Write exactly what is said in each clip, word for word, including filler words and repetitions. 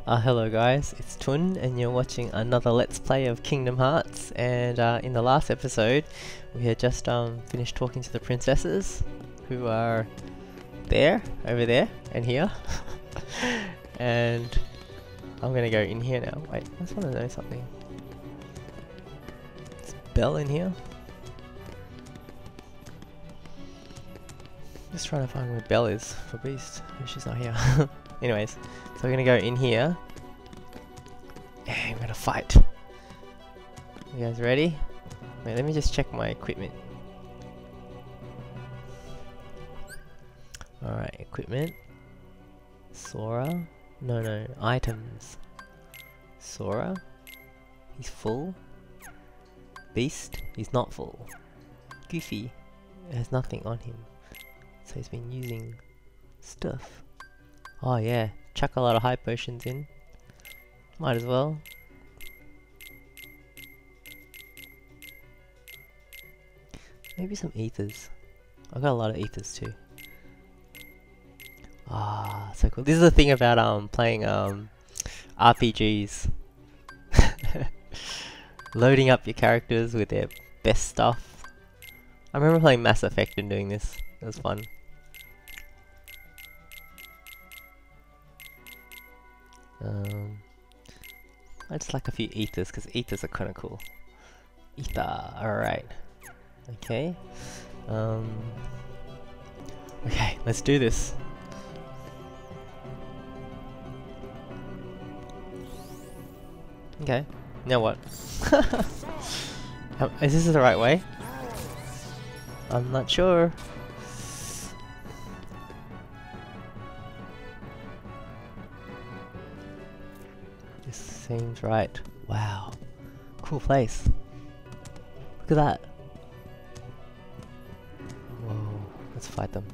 Uh, hello guys, it's Tun and you're watching another Let's Play of Kingdom Hearts. And uh, in the last episode we had just um, finished talking to the princesses who are there, over there, and here. And I'm gonna go in here now. Wait, I just want to know something. Is Belle in here? Just trying to find where Belle is for Beast. Oh, she's not here. Anyways, so we're gonna go in here and we're gonna fight. You guys ready? Wait, let me just check my equipment. Alright, equipment. Sora. No, no, items. Sora. He's full. Beast. He's not full. Goofy has nothing on him. So he's been using stuff. Oh yeah, chuck a lot of high potions in. Might as well. Maybe some ethers. I've got a lot of ethers too. Ah, so cool. This is the thing about um playing um R P Gs. Loading up your characters with their best stuff. I remember playing Mass Effect and doing this. It was fun. Um, I just like a few ethers because ethers are kind of cool. Ether, alright. Okay. Um, okay, let's do this. Okay, now what? um, is this the right way? I'm not sure. This seems right. Wow. Cool place. Look at that. Whoa. Let's fight them.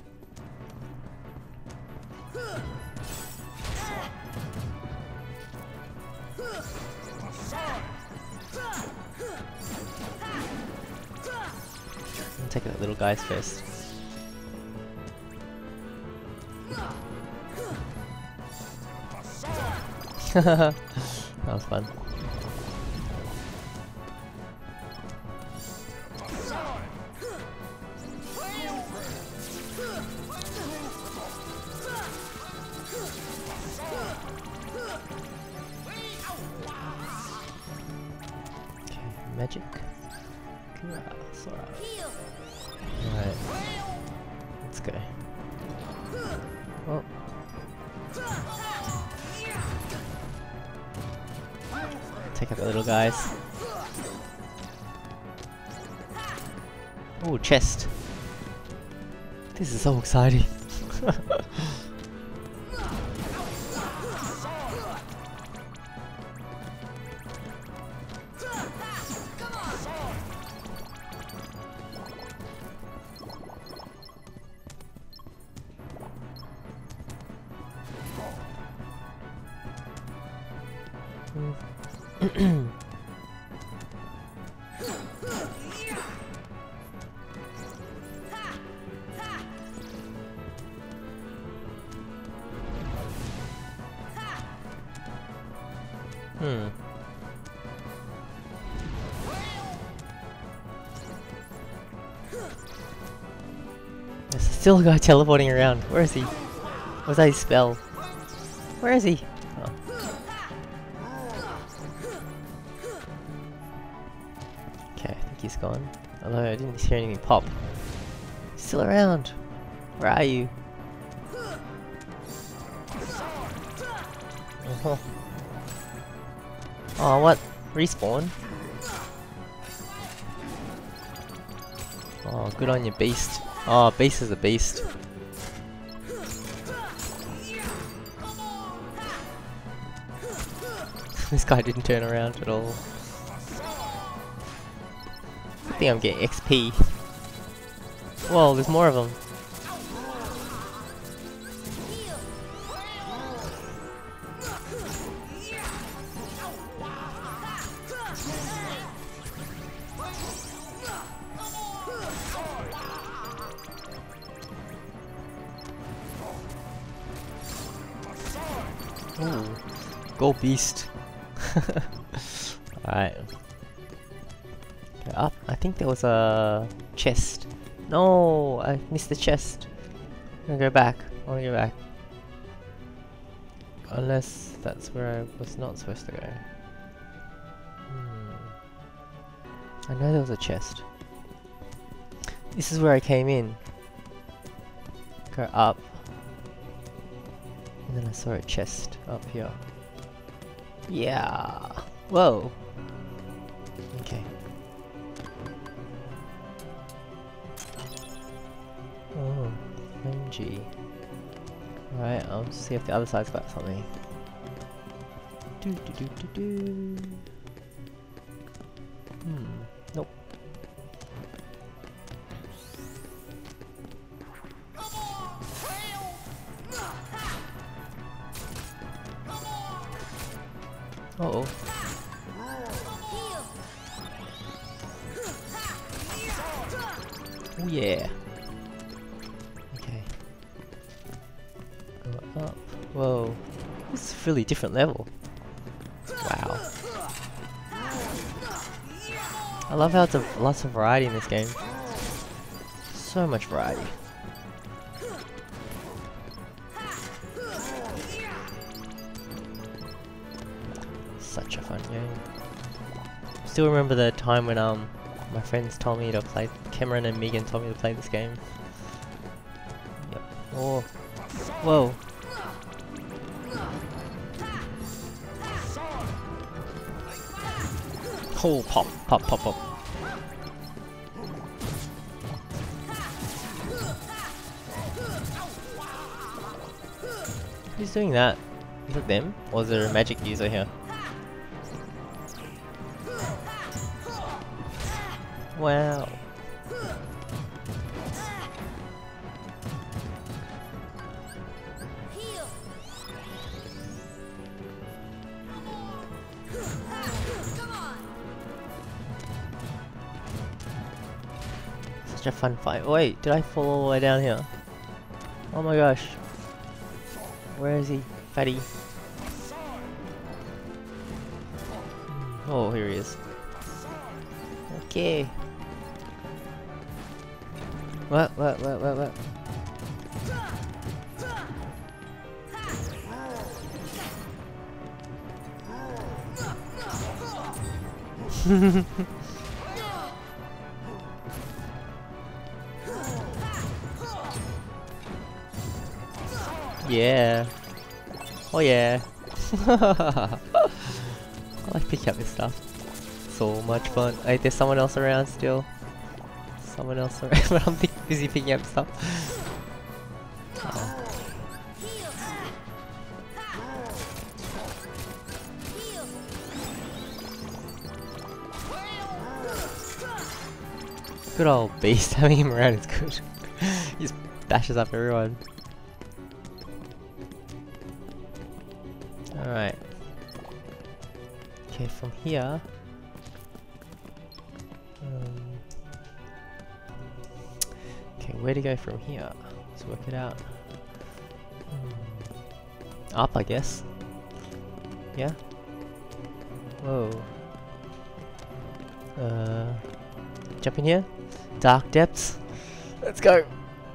I'm taking that little guys first. That was fun. Okay, magic. Alright. Let's go. Oh. Take out the little guys. Oh, chest. This is so exciting. Hmm. There's still a guy teleporting around. Where is he? What's that his spell? Where is he? Oh. Okay, I think he's gone. Although I didn't hear anything pop. He's still around. Where are you? Uh-huh. Oh, what? Respawn? Oh, good on you, Beast. Oh, Beast is a beast. This guy didn't turn around at all. I think I'm getting X P. Whoa, there's more of them. Ooh. Go beast. Alright. Go up. I think there was a chest. No, I missed the chest. I'm gonna go back. I wanna go back. Unless that's where I was not supposed to go. Hmm. I know there was a chest. This is where I came in. Go up. And then I saw a chest up here. Yeah. Whoa. Okay. Oh, M G. Right, I'll see if the other side's got something. Do do do do do. Hmm. Nope. Uh oh. Oh yeah. Okay. Go up. Whoa. This is a really different level. Wow. I love how there's lots of variety in this game. So much variety. Such a fun game. Still remember the time when um my friends told me to play. Cameron and Megan told me to play this game. Yep. Oh. Whoa. Oh, pop, pop, pop, pop. Who's doing that? Is it them? Or is there a magic user here? Wow. Such a fun fight. Wait, did I fall all the way down here? Oh my gosh. Where is he? Fatty. Oh, here he is. Okay. What, what, what, what, what? Yeah. Oh yeah. I like picking up this stuff. So much fun. Hey, there's someone else around still. Someone else around, but I'm busy picking up stuff. Oh. Good old beast, having him around is good. He just bashes up everyone. Alright. Okay, from here... Um, okay, where to go from here? Let's work it out. Hmm. Up, I guess. Yeah? Whoa. Uh, jump in here? Dark depths? Let's go!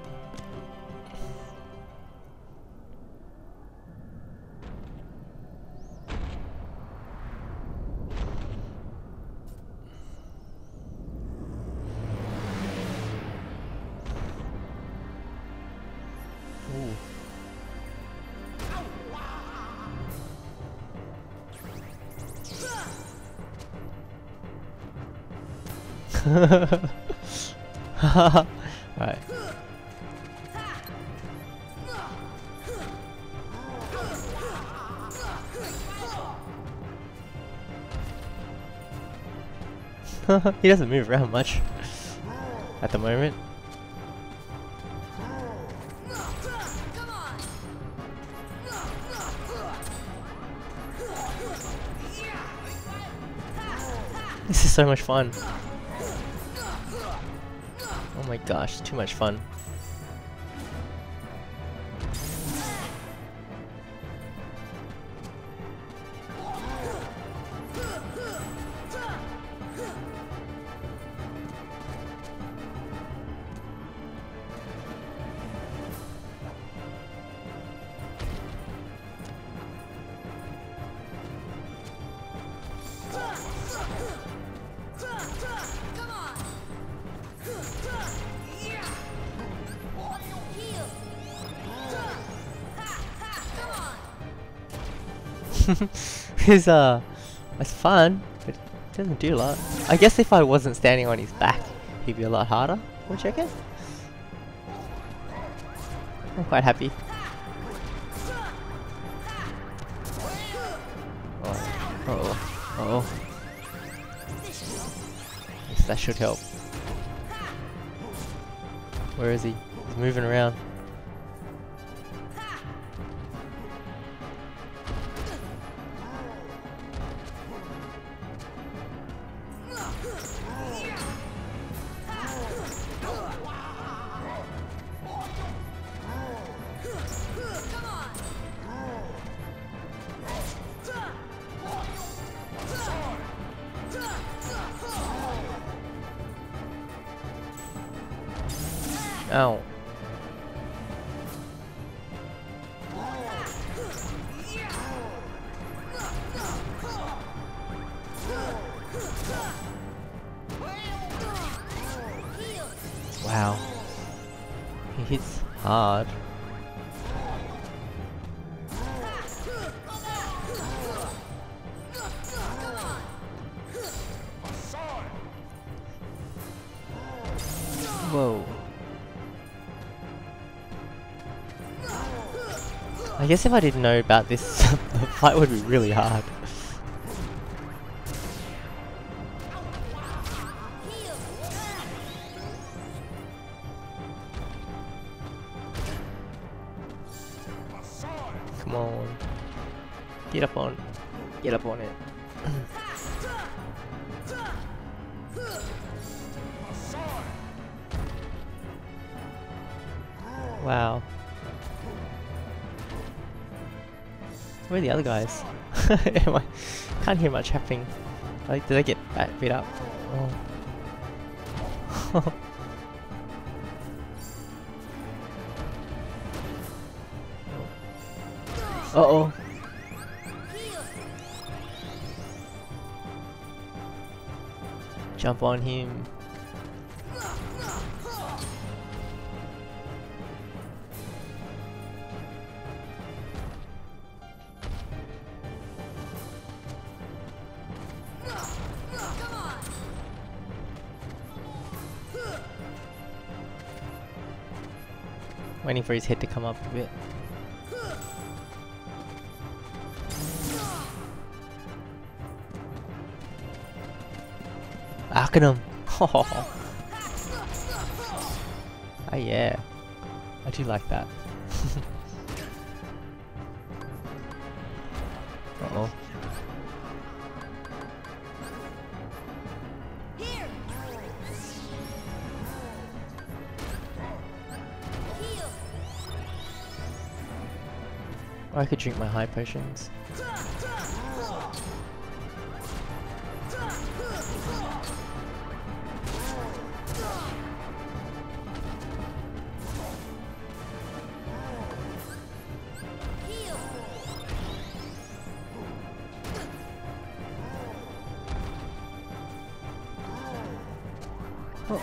Right. He doesn't move around much at the moment. This is so much fun. Oh my gosh, too much fun. It's uh, it's fun, but it doesn't do a lot. I guess if I wasn't standing on his back, he'd be a lot harder. Which I guess I'm quite happy. Oh, uh oh, uh oh. Yes, that should help. Where is he? He's moving around. Ow. Wow. He hits hard. Whoa. I guess if I didn't know about this, the fight would be really hard. Come on. Get up on. Get up on it. Wow. Where are the other guys? I can't hear much happening. Like, did I get beat up? Oh. Uh oh. Jump on him. Waiting for his head to come up a bit. Arcanum! Oh. Oh yeah, I do like that. Uh oh. Or I could drink my high potions. Oh.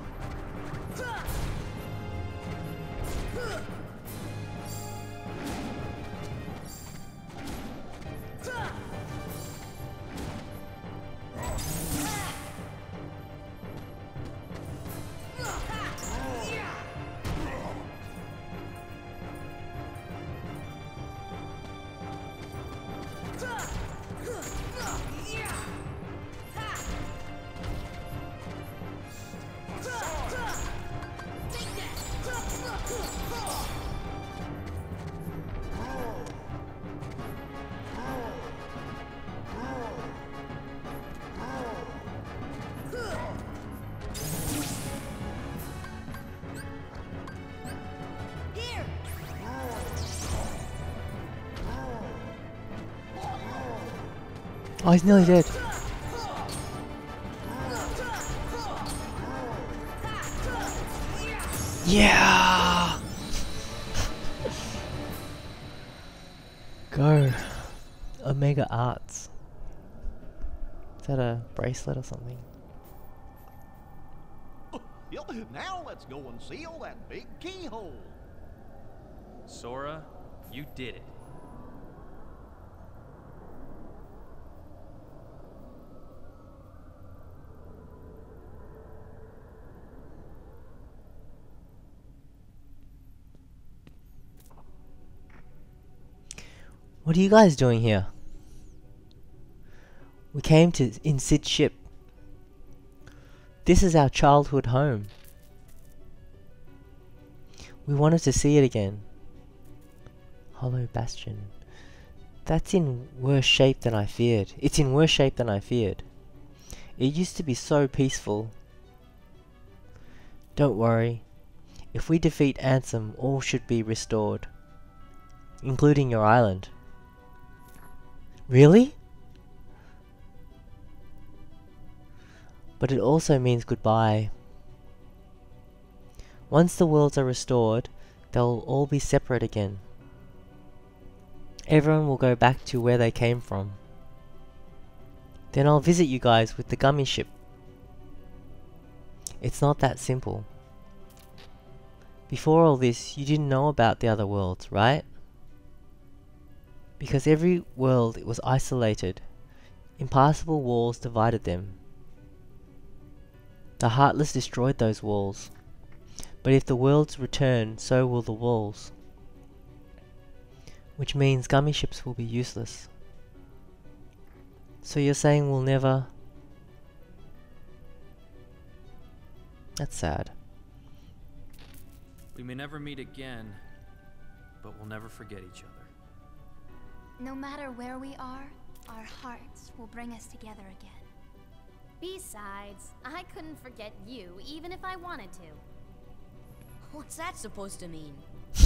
Oh, he's nearly dead. Yeah! Go. Omega Arts. Is that a bracelet or something? Now let's go and seal that big keyhole. Sora, you did it. What are you guys doing here? We came to in Sid's ship. This is our childhood home. We wanted to see it again. Hollow Bastion. That's in worse shape than I feared. It's in worse shape than I feared. It used to be so peaceful. Don't worry. If we defeat Ansem, all should be restored. Including your island. Really? But it also means goodbye. Once the worlds are restored, they'll all be separate again. Everyone will go back to where they came from. Then I'll visit you guys with the gummy ship. It's not that simple. Before all this, you didn't know about the other worlds, right? Because every world was isolated. Impassable walls divided them. The Heartless destroyed those walls. But if the worlds return, so will the walls. Which means gummy ships will be useless. So you're saying we'll never... That's sad. We may never meet again, but we'll never forget each other. No matter where we are, our hearts will bring us together again. Besides, I couldn't forget you, even if I wanted to. What's that supposed to mean?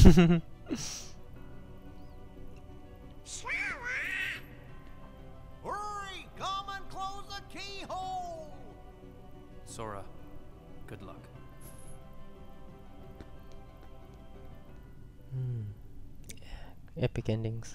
Hurry! Come and close the keyhole! Sora, good luck. Hmm. Epic endings.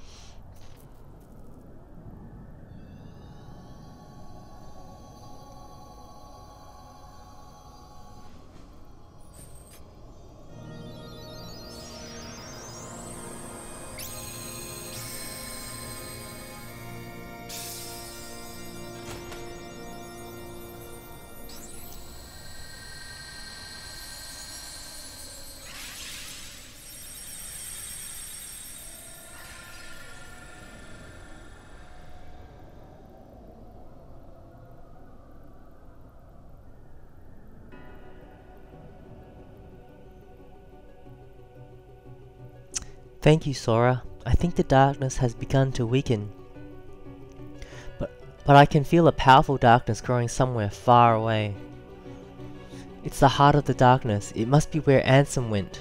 Thank you, Sora. I think the darkness has begun to weaken. But, but I can feel a powerful darkness growing somewhere far away. It's the heart of the darkness. It must be where Ansem went.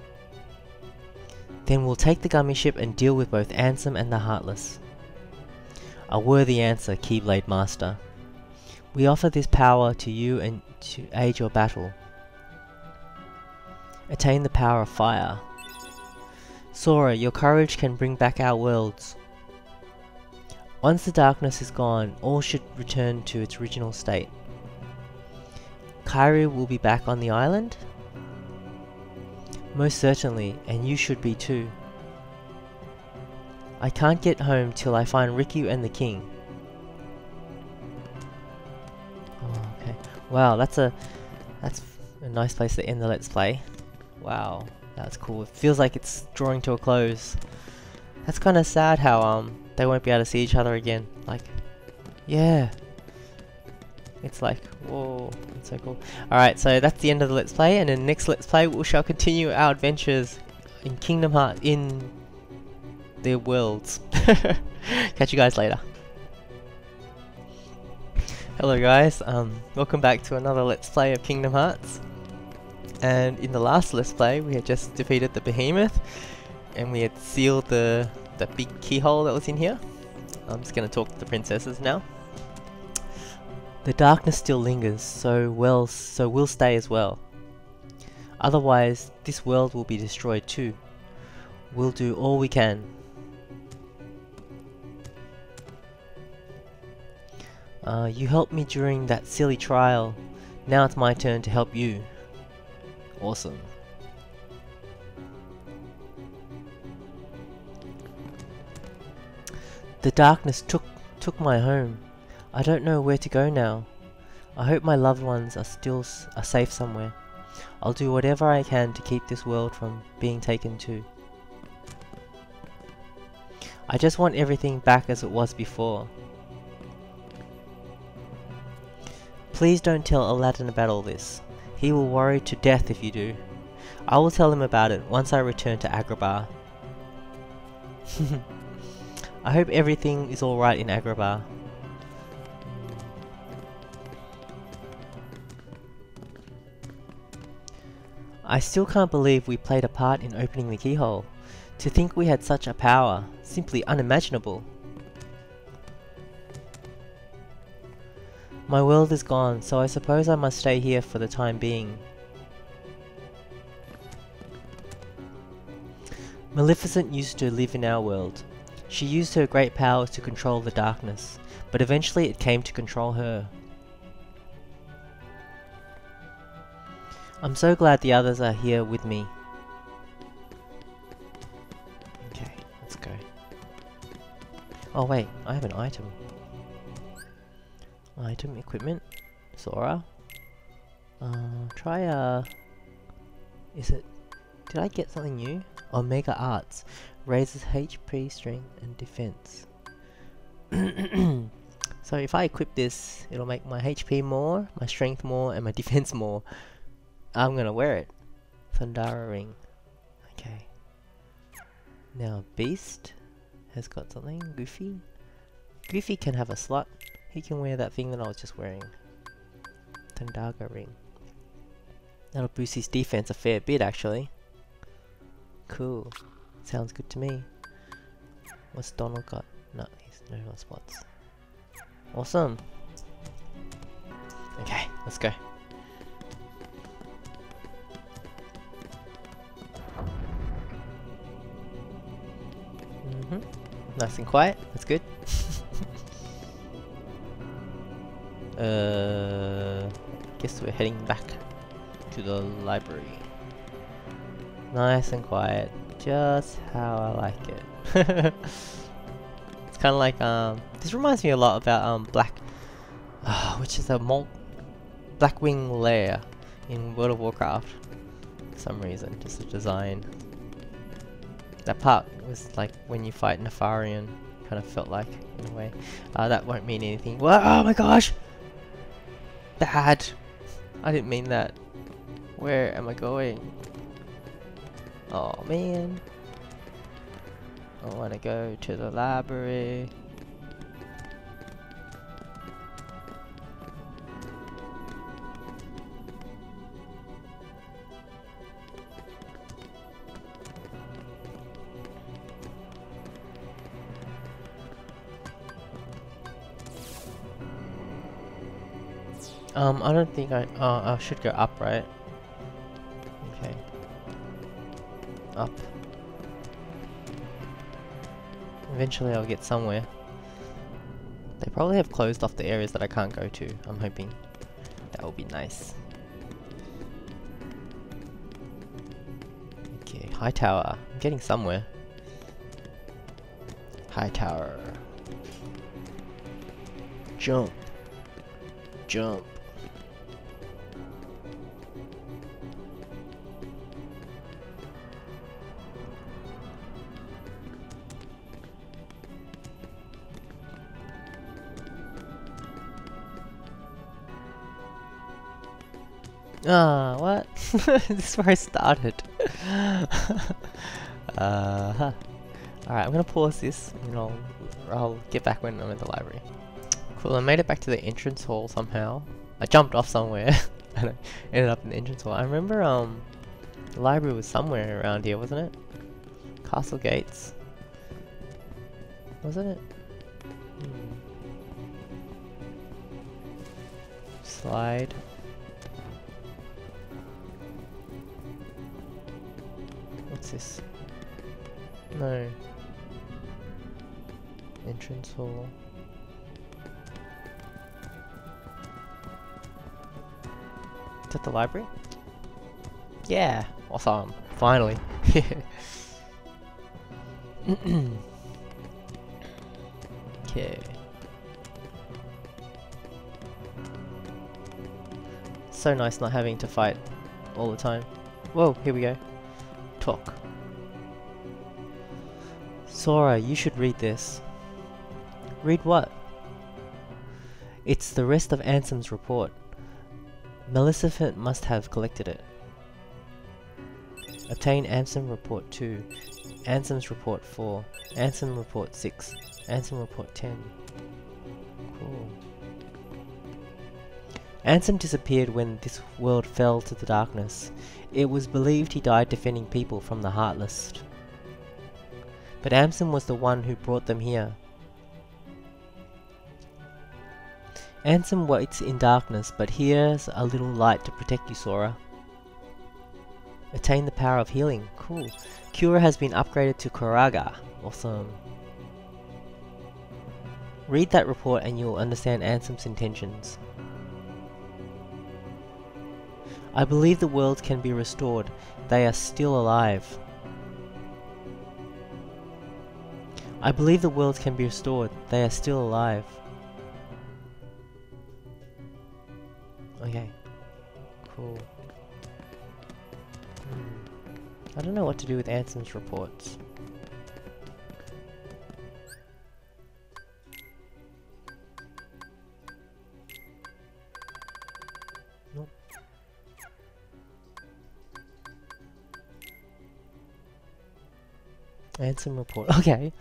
Then we'll take the gummy ship and deal with both Ansem and the Heartless. A worthy answer, Keyblade Master. We offer this power to you and to aid your battle. Attain the power of fire. Sora, your courage can bring back our worlds. Once the darkness is gone, all should return to its original state. Kairi will be back on the island? Most certainly, and you should be too. I can't get home till I find Riku and the king. Oh, okay. Wow, that's a that's a nice place to end the Let's Play. Wow. That's cool. It feels like it's drawing to a close. That's kind of sad how um they won't be able to see each other again. Like, yeah. It's like, whoa, that's so cool. Alright, so that's the end of the Let's Play, and in the next Let's Play we shall continue our adventures in Kingdom Hearts, in the worlds. Catch you guys later. Hello guys, um, welcome back to another Let's Play of Kingdom Hearts. And in the last Let's Play, we had just defeated the Behemoth, and we had sealed the, the big keyhole that was in here. I'm just going to talk to the princesses now. The darkness still lingers, so well, so we'll stay as well. Otherwise, this world will be destroyed too. We'll do all we can. Uh, you helped me during that silly trial. Now it's my turn to help you. Awesome. The darkness took took my home. I don't know where to go now. I hope my loved ones are still s are safe somewhere. I'll do whatever I can to keep this world from being taken too. I just want everything back as it was before. Please don't tell Aladdin about all this. He will worry to death if you do. I will tell him about it once I return to Agrabah. I hope everything is alright in Agrabah. I still can't believe we played a part in opening the keyhole. To think we had such a power, simply unimaginable. My world is gone, so I suppose I must stay here for the time being. Maleficent used to live in our world. She used her great powers to control the darkness, but eventually it came to control her. I'm so glad the others are here with me. Okay, let's go. Oh wait, I have an item. Item, equipment, Sora. Uh, try uh... Is it... Did I get something new? Omega Arts. Raises H P, strength, and defense. So if I equip this, it'll make my H P more, my strength more, and my defense more. I'm gonna wear it. Thundara ring. Okay. Now Beast has got something. Goofy. Goofy can have a slot. He can wear that thing that I was just wearing. Thundara ring. That'll boost his defense a fair bit actually. Cool. Sounds good to me. What's Donald got? No, he's no more spots. Awesome. Okay, let's go. Mm-hmm. Nice and quiet. That's good. uh, guess we're heading back to the library. Nice and quiet. Just how I like it. It's kind of like um. This reminds me a lot about um Black, uh, which is a mul Blackwing Lair in World of Warcraft. For some reason, just the design. That part was like when you fight Nefarian, kind of felt like in a way. Uh, that won't mean anything. Whoa, oh my gosh! Bad. I didn't mean that. Where am I going? Oh man. I want to go to the library. Um, I don't think I... Oh, I should go up, right? Okay. Up. Eventually I'll get somewhere. They probably have closed off the areas that I can't go to, I'm hoping. That will be nice. Okay, high tower. I'm getting somewhere. High tower. Jump. Jump. Ah, what? This is where I started. uh huh. Alright, I'm gonna pause this and I'll, I'll get back when I'm at the library. Cool, I made it back to the entrance hall somehow. I jumped off somewhere and I ended up in the entrance hall. I remember um the library was somewhere around here, wasn't it? Castle gates. Wasn't it? Hmm. Slide. What's this? No. Entrance hall. Is that the library? Yeah! Awesome! Finally! Okay. So nice not having to fight all the time. Whoa, here we go. Talk. Sora, you should read this. Read what? It's the rest of Ansem's report. Maleficent must have collected it. Obtain Ansem Report two, Ansem's Report four, Ansem Report six, Ansem Report ten. Cool. Ansem disappeared when this world fell to the darkness. It was believed he died defending people from the Heartless. But Ansem was the one who brought them here. Ansem waits in darkness, but here's a little light to protect you, Sora. Attain the power of healing. Cool. Cura has been upgraded to Koraga. Awesome. Read that report and you'll understand Ansem's intentions. I believe the world can be restored. They are still alive. I believe the world can be restored. They are still alive. Okay. Cool. Hmm. I don't know what to do with Ansem's reports. Nope. Ansem report. Okay.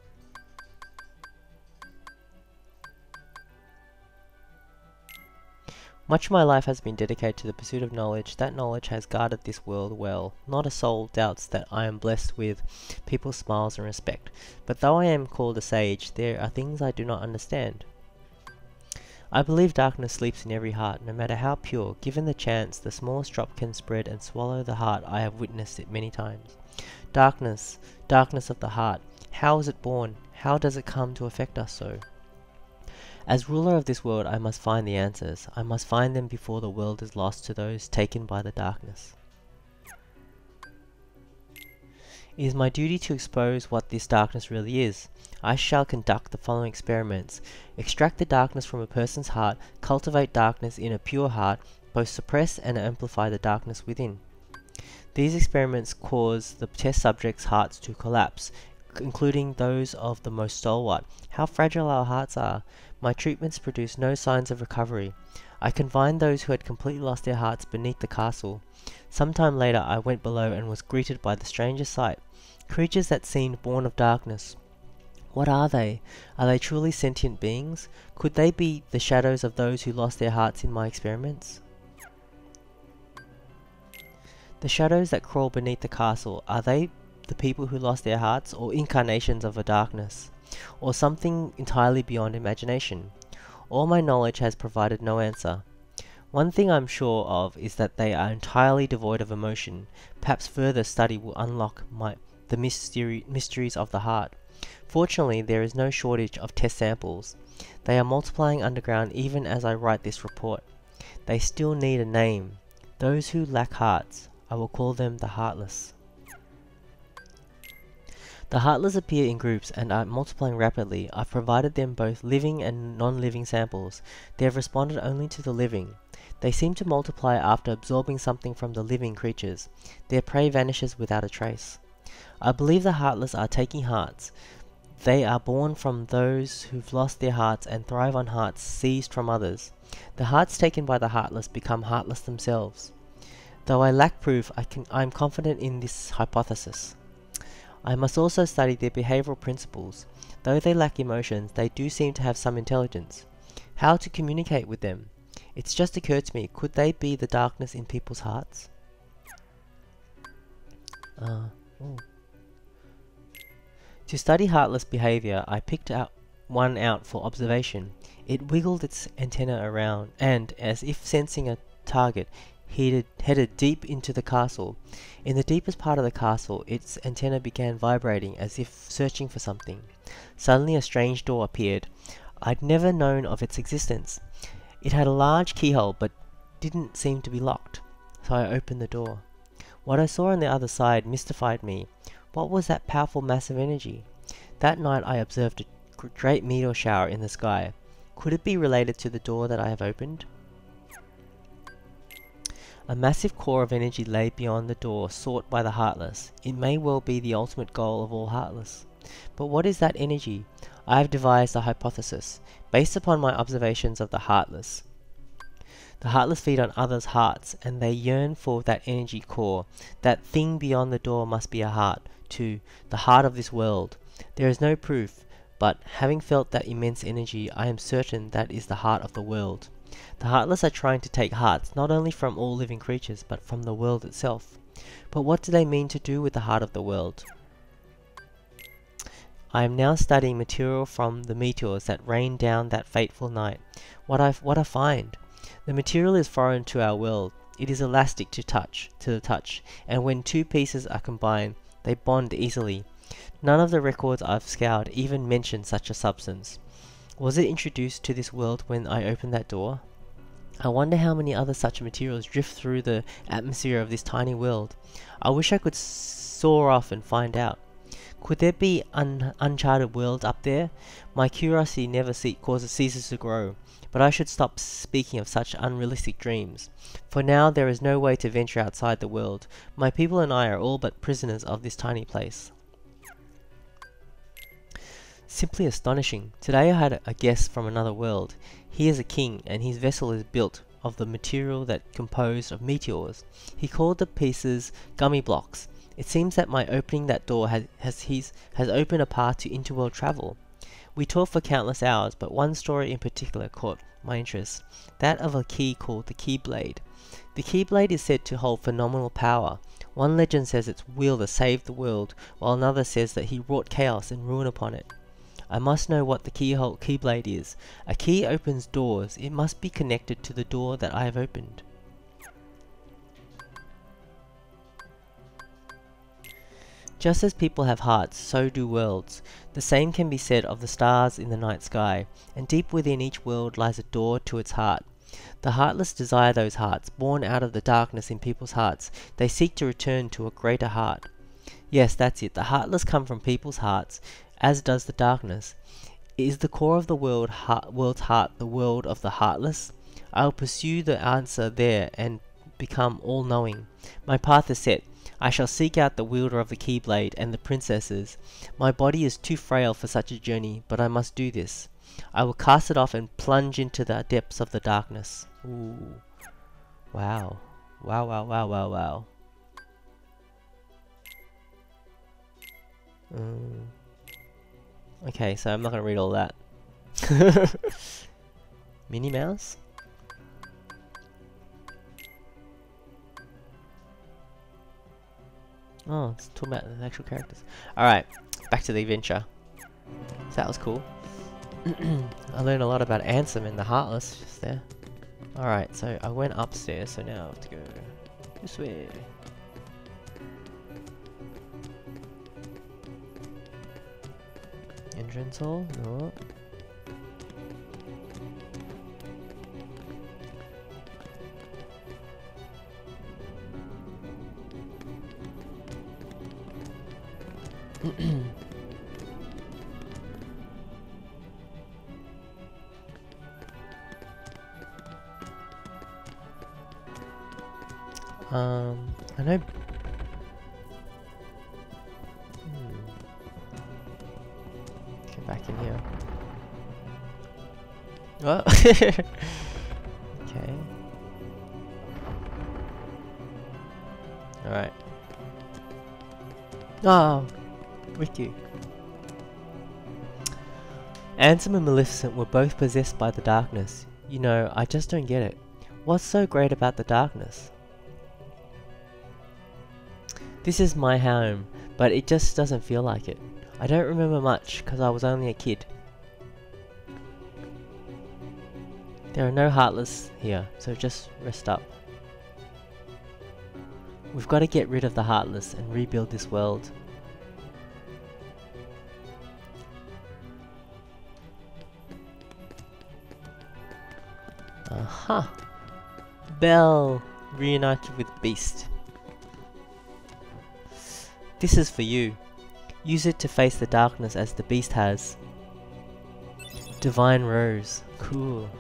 Much of my life has been dedicated to the pursuit of knowledge. That knowledge has guarded this world well. Not a soul doubts that I am blessed with people's smiles and respect. But though I am called a sage, there are things I do not understand. I believe darkness sleeps in every heart, no matter how pure. Given the chance, the smallest drop can spread and swallow the heart. I have witnessed it many times. Darkness, darkness of the heart. How is it born? How does it come to affect us so? As ruler of this world, I must find the answers. I must find them before the world is lost to those taken by the darkness. It is my duty to expose what this darkness really is. I shall conduct the following experiments. Extract the darkness from a person's heart, cultivate darkness in a pure heart, both suppress and amplify the darkness within. These experiments cause the test subjects' hearts to collapse, including those of the most stalwart. How fragile our hearts are. My treatments produced no signs of recovery. I confined those who had completely lost their hearts beneath the castle. Some time later I went below and was greeted by the strangest sight. Creatures that seemed born of darkness. What are they? Are they truly sentient beings? Could they be the shadows of those who lost their hearts in my experiments? The shadows that crawl beneath the castle, are they the people who lost their hearts, or incarnations of a darkness, or something entirely beyond imagination? All my knowledge has provided no answer. One thing I'm sure of is that they are entirely devoid of emotion. Perhaps further study will unlock my, the mystery, mysteries of the heart. Fortunately, there is no shortage of test samples. They are multiplying underground even as I write this report. They still need a name. Those who lack hearts, I will call them the Heartless. The Heartless appear in groups and are multiplying rapidly. I've provided them both living and non-living samples. They have responded only to the living. They seem to multiply after absorbing something from the living creatures. Their prey vanishes without a trace. I believe the Heartless are taking hearts. They are born from those who've lost their hearts and thrive on hearts seized from others. The hearts taken by the Heartless become heartless themselves. Though I lack proof, I can, I am confident in this hypothesis. I must also study their behavioral principles. Though they lack emotions, they do seem to have some intelligence. How to communicate with them? It's just occurred to me, could they be the darkness in people's hearts? Uh, oh. To study heartless behavior, I picked out one out for observation. It wiggled its antenna around and, as if sensing a target, headed, headed deep into the castle. In the deepest part of the castle, its antenna began vibrating as if searching for something. Suddenly a strange door appeared. I'd never known of its existence. It had a large keyhole but didn't seem to be locked, so I opened the door. What I saw on the other side mystified me. What was that powerful mass of energy? That night I observed a great meteor shower in the sky. Could it be related to the door that I have opened? A massive core of energy lay beyond the door sought by the Heartless. It may well be the ultimate goal of all Heartless. But what is that energy? I have devised a hypothesis, based upon my observations of the Heartless. The Heartless feed on others' hearts, and they yearn for that energy core. That thing beyond the door must be a heart, too, the heart of this world. There is no proof, but having felt that immense energy, I am certain that is the heart of the world. The Heartless are trying to take hearts, not only from all living creatures, but from the world itself. But what do they mean to do with the heart of the world? I am now studying material from the meteors that rained down that fateful night. What I, what I find? The material is foreign to our world. It is elastic to touch, to the touch, and when two pieces are combined, they bond easily. None of the records I've scoured even mention such a substance. Was it introduced to this world when I opened that door? I wonder how many other such materials drift through the atmosphere of this tiny world. I wish I could soar off and find out. Could there be un uncharted worlds up there? My curiosity never ce causes ceases to grow, but I should stop speaking of such unrealistic dreams. For now there is no way to venture outside the world. My people and I are all but prisoners of this tiny place. Simply astonishing. Today I had a guest from another world. He is a king, and his vessel is built of the material that composed of meteors. He called the pieces gummy blocks. It seems that my opening that door has, has, his, has opened a path to interworld travel. We talked for countless hours, but one story in particular caught my interest. That of a key called the Keyblade. The Keyblade is said to hold phenomenal power. One legend says its wielder saved the world, while another says that he wrought chaos and ruin upon it. I must know what the keyhole Keyblade is. A key opens doors. It must be connected to the door that I have opened. Just as people have hearts, so do worlds. The same can be said of the stars in the night sky, and deep within each world lies a door to its heart. The Heartless desire those hearts, born out of the darkness in people's hearts. They seek to return to a greater heart. Yes, that's it. The Heartless come from people's hearts, as does the darkness. Is the core of the world heart, world's heart the world of the Heartless? I will pursue the answer there and become all-knowing. My path is set. I shall seek out the wielder of the Keyblade and the princesses. My body is too frail for such a journey, but I must do this. I will cast it off and plunge into the depths of the darkness. Ooh. Wow. Wow, wow, wow, wow, wow. Mm. Okay, so I'm not going to read all that. Minnie Mouse? Oh, it's talking about the actual characters. Alright, back to the adventure. So that was cool. I learned a lot about Ansem and the Heartless just there. Alright, so I went upstairs, so now I have to go this way. Entrance hall? No. um, I know. Hmm. Get back in here. Oh. Okay. All right. Oh. With you. Ansem and Maleficent were both possessed by the darkness. You know, I just don't get it. What's so great about the darkness? This is my home, but it just doesn't feel like it. I don't remember much, because I was only a kid. There are no Heartless here, so just rest up. We've got to get rid of the Heartless and rebuild this world. Aha! Uh-huh. Belle reunited with Beast. This is for you. Use it to face the darkness as the Beast has. Divine Rose. Cool.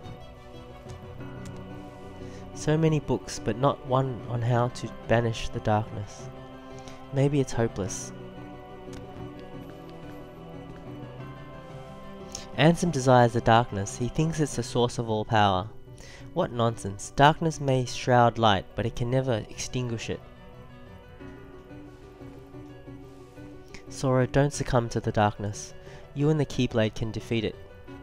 So many books, but not one on how to banish the darkness. Maybe it's hopeless. Ansem desires the darkness. He thinks it's the source of all power. What nonsense. Darkness may shroud light, but it can never extinguish it. Sora, don't succumb to the darkness. You and the Keyblade can defeat it.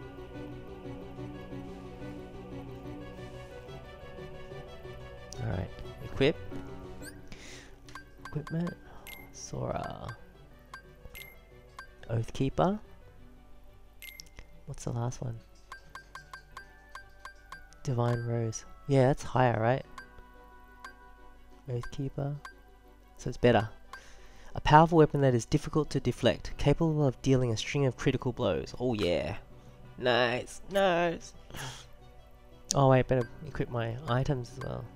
Alright, equip. Equipment. Sora. Oathkeeper. What's the last one? Divine Rose. Yeah, that's higher, right? Oathkeeper. So it's better. A powerful weapon that is difficult to deflect, capable of dealing a string of critical blows. Oh yeah. Nice, nice. Oh wait, better equip my items as well.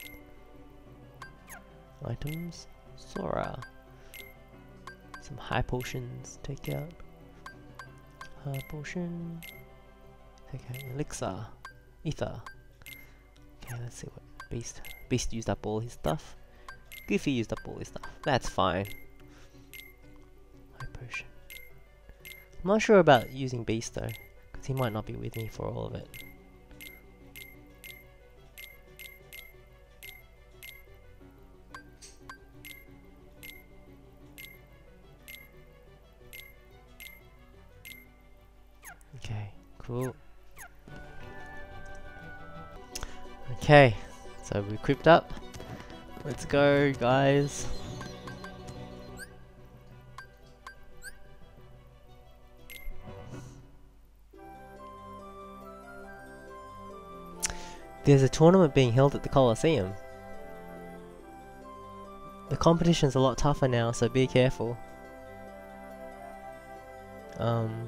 Items. Sora. Some high potions. Take out. High potion. Take out elixir. Ether. Okay, let's see what Beast. Beast used up all his stuff. Goofy used up all his stuff. That's fine. High potion. I'm not sure about using Beast though, because he might not be with me for all of it. Okay, cool. Okay, so we equipped up. Let's go, guys. There's a tournament being held at the Colosseum. The competition's a lot tougher now, so be careful. Um...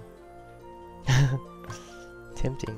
Tempting.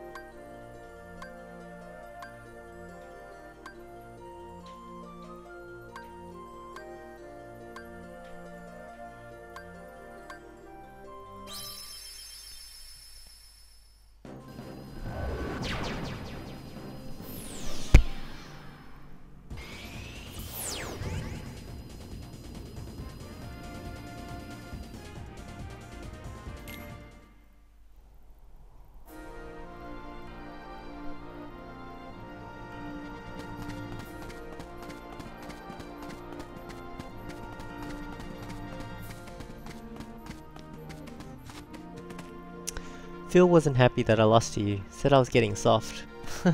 Phil wasn't happy that I lost to you. Said I was getting soft. Talk.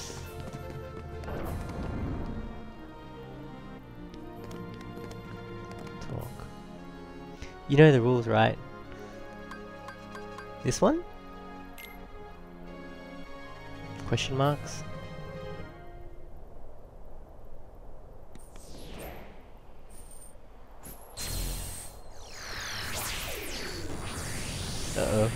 You know the rules, right? This one? Question marks? Uh-oh.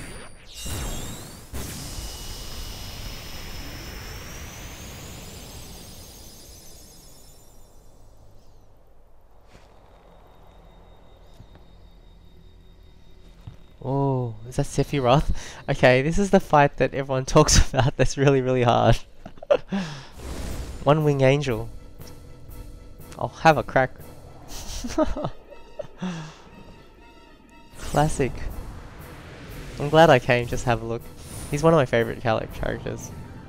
Oh, is that Sephiroth? Okay, this is the fight that everyone talks about that's really, really hard. One Wing Angel. I'll have a crack. Classic. I'm glad I came just to have a look. He's one of my favourite characters.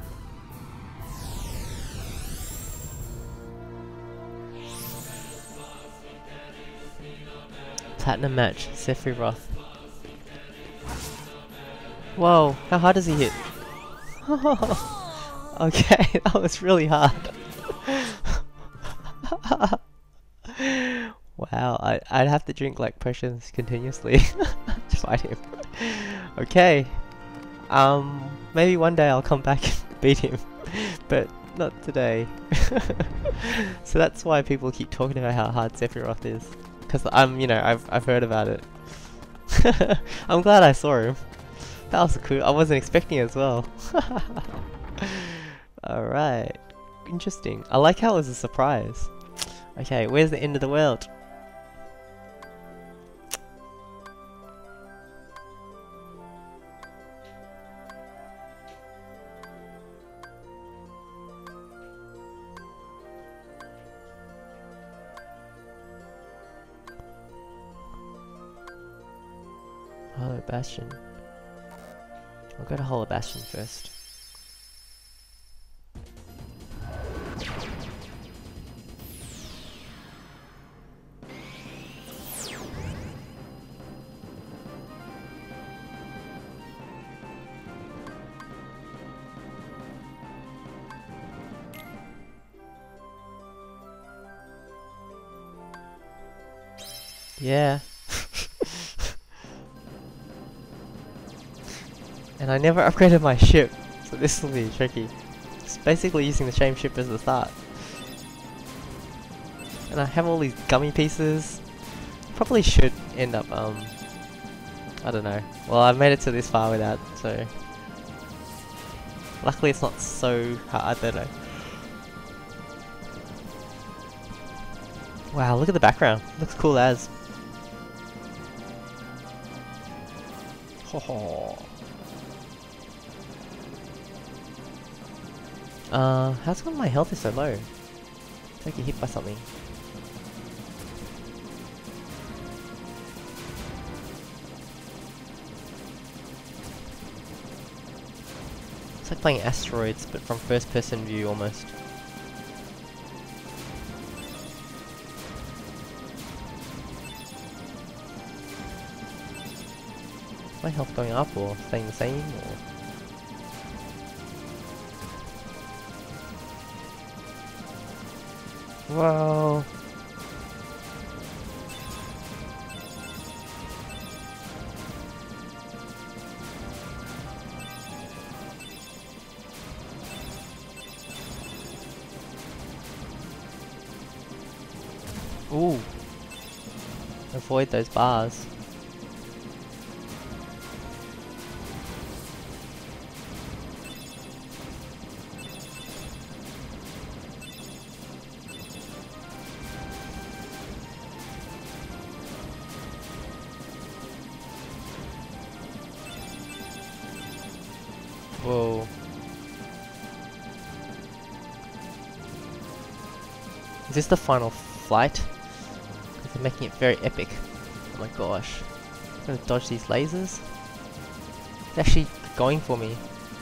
Platinum match, Sephiroth. Whoa, how hard does he hit? Okay, that was really hard. Wow, I, I'd have to drink like potions continuously to fight him. Okay, um, maybe one day I'll come back and beat him, but not today. So that's why people keep talking about how hard Sephiroth is, because I'm, you know, I've I've heard about it. I'm glad I saw him. That was cool. I wasn't expecting it as well. Alright. Interesting. I like how it was a surprise. Okay, where's the end of the world? Oh, Bastion. I'll go to Hollow Bastion first. Yeah. And I never upgraded my ship, so this will be tricky. It's basically using the same ship as the start. And I have all these gummy pieces. Probably should end up, um... I don't know. Well, I've made it to this far without, so... Luckily it's not so hard, I don't know. Wow, look at the background. Looks cool as. Ho ho. Uh, how's come my health is so low? It's like you hit by something. It's like playing Asteroids, but from first person view almost. My health going up or staying the same or... Whoa! Ooh! Avoid those bars. Whoa. Is this the final flight? Because they're making it very epic. Oh my gosh. I'm gonna dodge these lasers. It's actually going for me.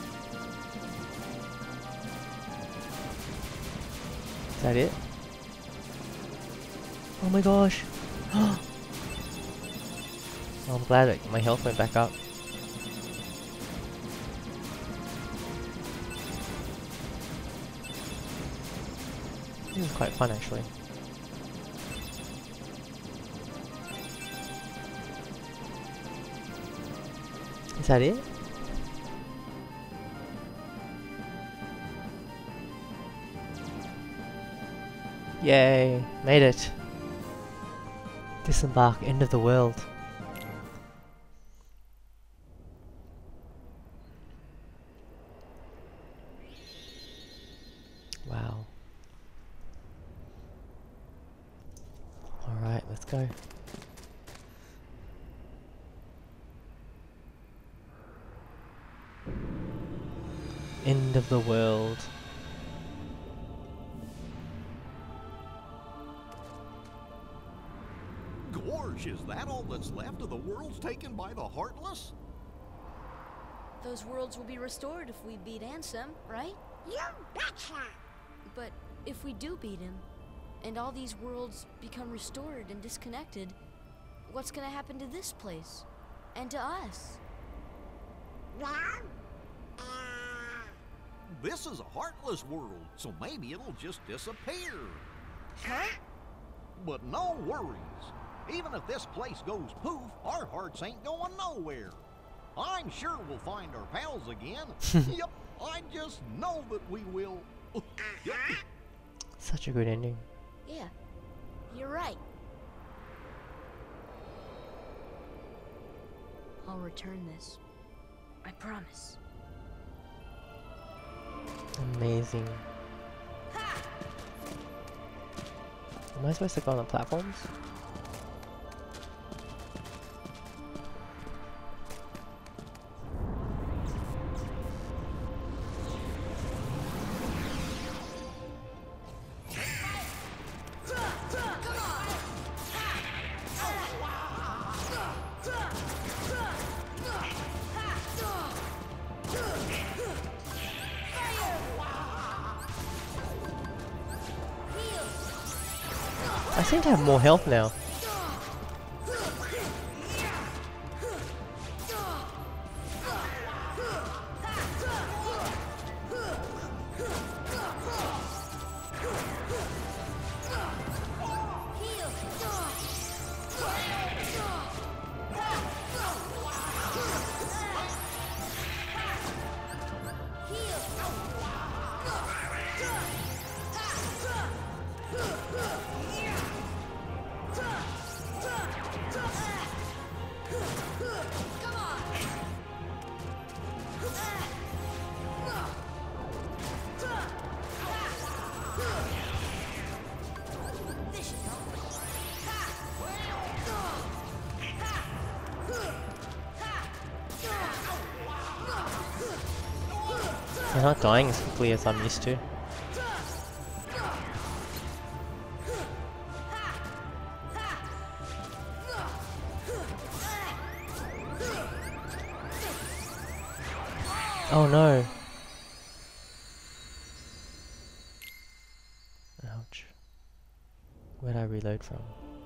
Is that it? Oh my gosh. Oh, I'm glad that my health went back up. This is quite fun actually. Is that it? Yay! Made it! Disembark, end of the world. Wow. Alright, let's go. End of the world. Gorge, is that all that's left of the worlds taken by the Heartless? Those worlds will be restored if we beat Ansem, right? You betcha! But if we do beat him, and all these worlds become restored and disconnected, what's gonna happen to this place? And to us? Well, uh... This is a Heartless world, so maybe it'll just disappear. Huh? But no worries. Even if this place goes poof, our hearts ain't going nowhere. I'm sure we'll find our pals again. Yep, I just know that we will. Yep. Such a good ending. Yeah, you're right. I'll return this. I promise. Amazing. Am I supposed to go on the platforms? I seem to have more health now. They're not dying as quickly as I'm used to. Oh no! Ouch. Where'd I reload from?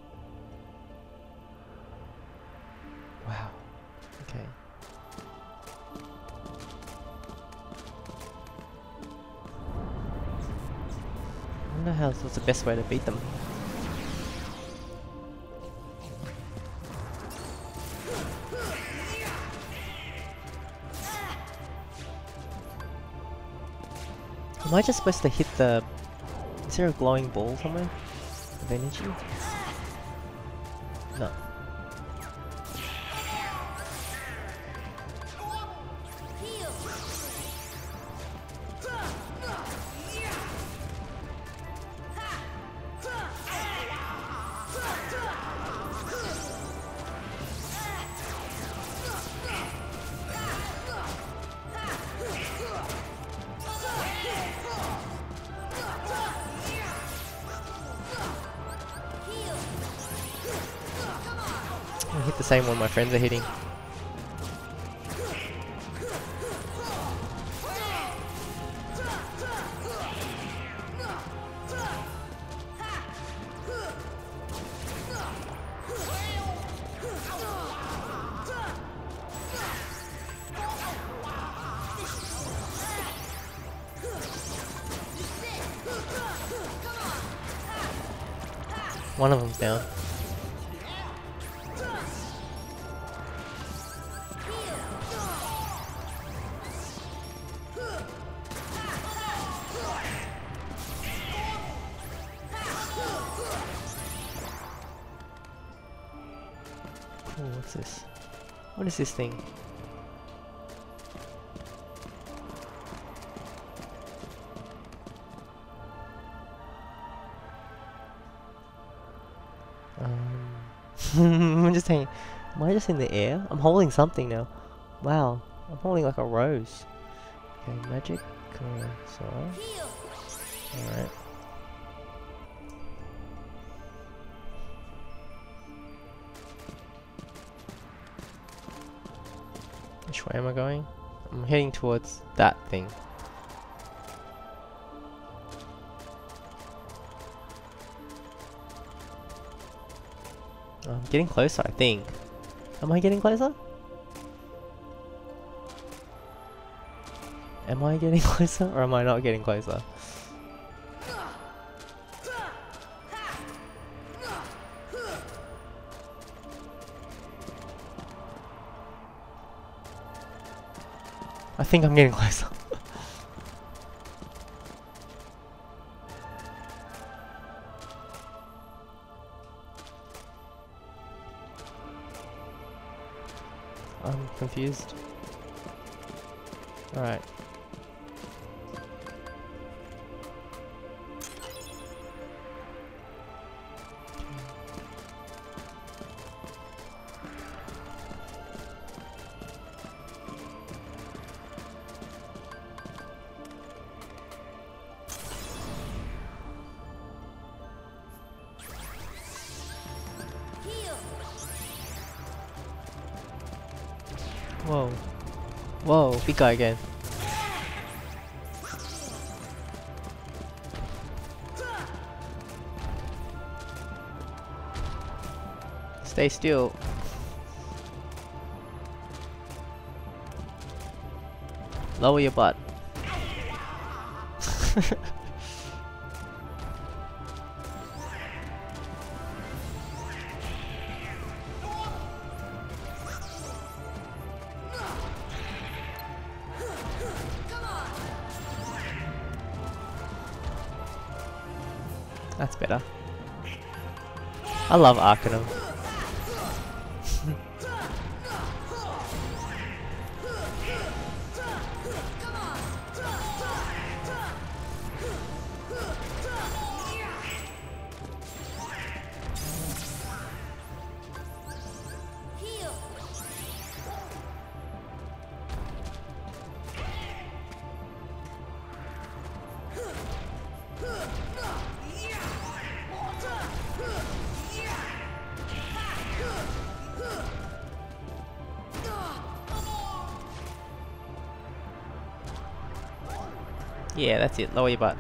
Wow. Okay. I wonder how what's the best way to beat them. Am I just supposed to hit the... Is there a glowing ball somewhere? Of energy? No. I hit the same one my friends are hitting. One of them's down. Cool, what's this? What is this thing? Um, I'm just hanging. Am I just in the air? I'm holding something now. Wow, I'm holding like a rose. Okay, magic. Uh, so. Alright. Which way am I going? I'm heading towards that thing. I'm getting closer, I think. Am I getting closer? Am I getting closer or am I not getting closer? I think I'm getting closer. I'm confused. Alright. Whoa. Whoa, big guy again. Stay still. Lower your butt. That's better. I love Arcanum. Yeah, that's it. Lower your butt.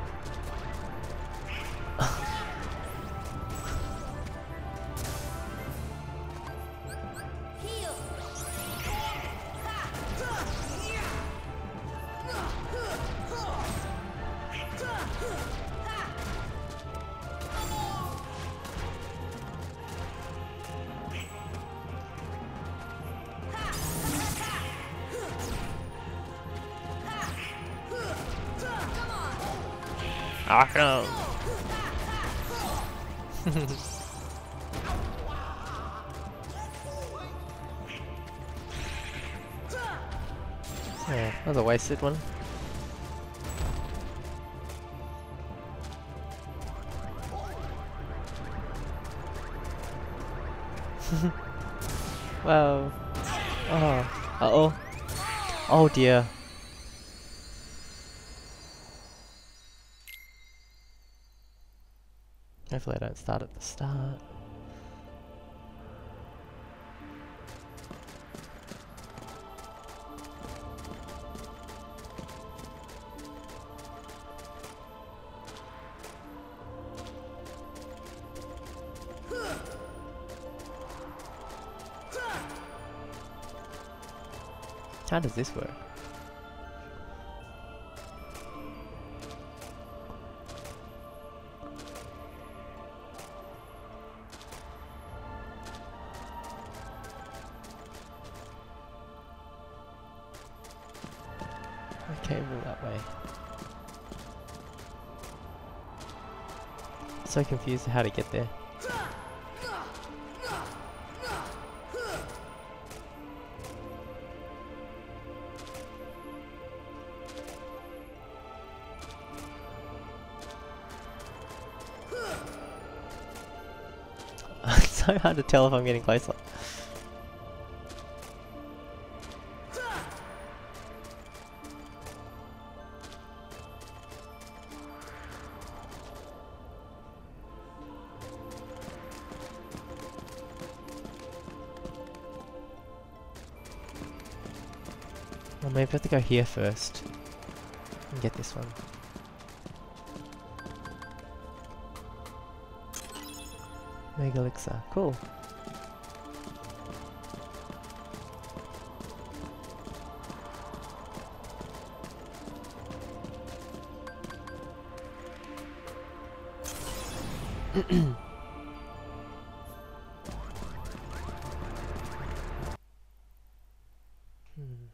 Arcanum. Yeah, that was a wasted one. Wow. Oh. Uh oh. Oh dear. Hopefully I don't start at the start. How does this work? Okay, well that way. So confused how to get there. It's so hard to tell if I'm getting closer. Or maybe I have to go here first and get this one. Mega Elixir, cool. Hmm.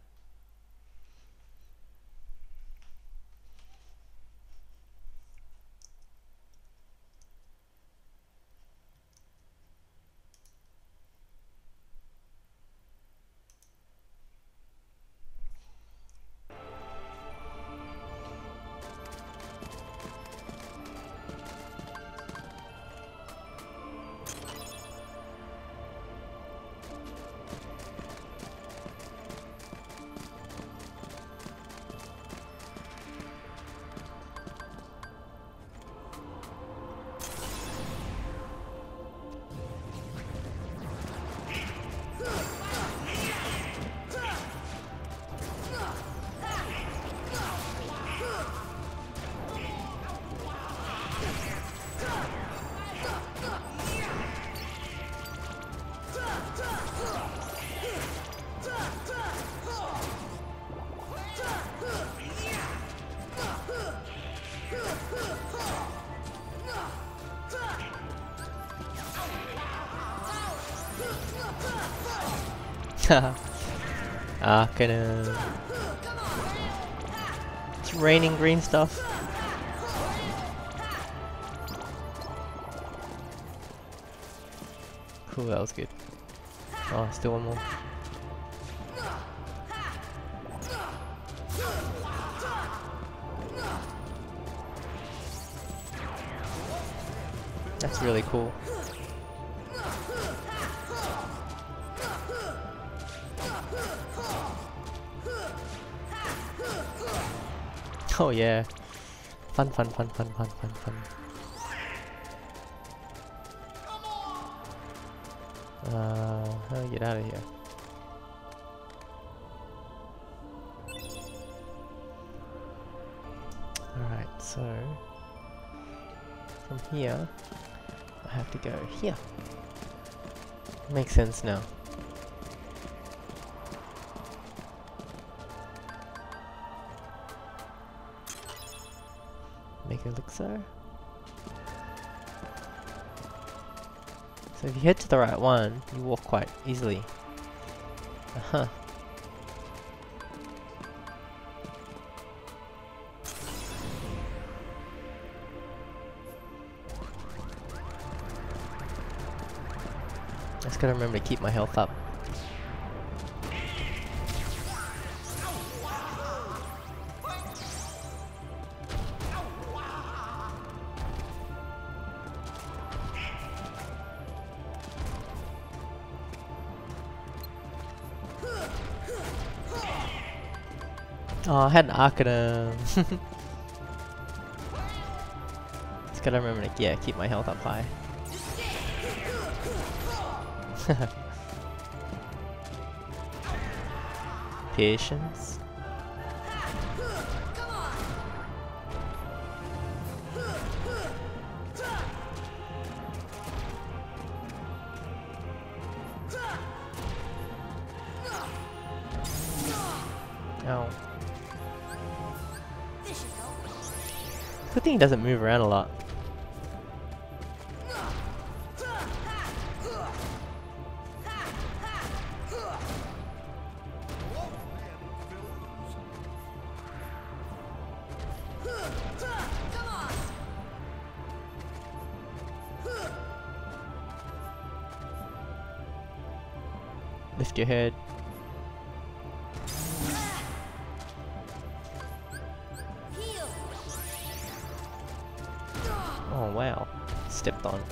Arcanum. It's raining green stuff. Cool, that was good. Oh, still one more. That's really cool. Oh yeah. Fun, fun, fun, fun, fun, fun, fun. Uh, how do I get out of here? Alright, so from here I have to go here. Makes sense now. Make it look so. So if you head to the right one, you walk quite easily. Uh-huh. Just gotta remember to keep my health up. Oh, I had an Arcanum. Just gotta remember to, yeah, keep my health up high. Patience. Ow. Good thing he doesn't move around a lot. Lift your head. Oh wow, stepped on.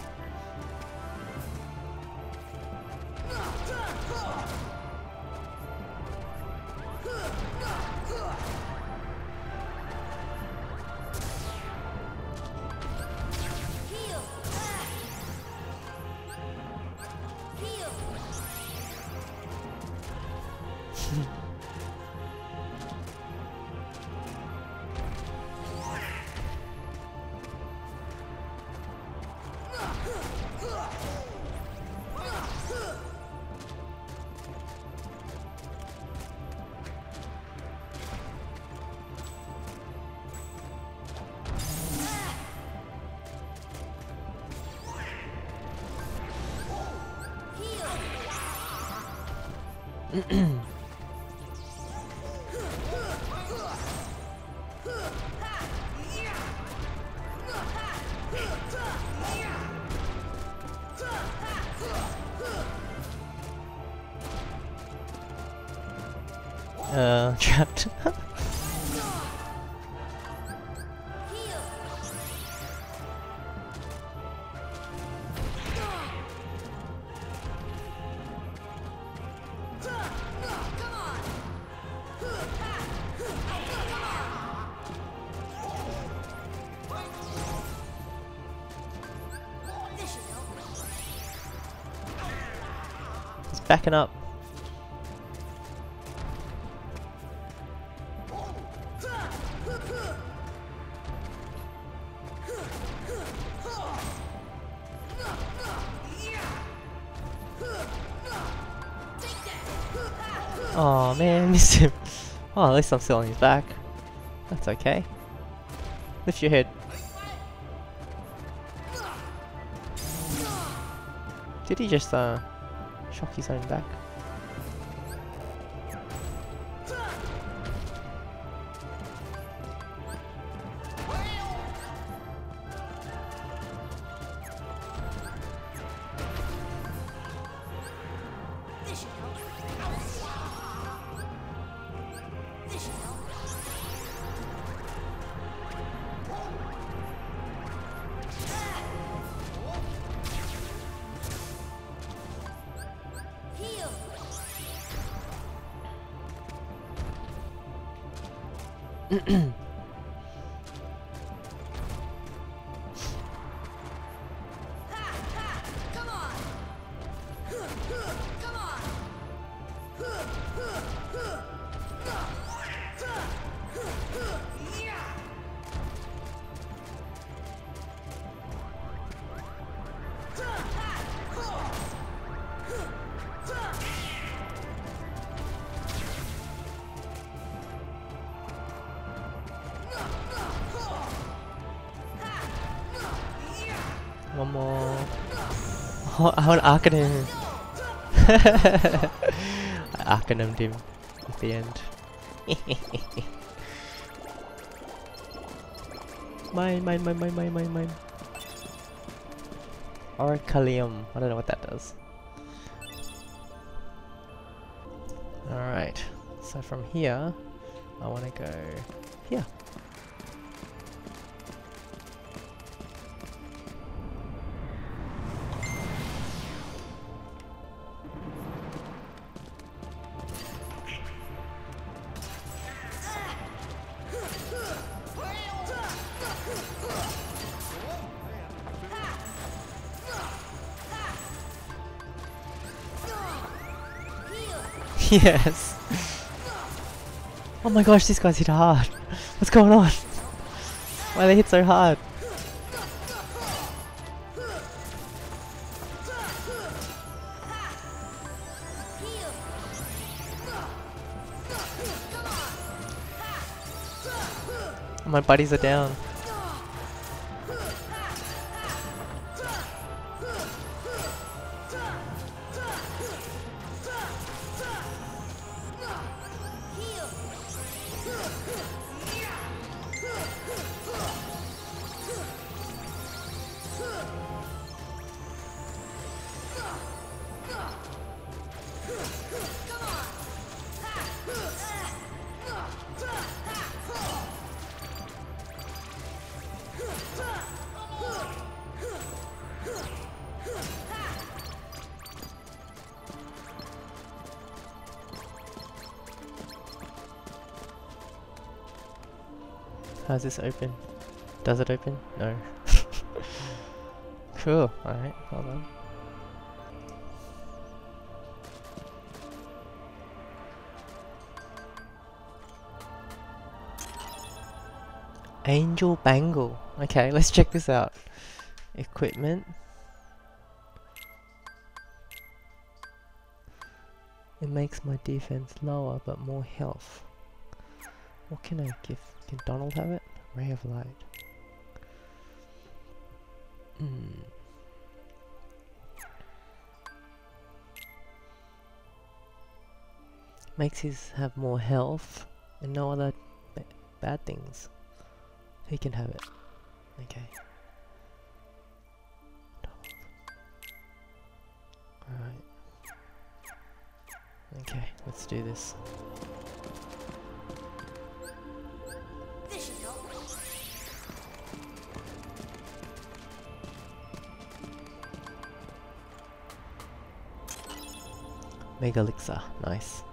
Uh, trapped. He's backing up. Oh man, missed him. Oh, at least I'm still on his back. That's okay. Lift your head. Did he just uh shock his own back? One more. Oh, I want Arcanum. I Arcanum'd him at the end. Mine, mine, mine, mine, mine, mine, mine. Orichalcum. I don't know what that does. Alright. So from here, I want to go here. Yes. Oh my gosh, these guys hit hard. What's going on? Why they hit so hard? My buddies are down. How's this open? Does it open? No. Cool. Alright, hold on. Angel Bangle. Okay, let's check this out. Equipment. It makes my defense lower but more health. What can I give? Can Donald have it? Ray of Light. Hmm. Makes his have more health and no other ba bad things. He can have it. Okay. Alright. Okay, let's do this. Mega Elixir, nice.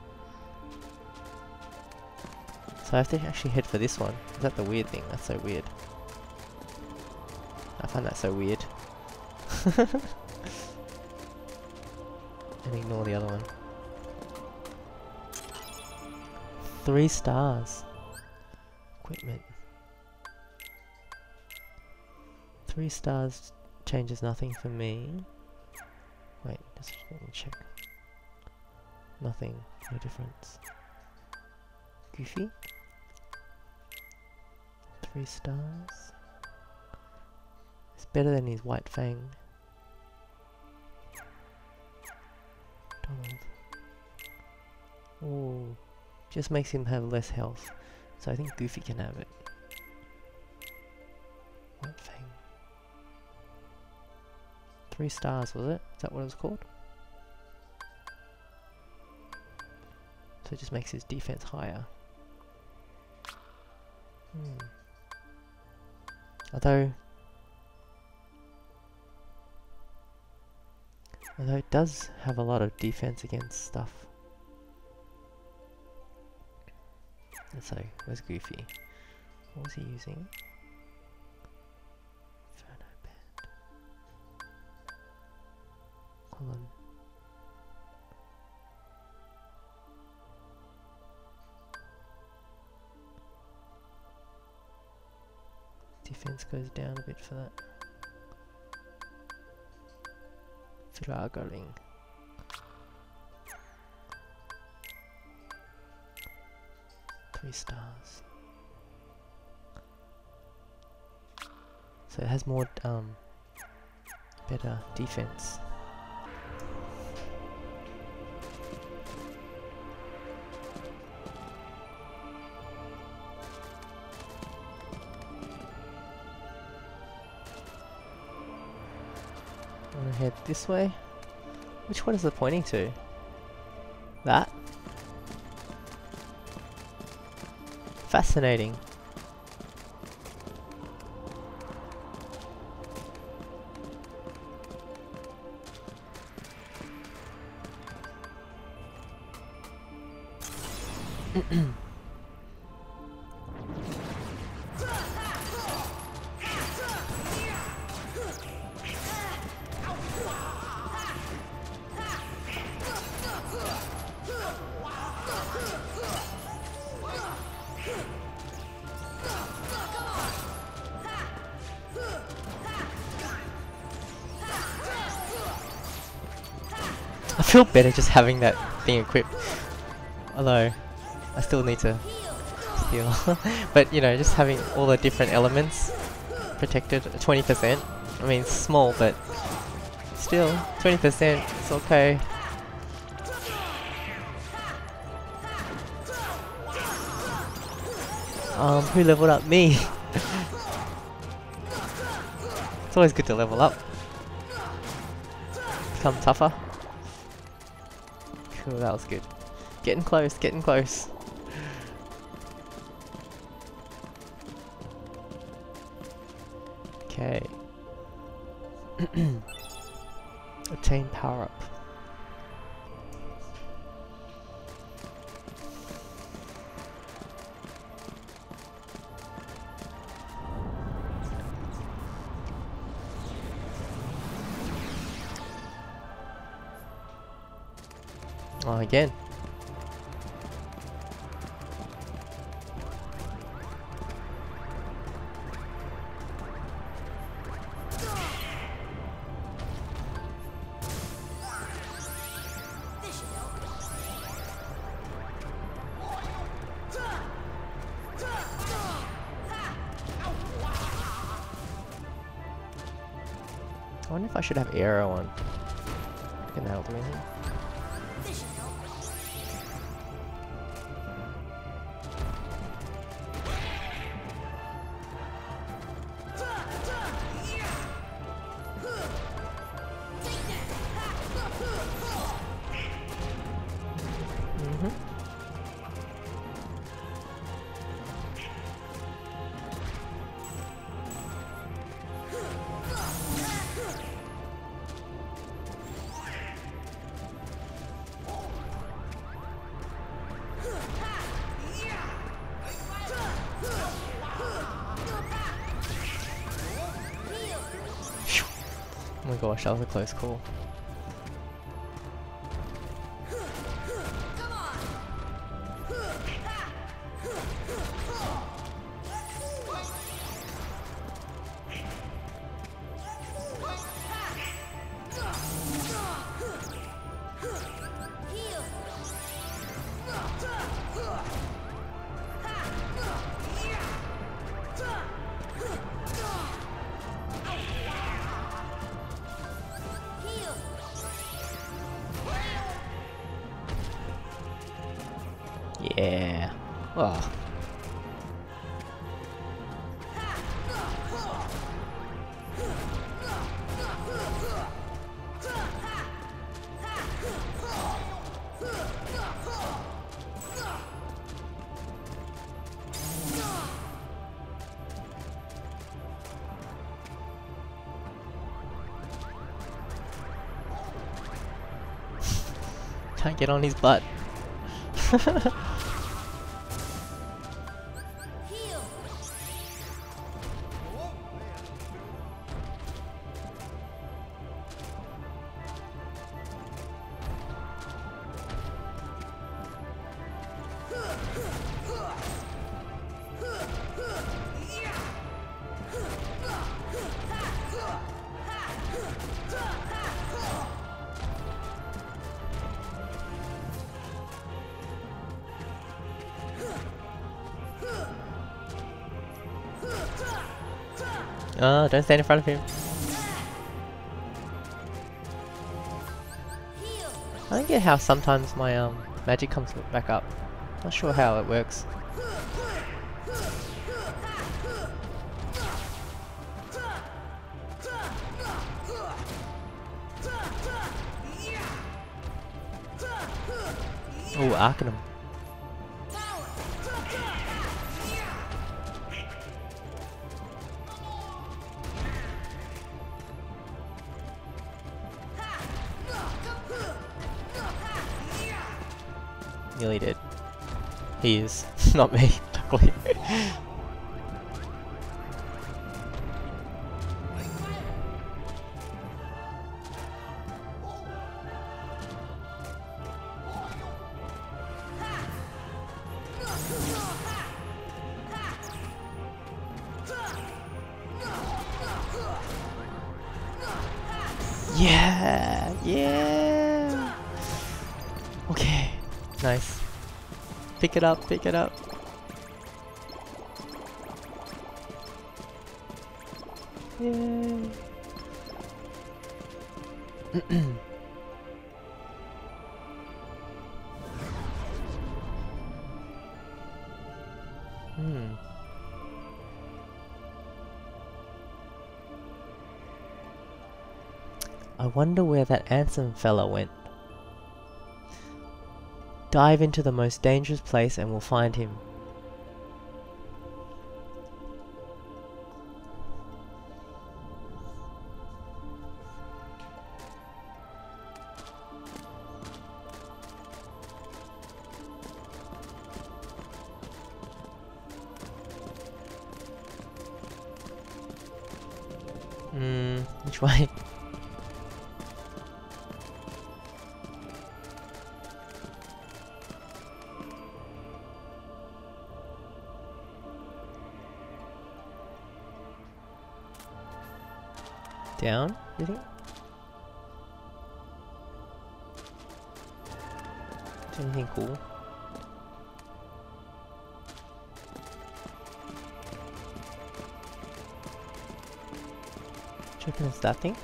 So I have to actually head for this one. Is that the weird thing? That's so weird. I find that so weird. And ignore the other one. Three stars. Equipment. Three stars changes nothing for me. Wait, just let me check. Nothing, no difference. Goofy? Three stars. It's better than his white fang. Donald. Oh, just makes him have less health. So I think Goofy can have it. White fang. Three stars, was it? Is that what it was called? So it just makes his defense higher. Hmm. Although, although it does have a lot of defense against stuff. So, where's Goofy? What was he using? Inferno Band. Hold on. Defense goes down a bit for that. Struggling. Three stars. So it has more, um, better defense. I'm gonna head this way. Which one is it pointing to? That? Fascinating. I feel better just having that thing equipped. Although, I still need to heal. But, you know, just having all the different elements protected, twenty percent. I mean, it's small, but still, twenty percent, it's okay. Um, who leveled up? Me! It's always good to level up. Become tougher. Cool, that was good. Getting close, getting close. Okay. Obtain power up. Oh, again. I wonder if I should have arrow on. Can that help me? Oh my gosh, that was a close call. Yeah. Oh. Can't get on his butt. Oh, don't stand in front of him. I don't get how sometimes my um magic comes back up. Not sure how it works. Oh, arcing him. Nearly did. He is, not me, luckily. Yeah, yeah. Okay, nice. Pick it up, pick it up. Yay. Hmm. I wonder where that Ansem fella went. Dive into the most dangerous place and we'll find him. Hmm, which way? Down, you think? Is there anything cool? Do you reckon it's that thing?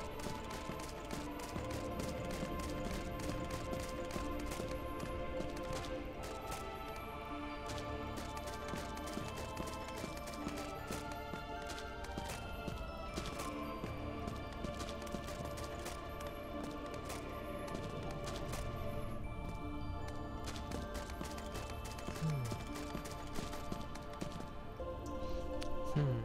Hmm.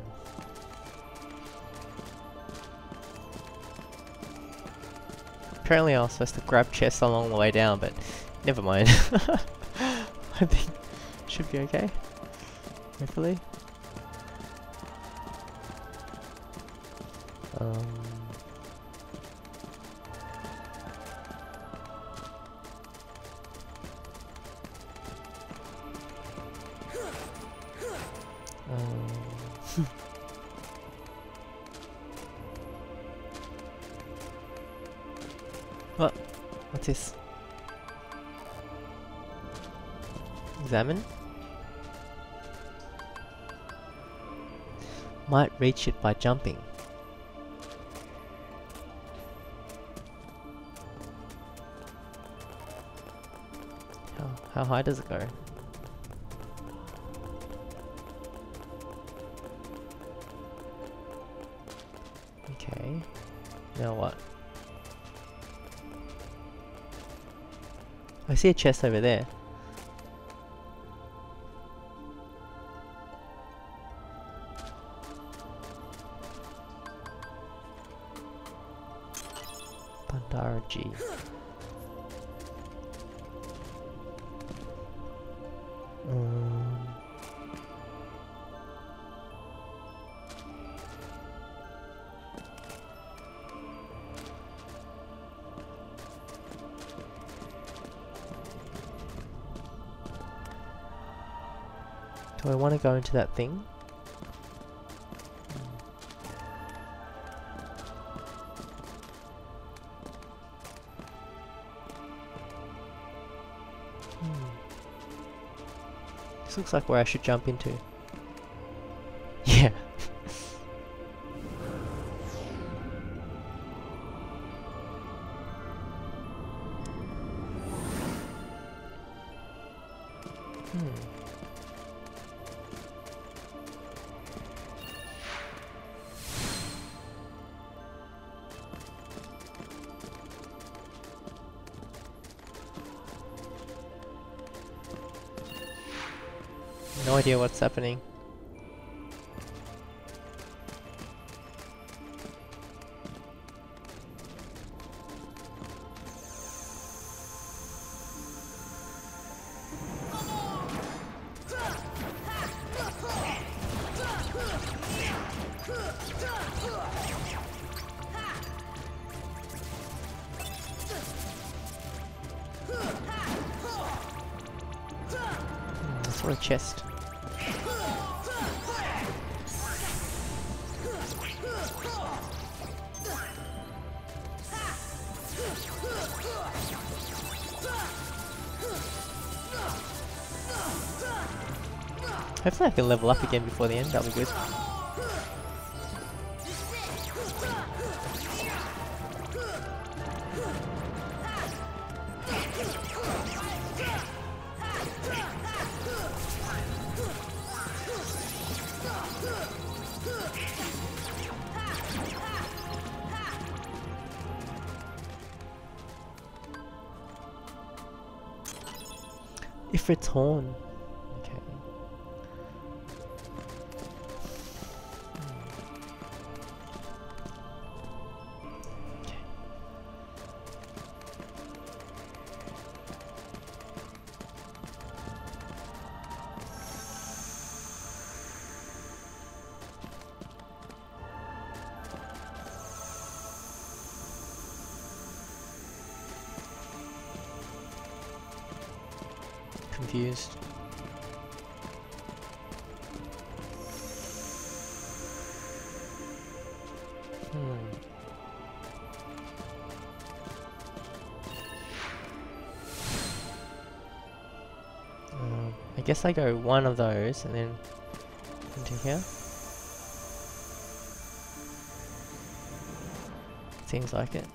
Apparently I was supposed to grab chests along the way down, but never mind. I think it should be okay. Hopefully. Um... Um, what? What's this? Examine? Might reach it by jumping. How, how high does it go? Okay, now what? I see a chest over there. Bandara G. Do I want to go into that thing? Hmm. This looks like where I should jump into. Yeah. Hmm. No idea what's happening. Hmm, that's for a chest. Hopefully I can level up again before the end, that'll be good. Ifrit's horn. Okay. Okay. Confused. Hmm. Um, I guess I go one of those and then into here. Seems like it.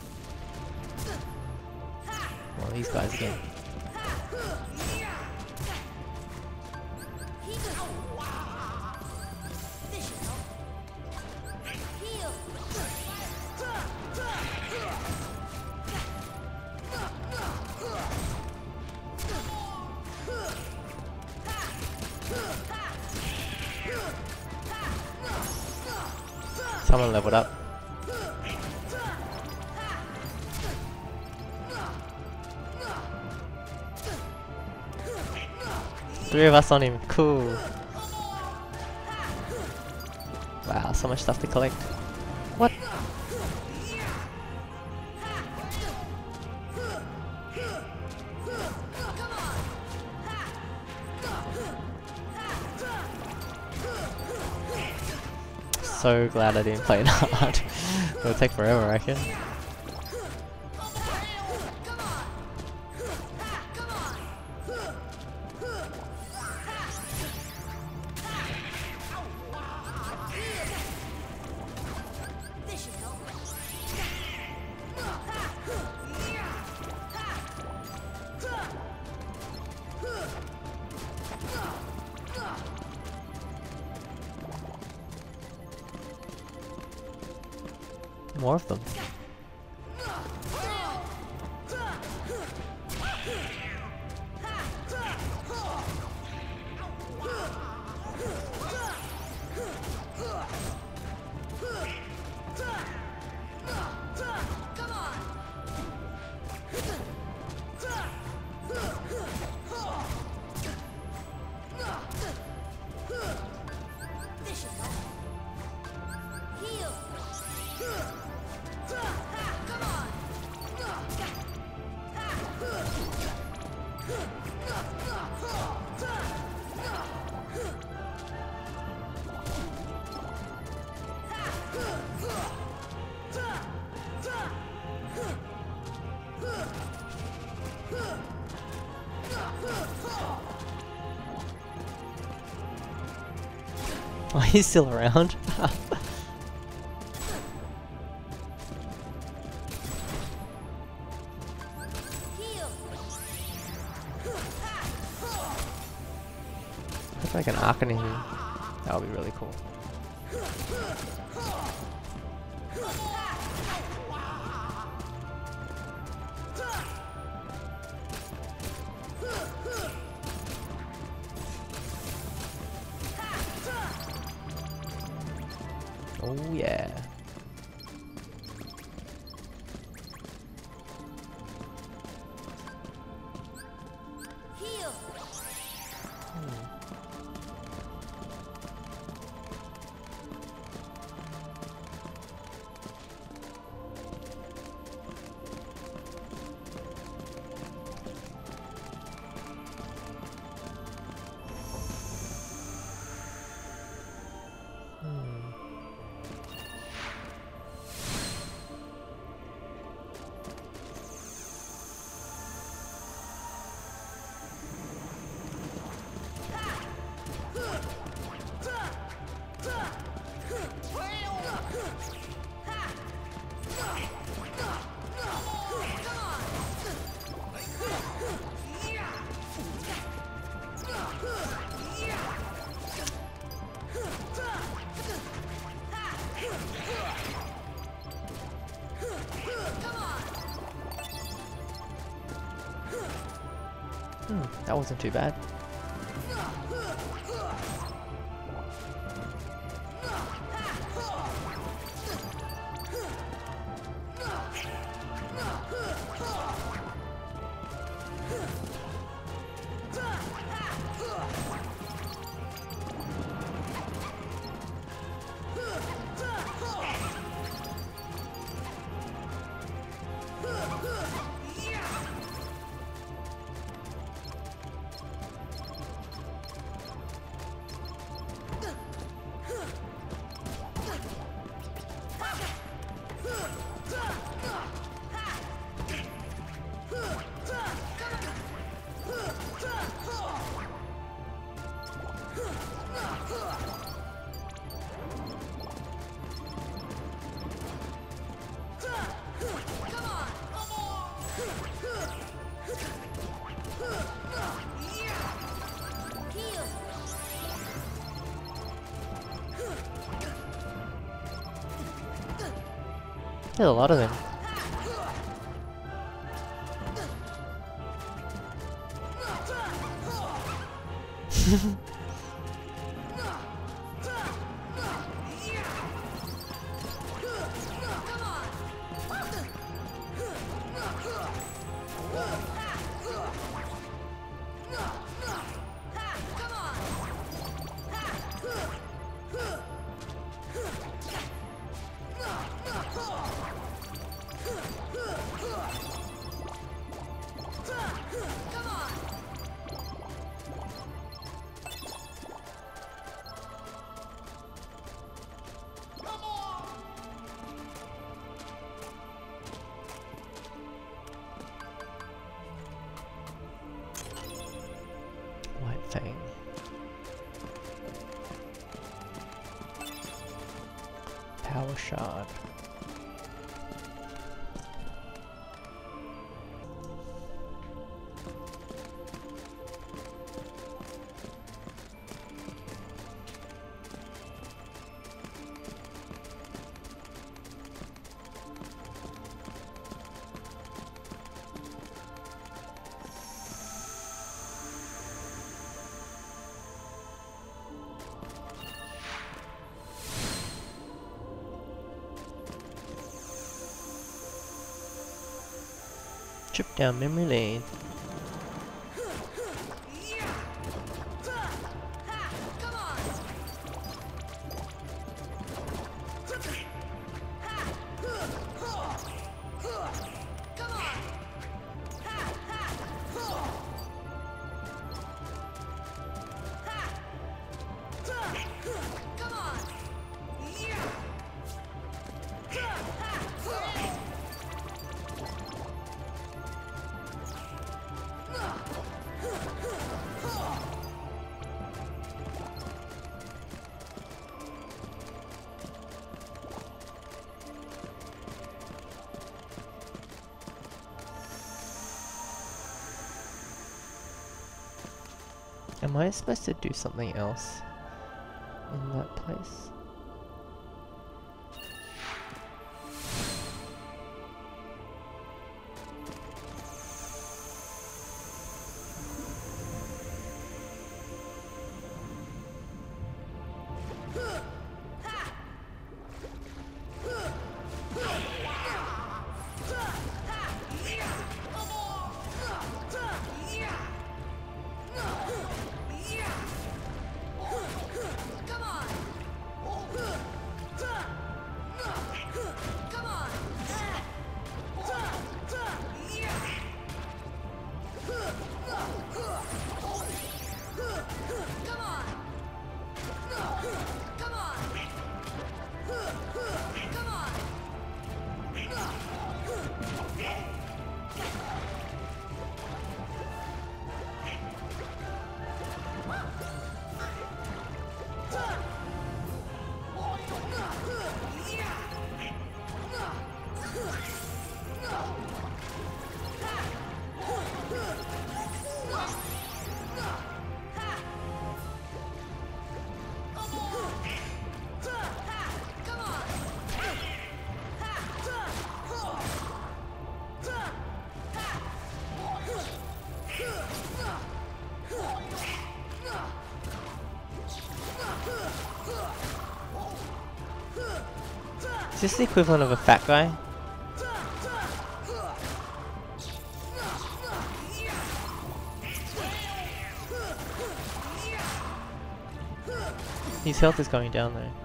Well, these guys again. Someone leveled up. Three of us on him, cool. Wow, so much stuff to collect. What? So glad I didn't play it hard. It'll take forever, I reckon. More of them. Oh, he's still around. If I can arc in here, that would be really cool. Oh yeah. Hmm, that wasn't too bad. There's a lot of them. White Fang. Power Shard. Trip down memory lane. Am I supposed to do something else in that place? Is this the equivalent of a fat guy? His health is going down though.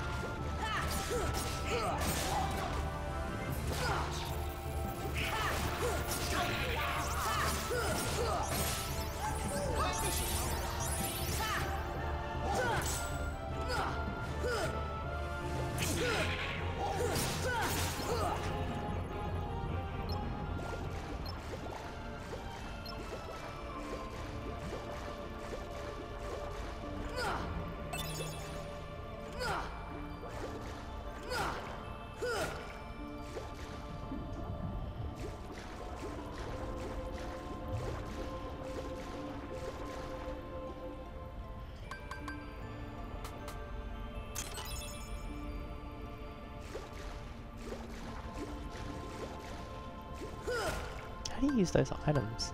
How do you use those items?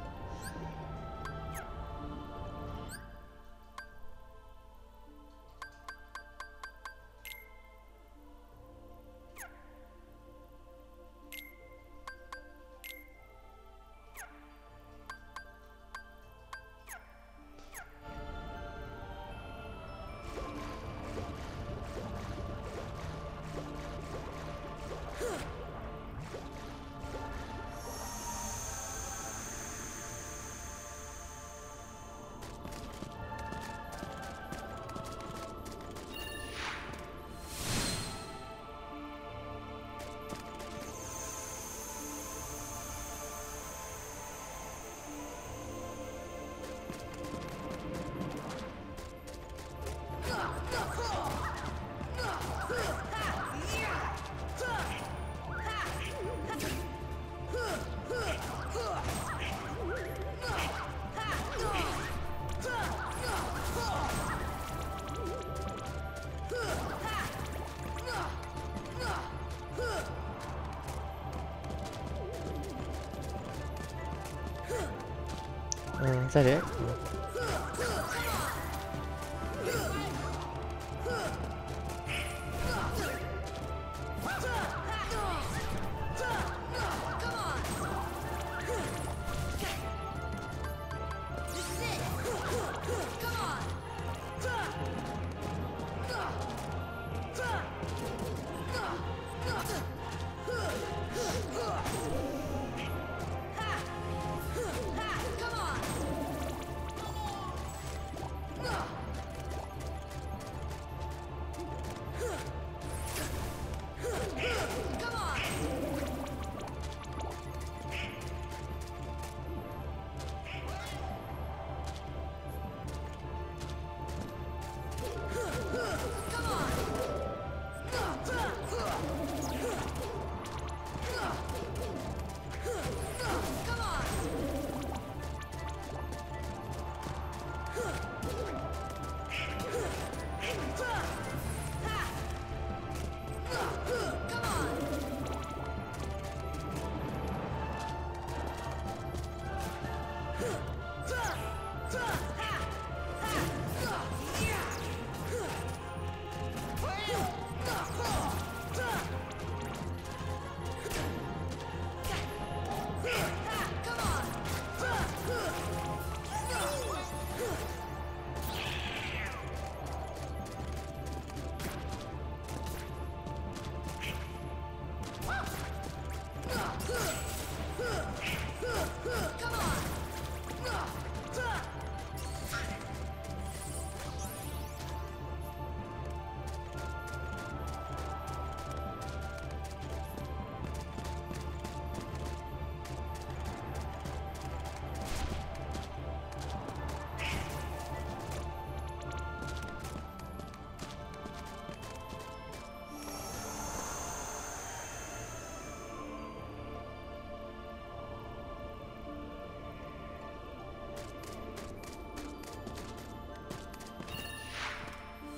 Uh, is that it?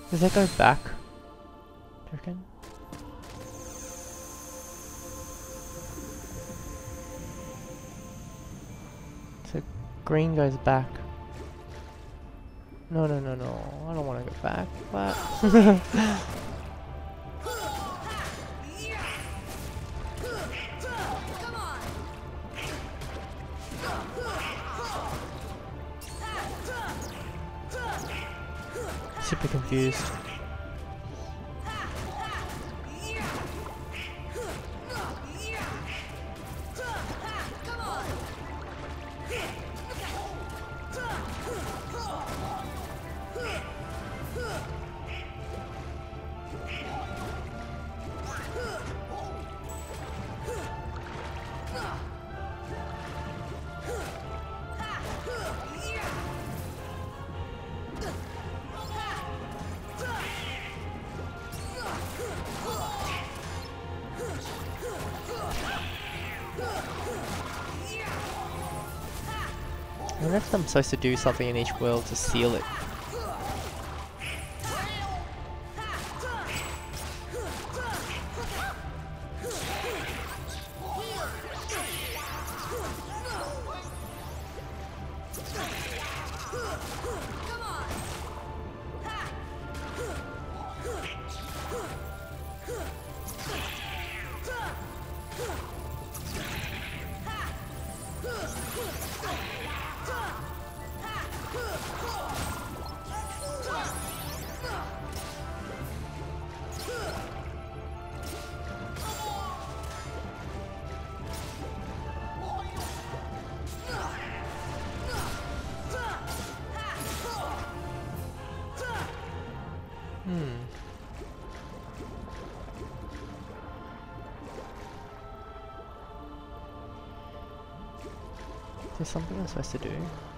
Does that go back? Do you reckon? So green goes back. No, no, no, no. I don't want to go back. What? Super confused. I wonder if I'm supposed to do something in each world to seal it. Hmm. There's something I'm supposed to do.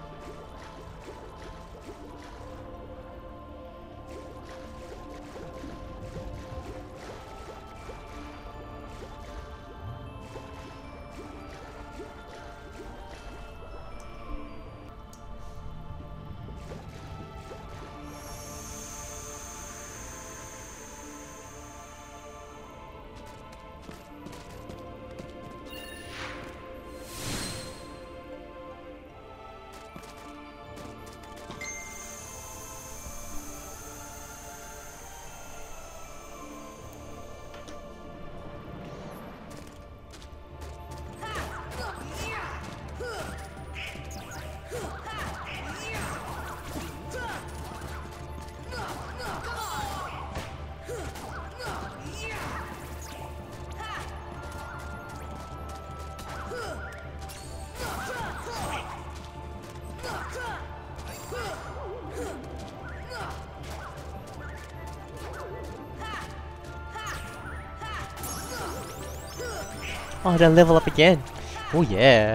Oh, they'll level up again. Oh yeah.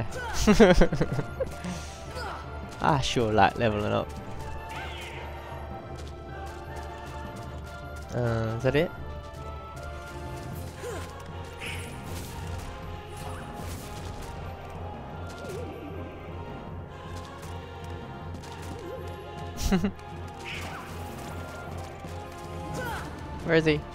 I sure like leveling up. Uh, is that it? Where is he?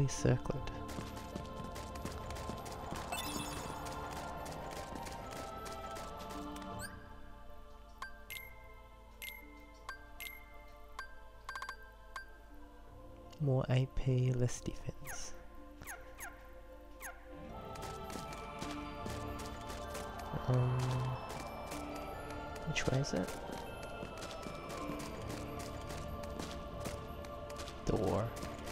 circle it. More A P, less defense. Um, which way is it? Door.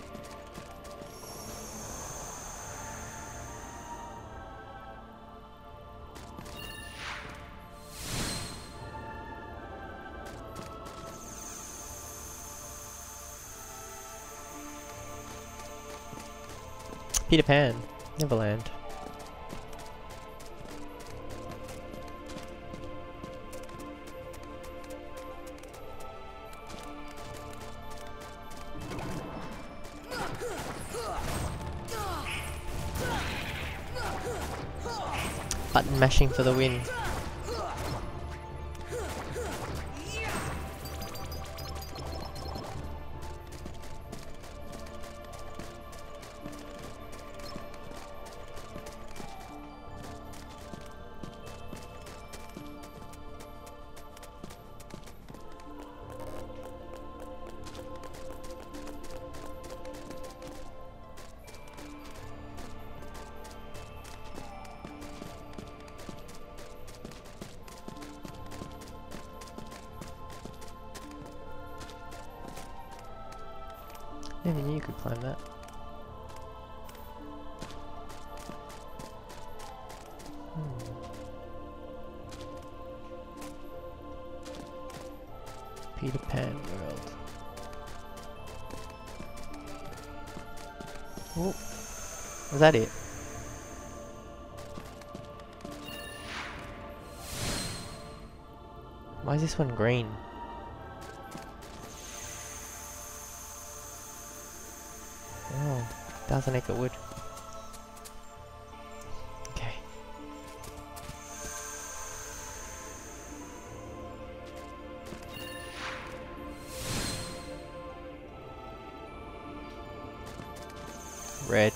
Peter Pan, Neverland. Button mashing for the win. Never knew you could climb that. Hmm. Peter Pan world. Oh, was that it? Why is this one green? Oh, doesn't make it wood. Okay. Red.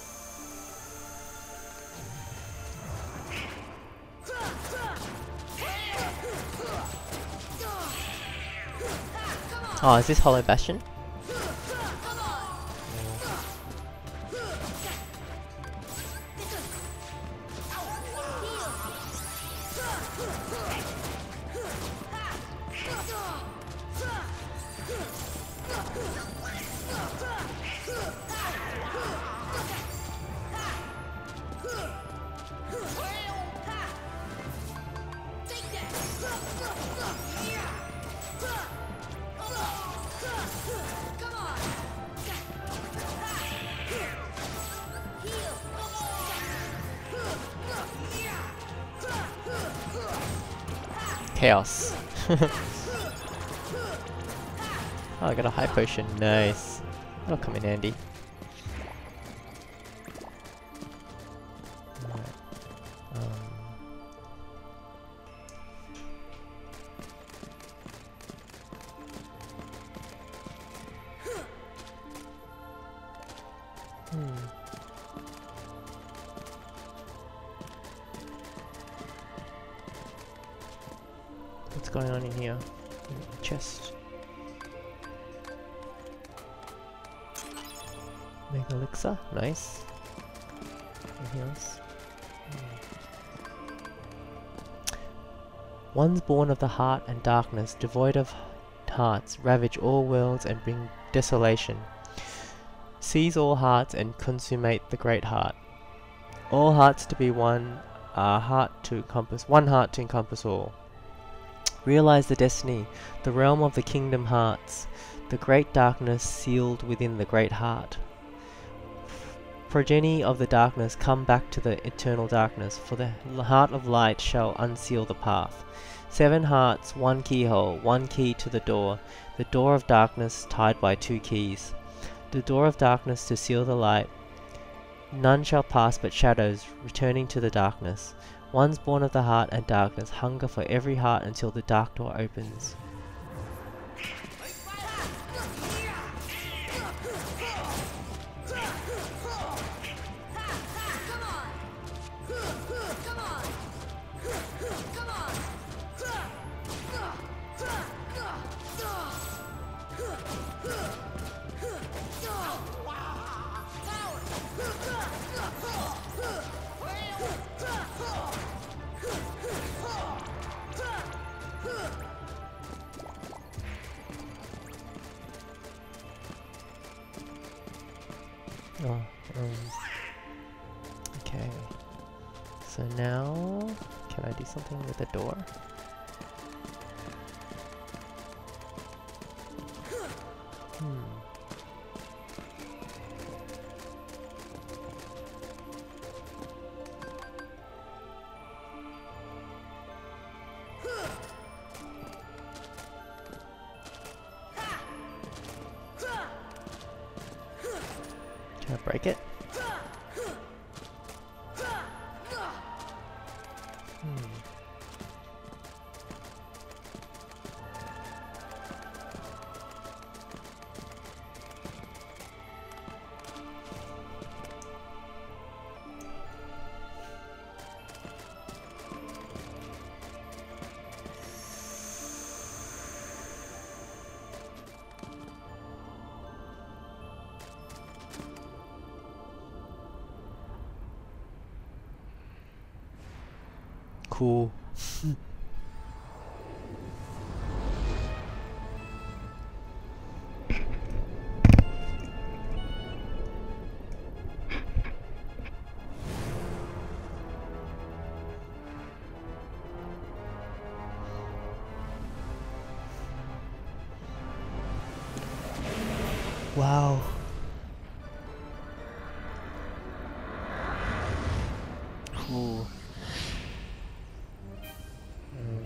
Oh, is this Hollow Bastion? Chaos. Oh, I got a high potion. Nice. That'll come in handy. Right. Um. Hmm. What's going on in here? In the chest. Mega elixir, nice. Anything else? Hmm. Ones born of the heart and darkness, devoid of hearts, ravage all worlds and bring desolation. Seize all hearts and consummate the great heart. All hearts to be one, a heart to encompass, one heart to encompass all. Realize the destiny, the realm of the kingdom hearts, the great darkness sealed within the great heart. Progeny of the darkness, come back to the eternal darkness, for the heart of light shall unseal the path. Seven hearts, one keyhole, one key to the door, the door of darkness tied by two keys. The door of darkness to seal the light. None shall pass but shadows, returning to the darkness. Ones born of the heart and darkness hunger for every heart until the dark door opens. Um, okay. So now, can I do something with the door? Hmm. Can I break it? Hmm. Cool. Wow. Cool. Um.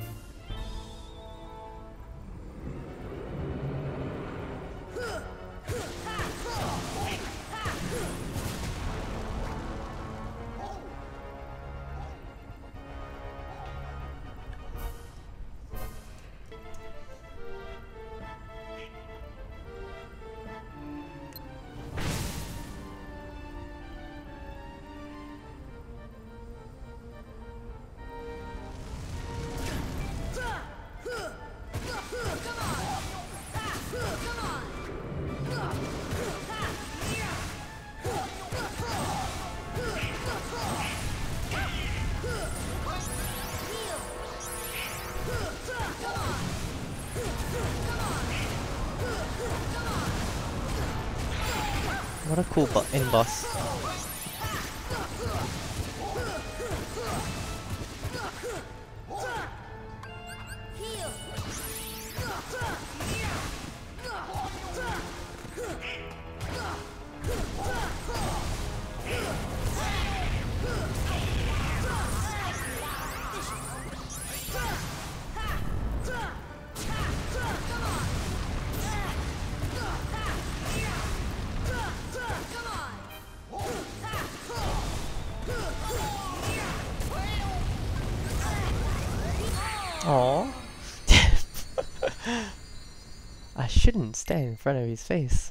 What a cool bo in boss. Aww. I shouldn't stay in front of his face.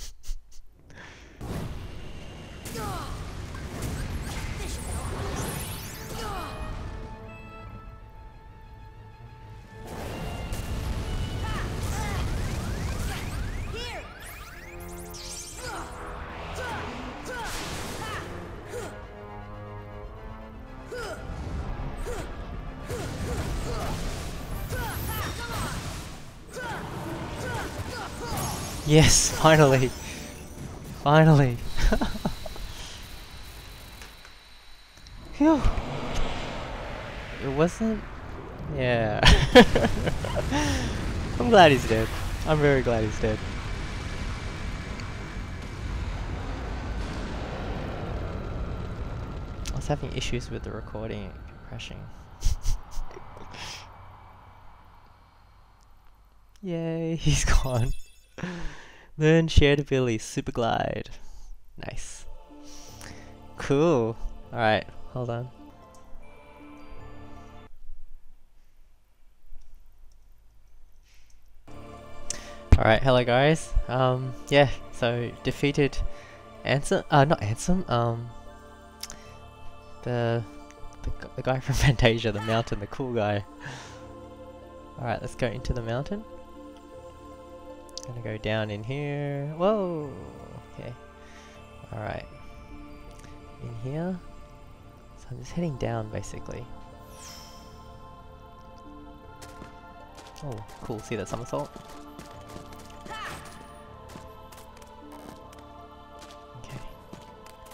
Yes, finally! Finally! Phew! It wasn't... Yeah. I'm glad he's dead. I'm very glad he's dead. I was having issues with the recording crashing. Yay, he's gone. Learn shared ability, super glide. Nice. Cool. Alright, hold on. Alright, hello guys. Um, yeah, so defeated Ansem, uh, not Ansem, um, the, the, the guy from Fantasia, the mountain, the cool guy. Alright, let's go into the mountain. Gonna go down in here. Whoa! Okay. Alright. In here. So I'm just heading down basically. Oh, cool. See that somersault? Okay.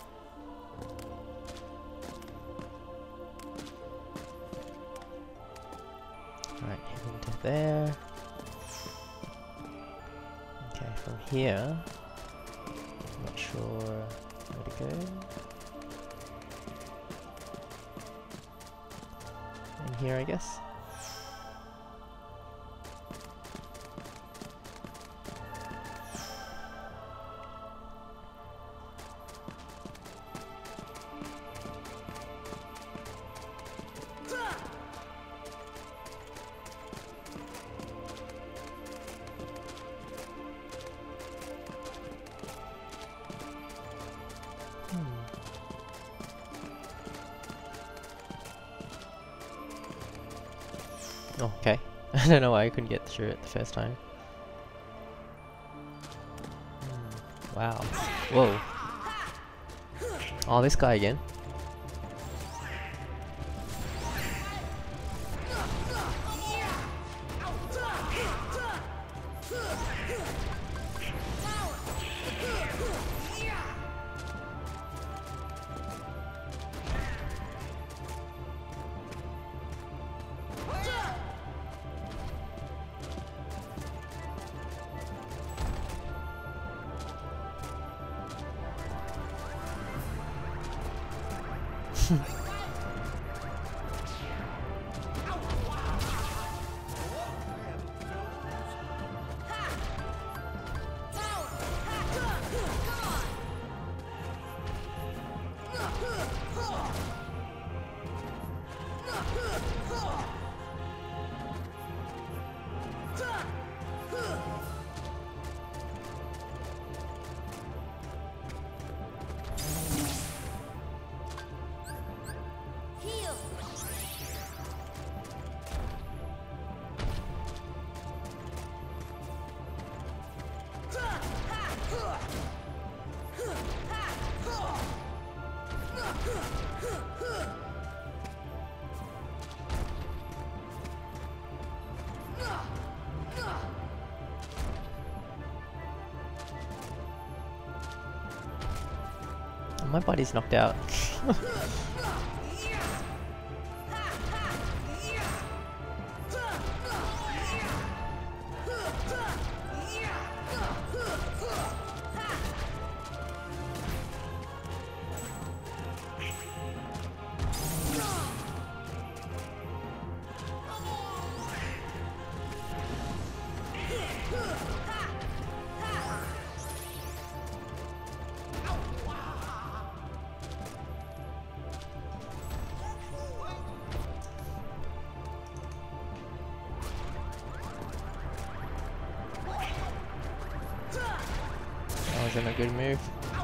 there. Okay, from here, not sure where to go. In here, I guess. Oh, okay. I don't know why I couldn't get through it the first time. Hmm. Wow. Whoa. Oh, this guy again. My body's knocked out. That wasn't a good move.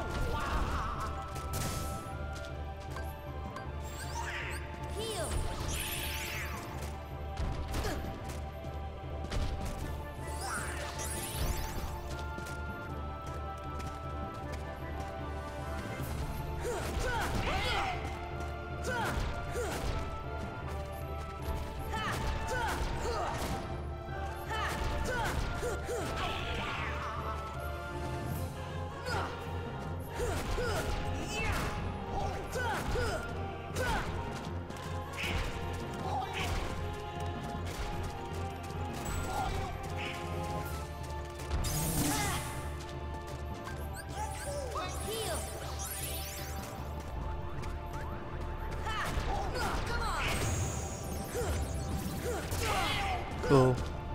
Cool.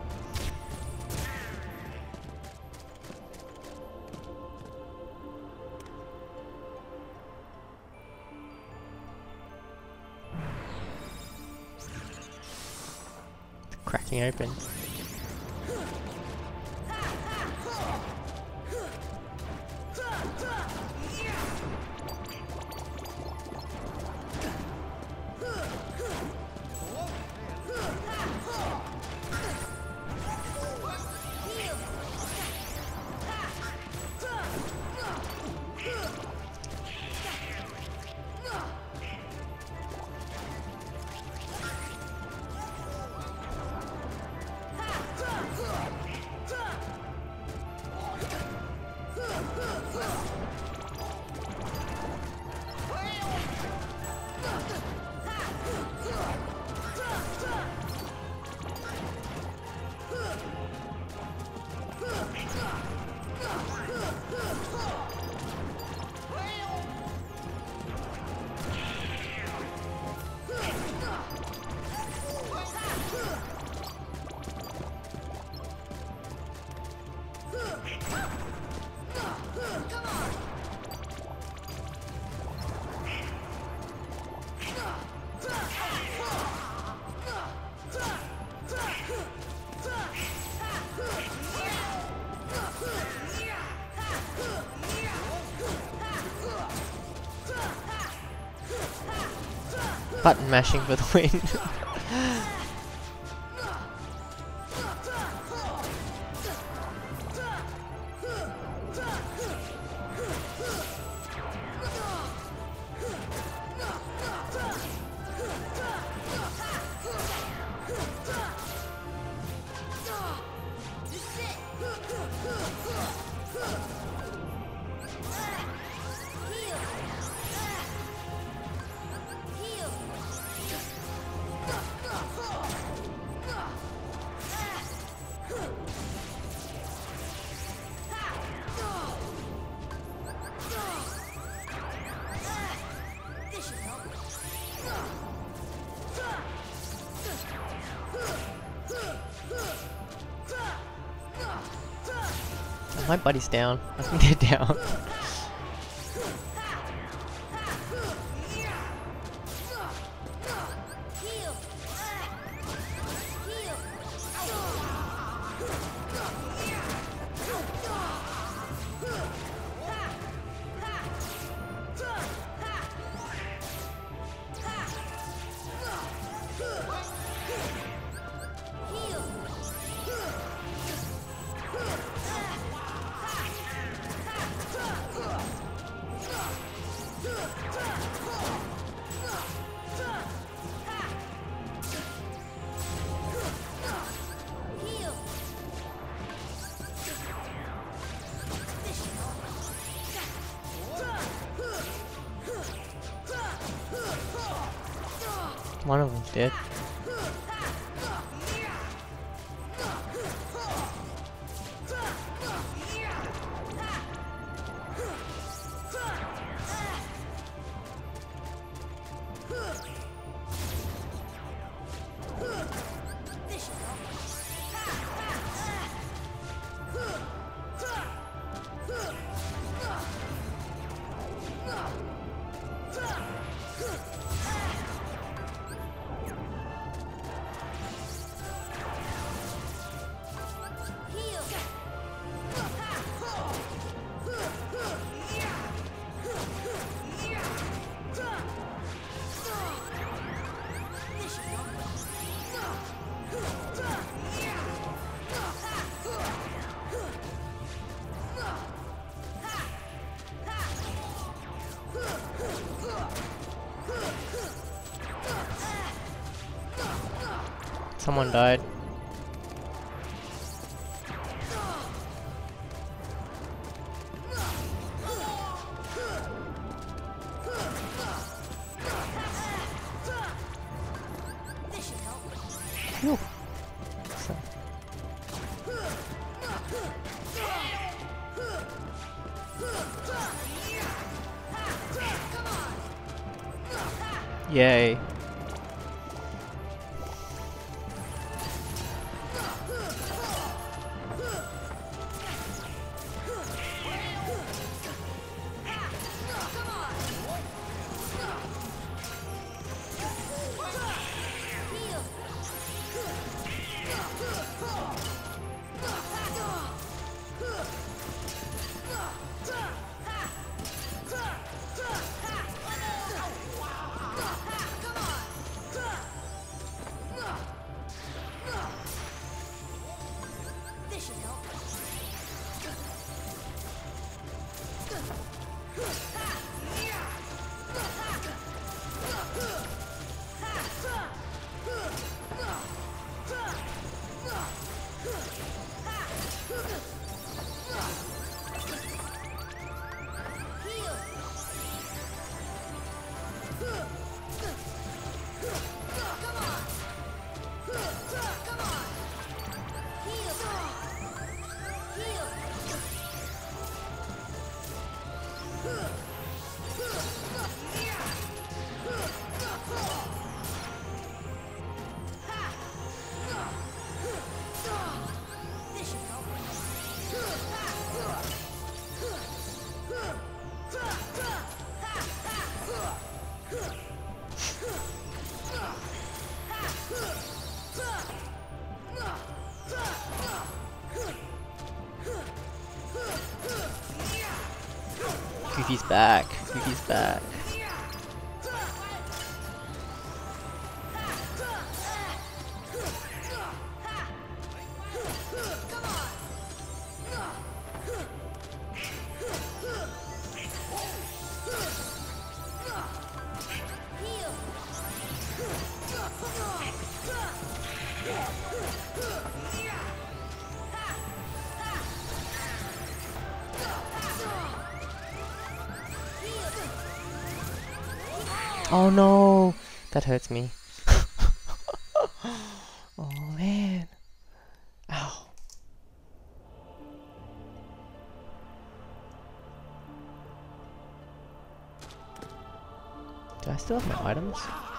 Cracking open. Button mashing for the win. My buddy's down. I think they're down. One of them's dead. Someone died. Phew. So. Yay. Goofy's back. Goofy's back. Oh no! That hurts me. Oh man. Ow. Do I still have my items?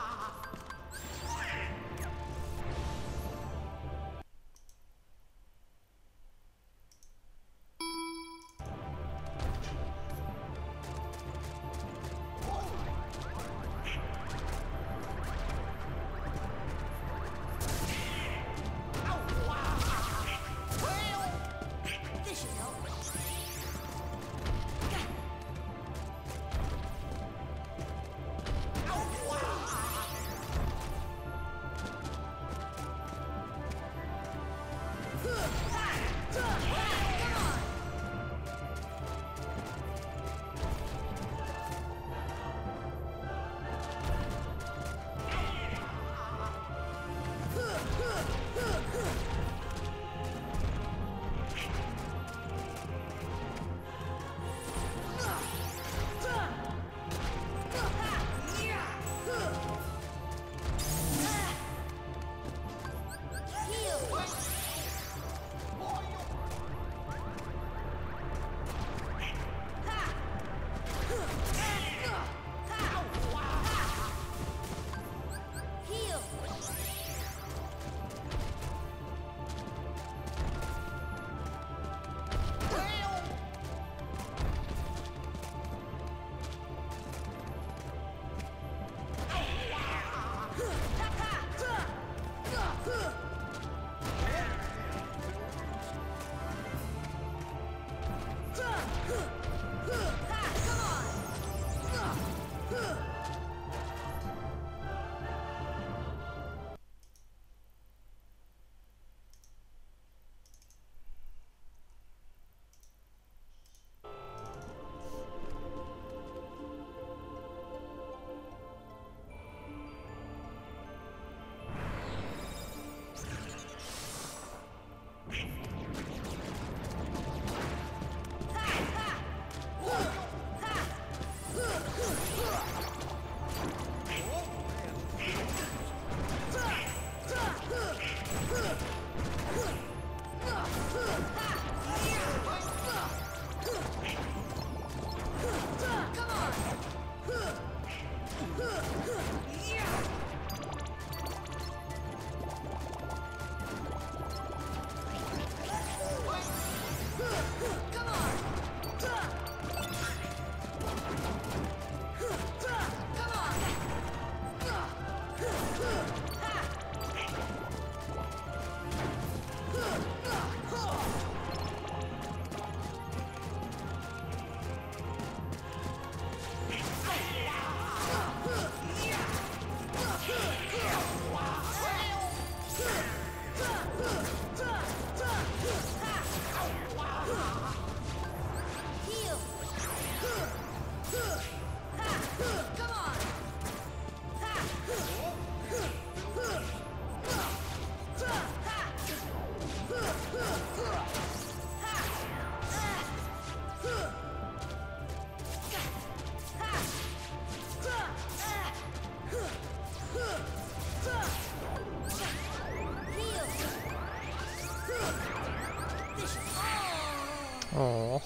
Oh.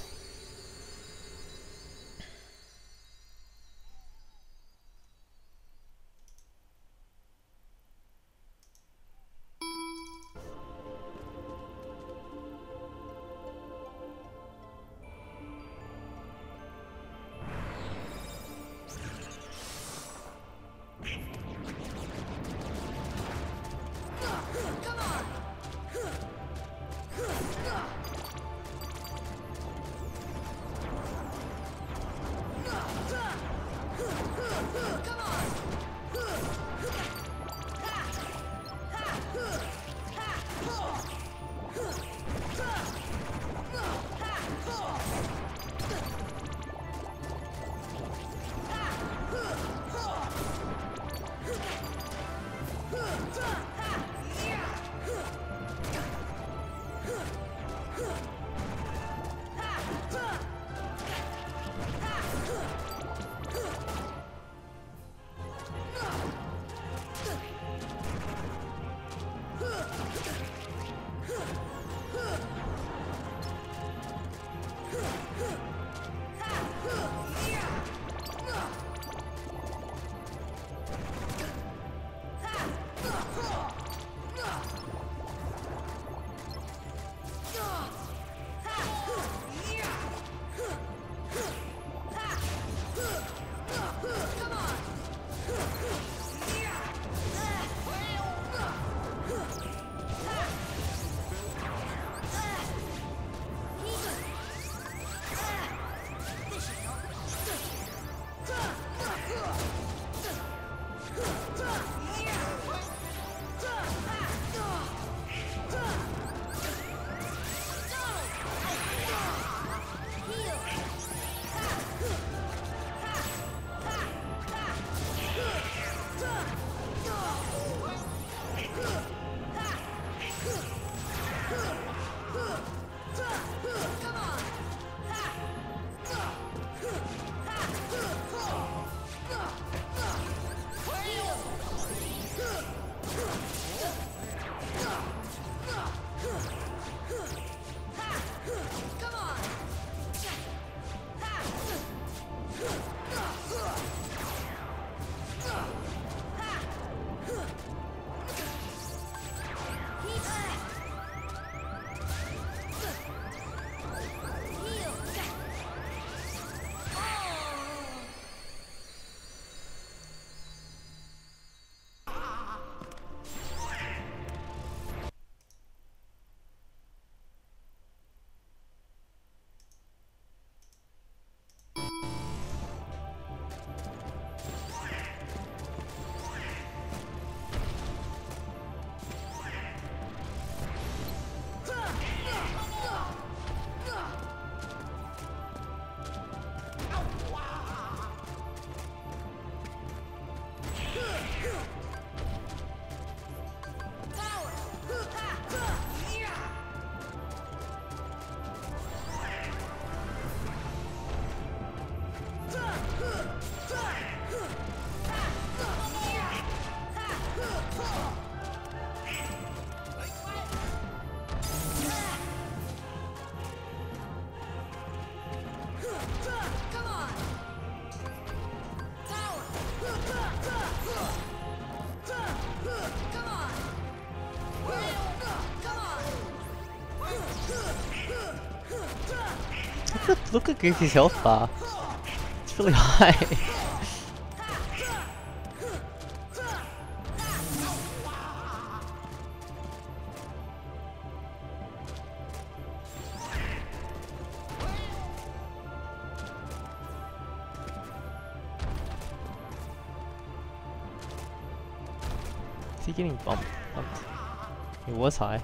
Look at Goofy's health bar. It's really high. Is he getting bumped? bumped? It was high.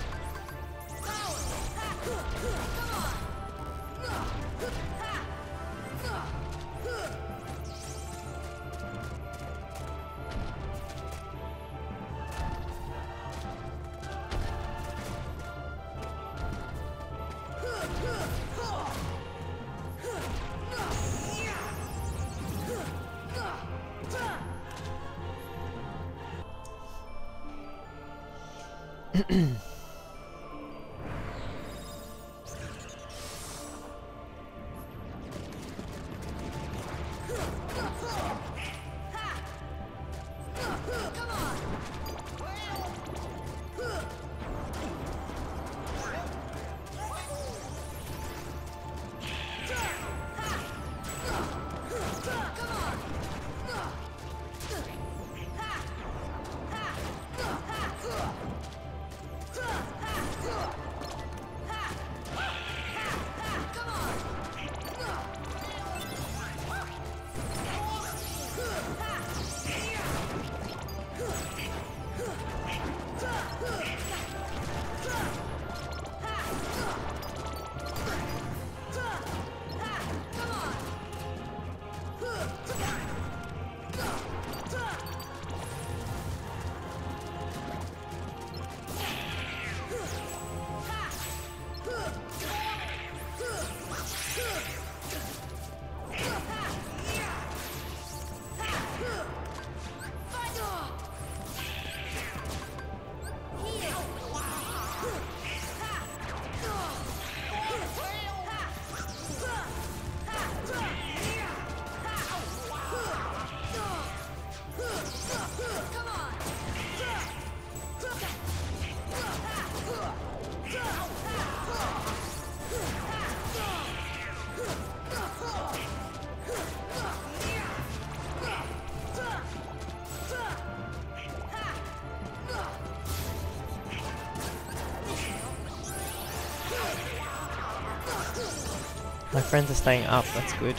My friends are staying up, that's good.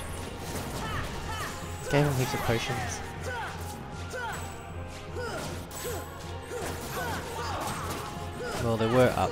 Gave them heaps of potions. Well, they were up.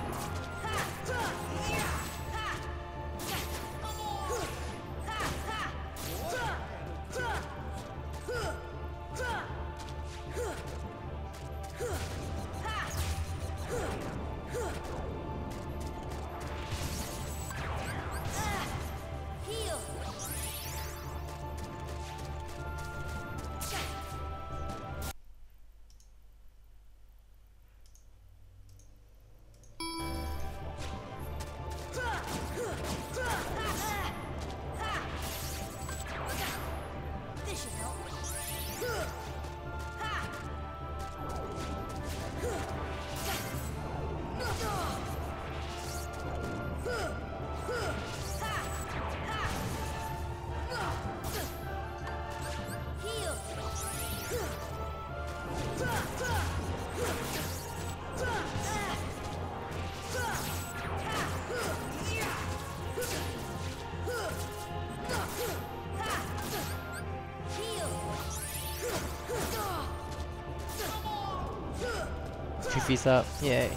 Goofy's up, yay.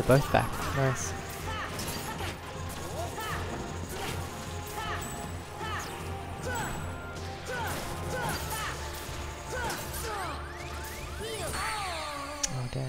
both back. Nice. Oh damn.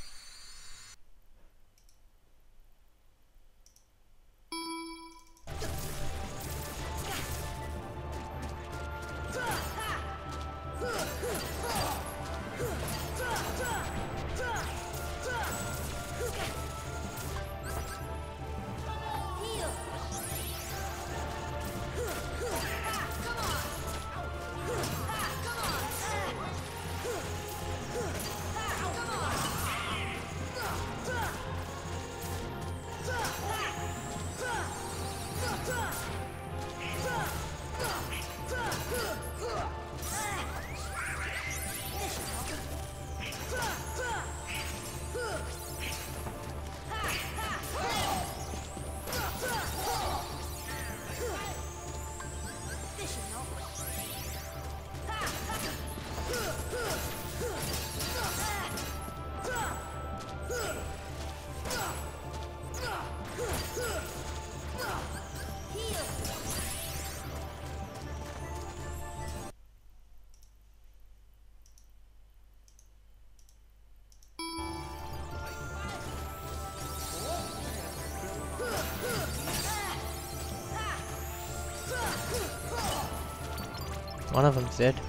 One of them's dead.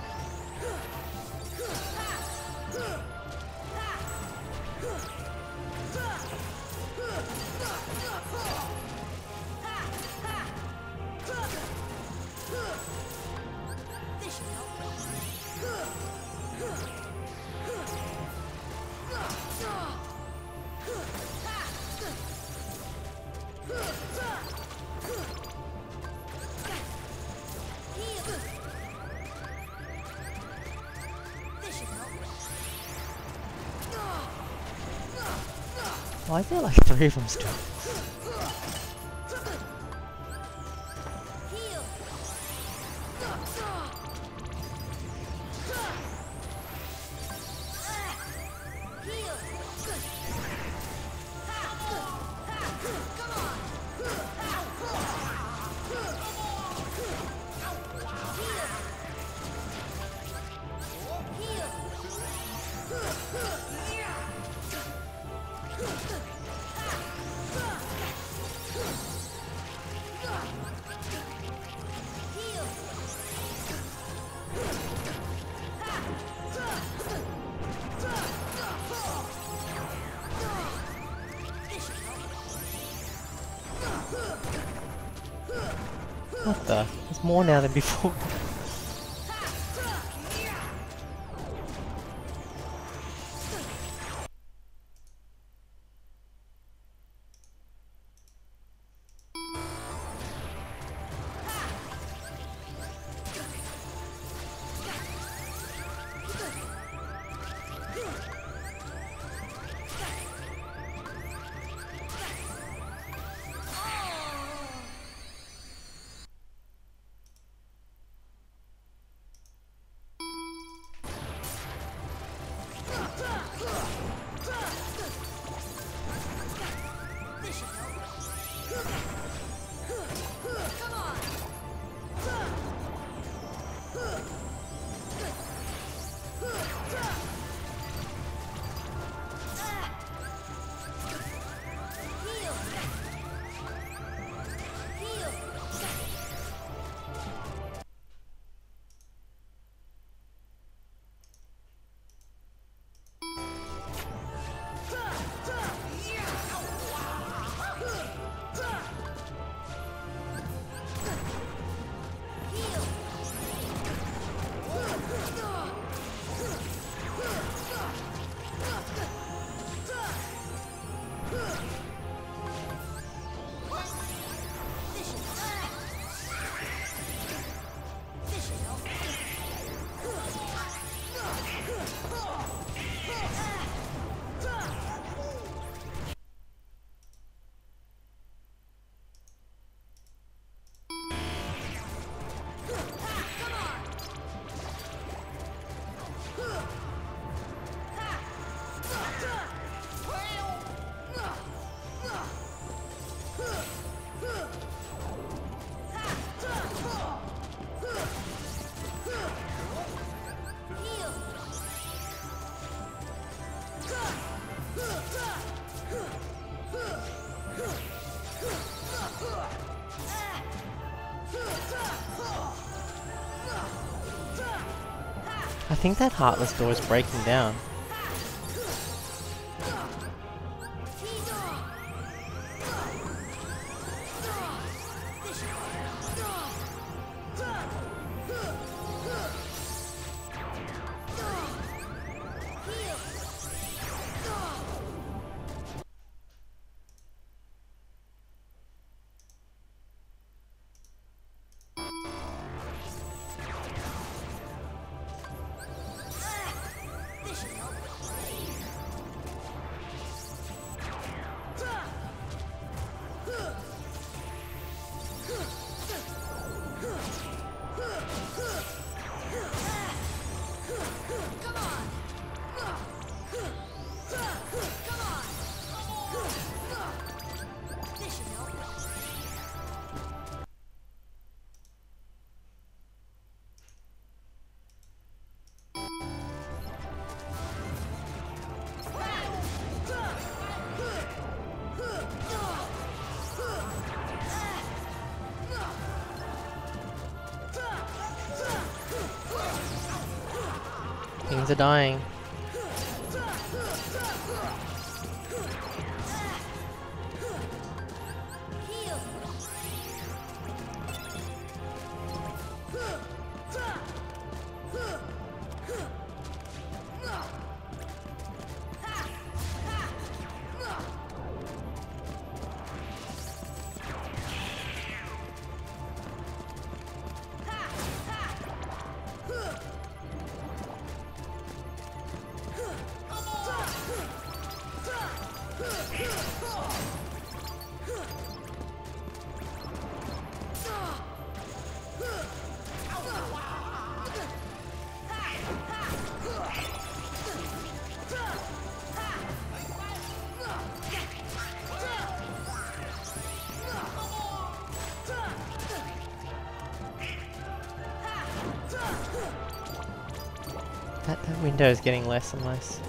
Why is there like three of them still? What the? There's more now than before. I think that heartless door is breaking down. Things are dying. That, that window is getting less and less.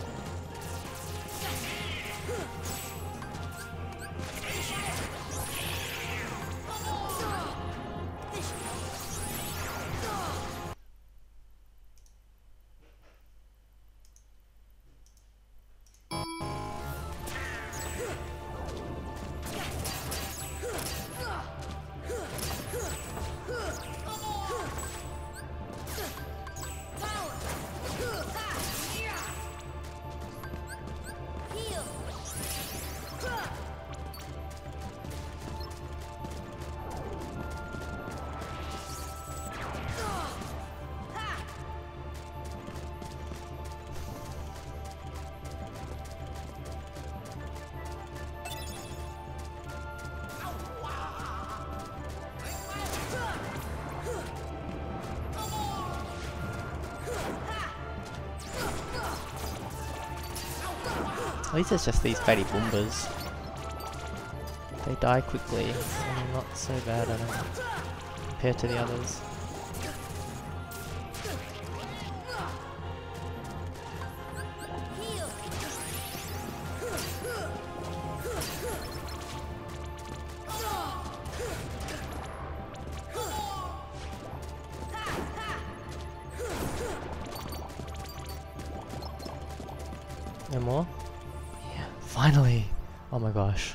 At least it's just these fatty boombas. They die quickly, and not so bad, I don't know, compared to the others. No more? Yeah, finally! Oh my gosh.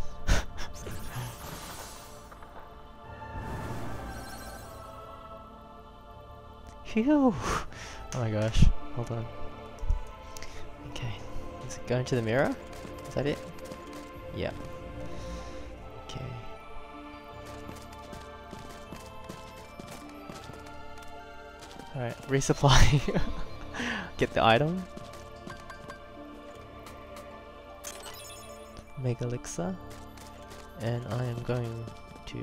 Phew! Oh my gosh. Hold on. Okay. Is it going to the mirror? Is that it? Yeah. Okay. Alright, resupply. Get the item. Mega elixir, and I am going to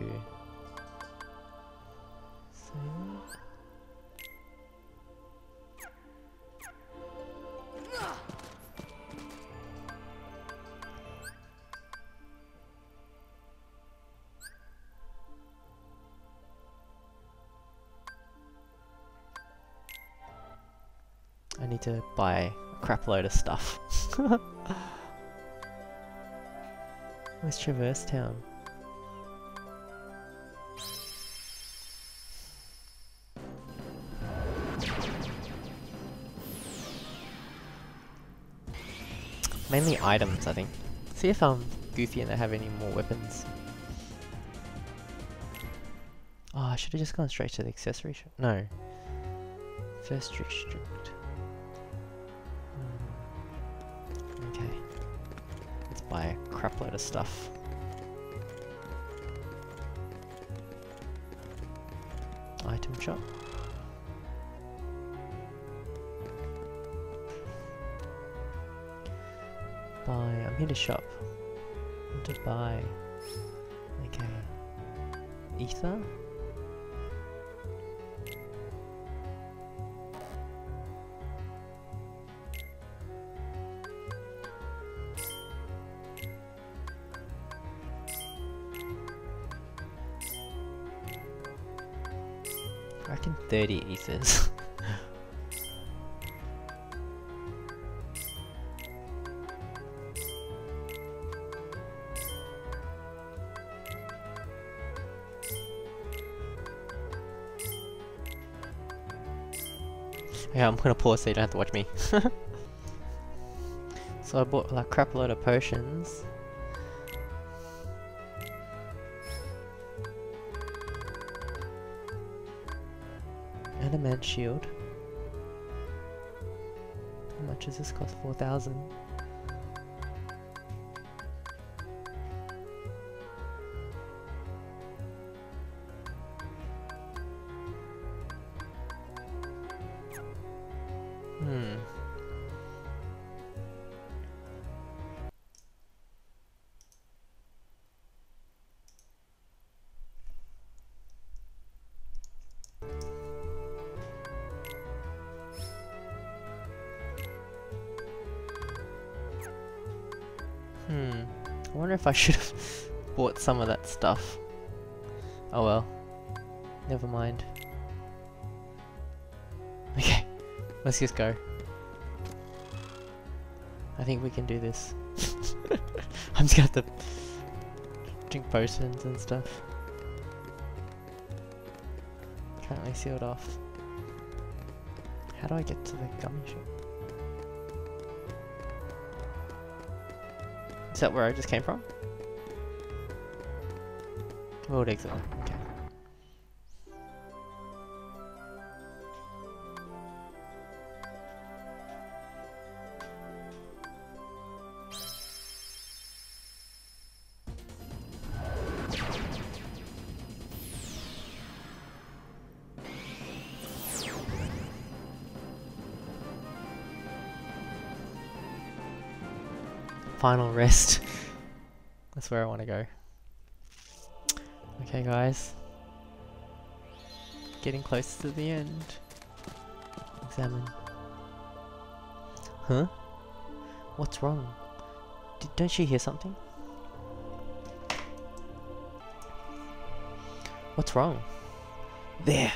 save. need to buy a crap load of stuff. Where's Traverse Town? Mainly items, I think. See if I'm goofy and they have any more weapons. Oh, I should have just gone straight to the accessory shop. No. First restrict. Hmm. Okay. Let's buy a crap load of stuff. Item shop. Buy. I'm here to shop. What to buy? Okay. Ether. I reckon thirty ethers. Yeah, I'm gonna pause so you don't have to watch me. So I bought like crap load of potions. And a man shield. How much does this cost? four thousand. Hmm. Hmm. I wonder if I should have bought some of that stuff. Oh well. Never mind. Okay. Let's just go. I think we can do this. I'm just gonna have to drink potions and stuff. Currently sealed off. How do I get to the gummy shop? Is that where I just came from? World exit. Okay. Final rest. That's where I want to go. Okay guys. Getting close to the end. Examine. Huh? What's wrong? D- don't you hear something? What's wrong? There!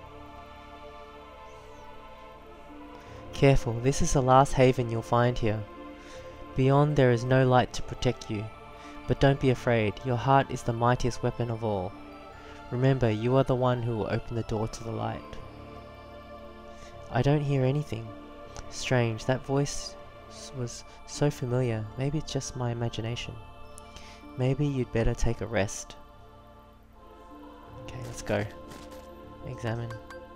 Careful, this is the last haven you'll find here. Beyond there is no light to protect you. But don't be afraid, your heart is the mightiest weapon of all. Remember, you are the one who will open the door to the light. I don't hear anything. Strange, that voice was so familiar. Maybe it's just my imagination. Maybe you'd better take a rest. Okay, let's go. Examine.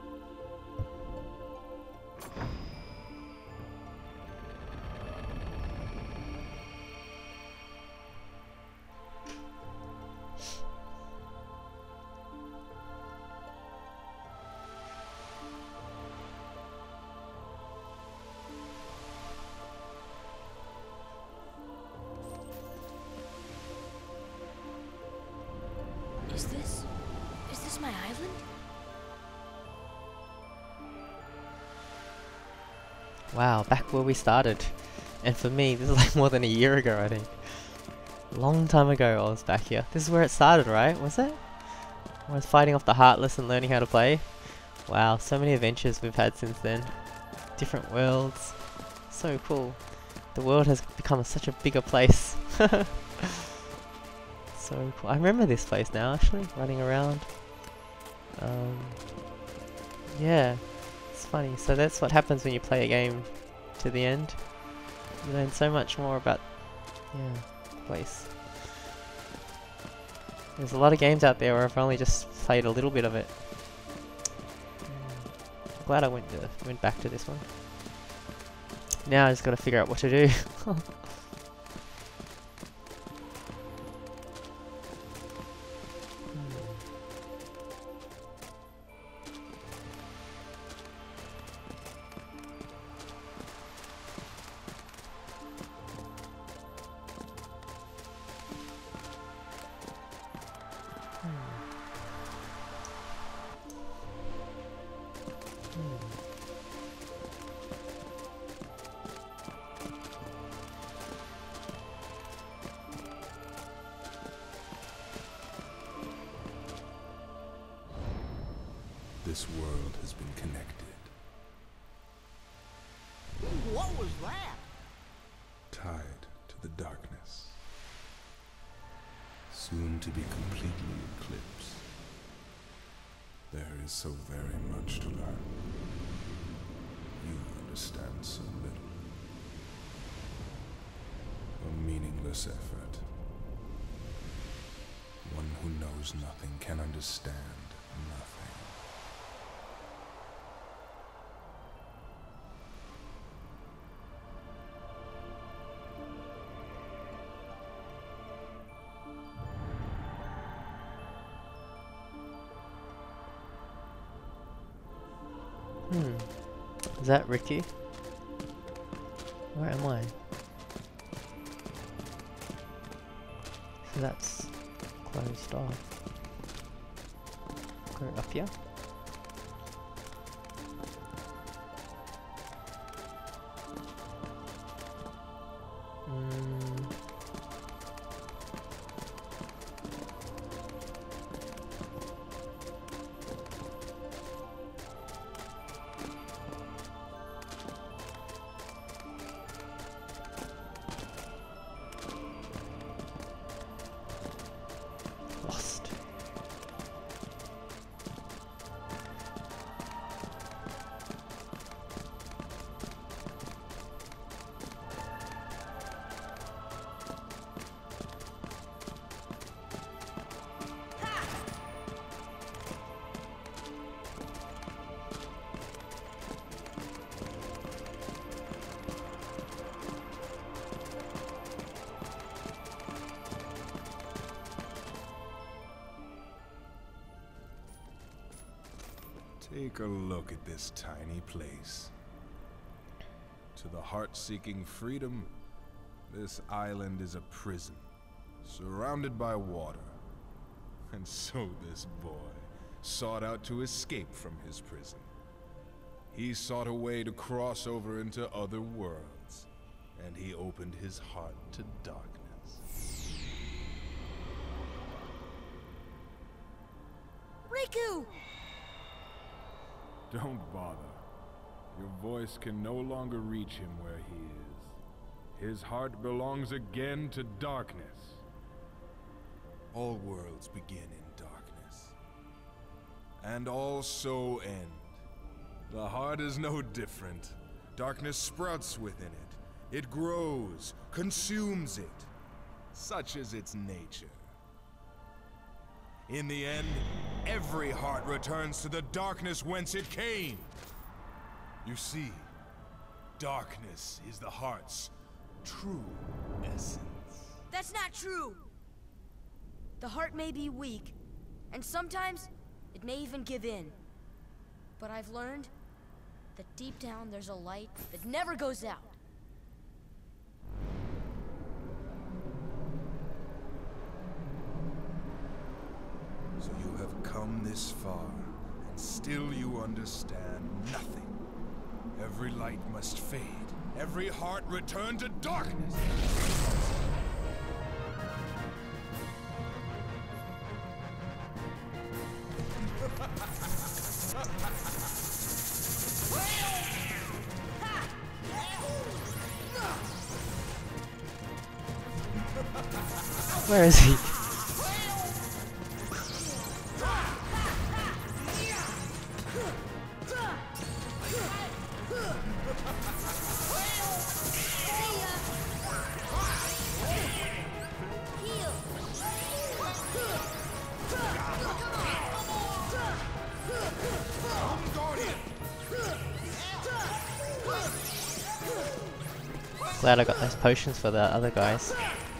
Is this... is this my island? Wow, back where we started. And for me, this is like more than a year ago, I think. Long time ago I was back here. This is where it started, right? Was it? I was fighting off the Heartless and learning how to play. Wow, so many adventures we've had since then. different worlds. So cool. The world has become such a bigger place. So cool. I remember this place now, actually, running around. Um, yeah, it's funny. So that's what happens when you play a game to the end. You learn so much more about, yeah, the place. There's a lot of games out there where I've only just played a little bit of it. Mm. I'm glad I went to, went back to this one. Now I just gotta figure out what to do. This world has been connected, What was that? tied to the darkness, soon to be completely eclipsed. There is so very much to learn. You understand so little. A meaningless effort. One who knows nothing can understand nothing. Hmm. Is that Ricky? Where am I? So that's closed off. Go up here. Mm. Lost. Take a look at this tiny place. To the heart-seeking freedom, this island is a prison, surrounded by water. And so this boy sought out to escape from his prison. He sought a way to cross over into other worlds, and he opened his heart to darkness. Riku! Don't bother. Your voice can no longer reach him where he is. His heart belongs again to darkness. All worlds begin in darkness. And all so end. The heart is no different. Darkness sprouts within it. It grows, consumes it. Such is its nature. In the end, every heart returns to the darkness whence it came. You see, darkness is the heart's true essence. That's not true! The heart may be weak, and sometimes it may even give in. But I've learned that deep down there's a light that never goes out. So you have come this far, and still you understand nothing. Every light must fade. Every heart return to darkness. Where is he? Glad I got those potions for the other guys.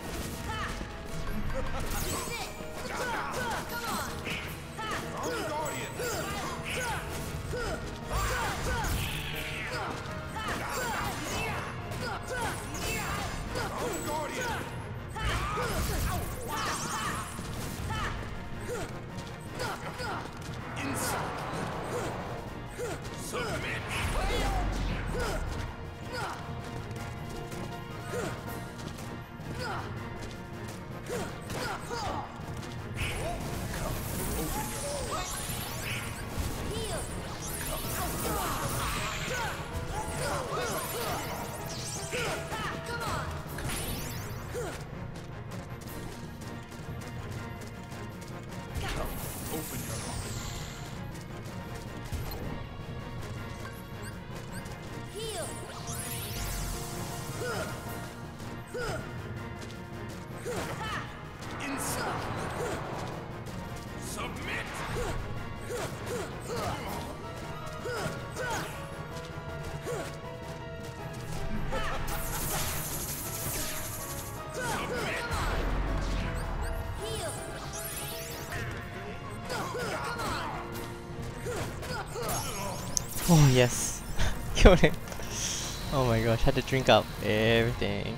Oh yes, killed him. Oh my gosh, had to drink up everything.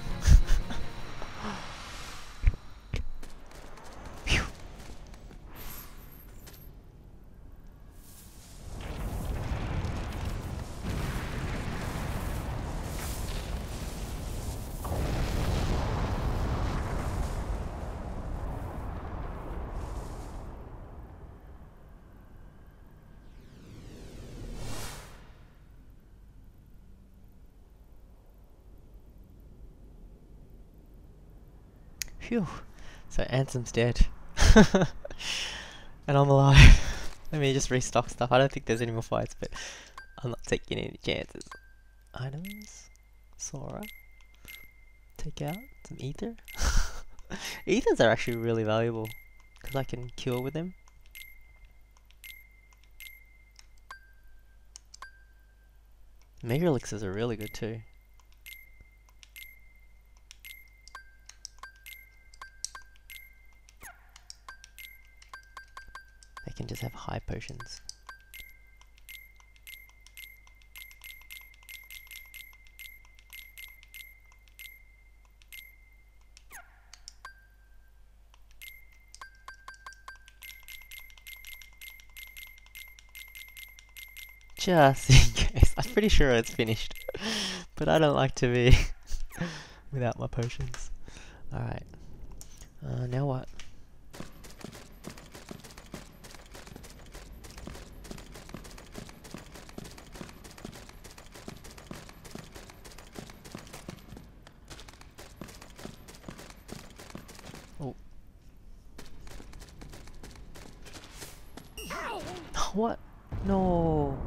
Phew. Phew. So Ansem's dead. And I'm alive. Let me just restock stuff. I don't think there's any more fights, but I'm not taking any chances. Items? Sora? Take out some ether? Ethers are actually really valuable, because I can cure with them. Mega elixirs are really good too. They can just have high potions. Just in case. I'm pretty sure it's finished. But I don't like to be without my potions. Alright. Uh, now what? Oh. What? No.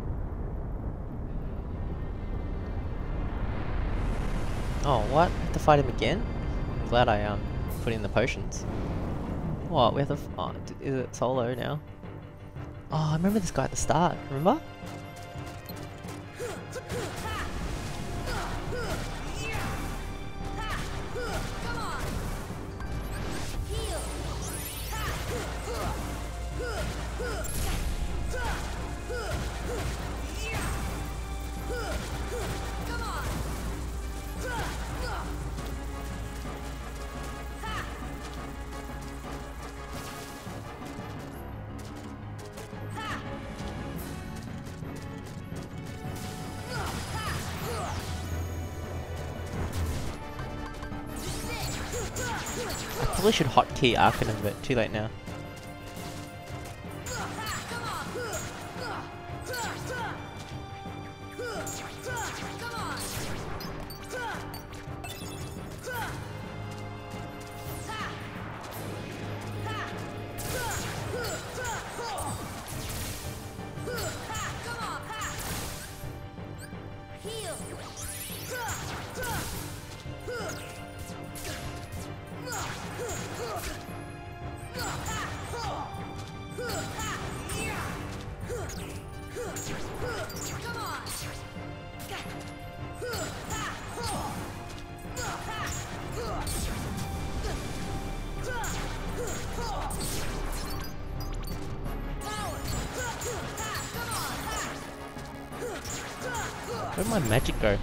Oh, what? I have to fight him again? I'm glad I um put in the potions. What? We have to. F oh, is it solo now? Oh, I remember this guy at the start. Remember? I probably should hotkey Arcanum, but too late now. Where'd my magic go?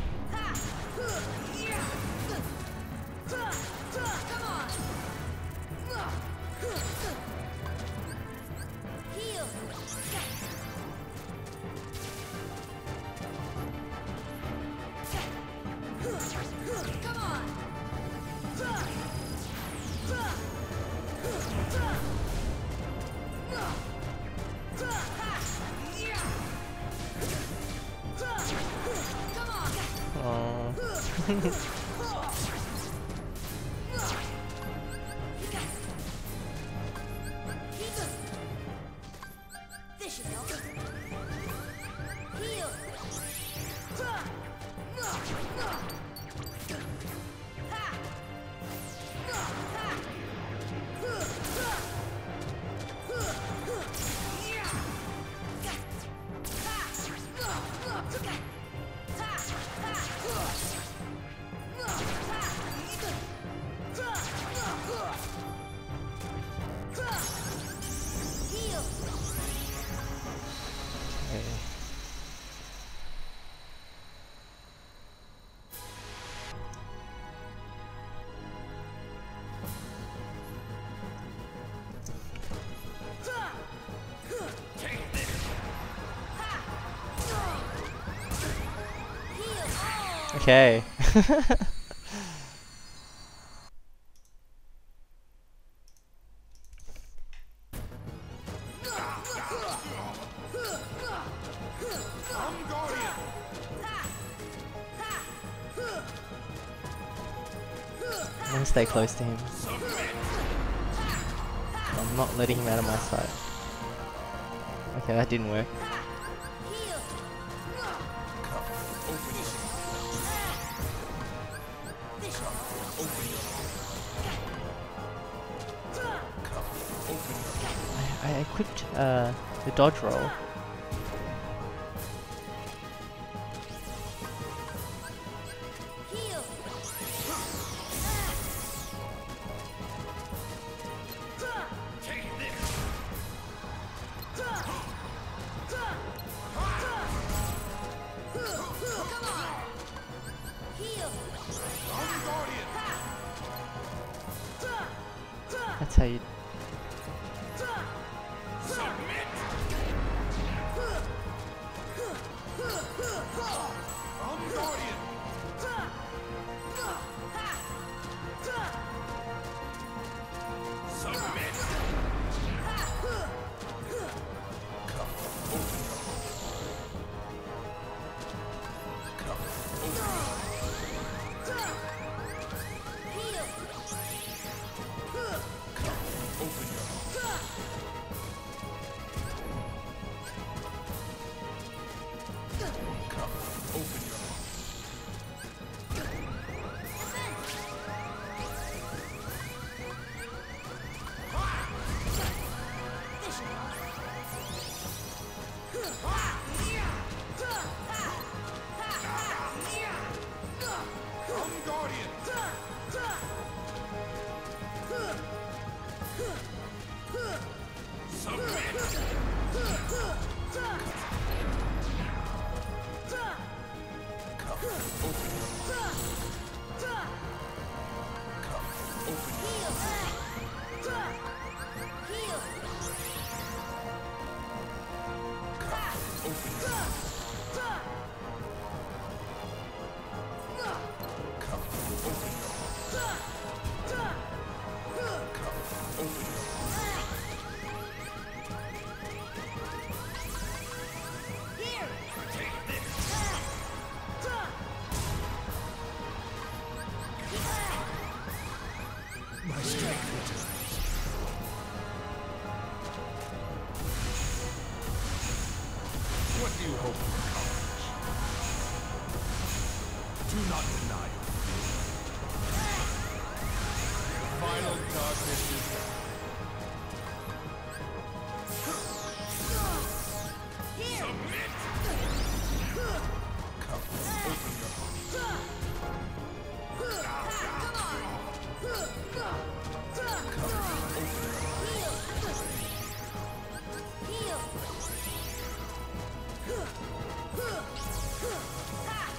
Okay. I'm gonna stay close to him. I'm not letting him out of my sight. Okay, that didn't work. I, I equipped uh, the dodge roll. That's how you... My strength returns. What do you hope to accomplish? Do not deny your fear. The final darkness is done. Submit! Come, open your heart. Heal!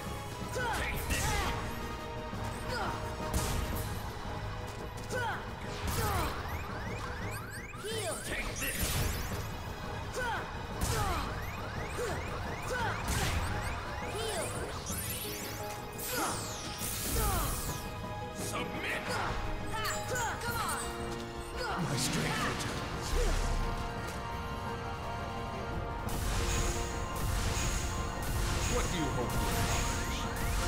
do you hope to accomplish?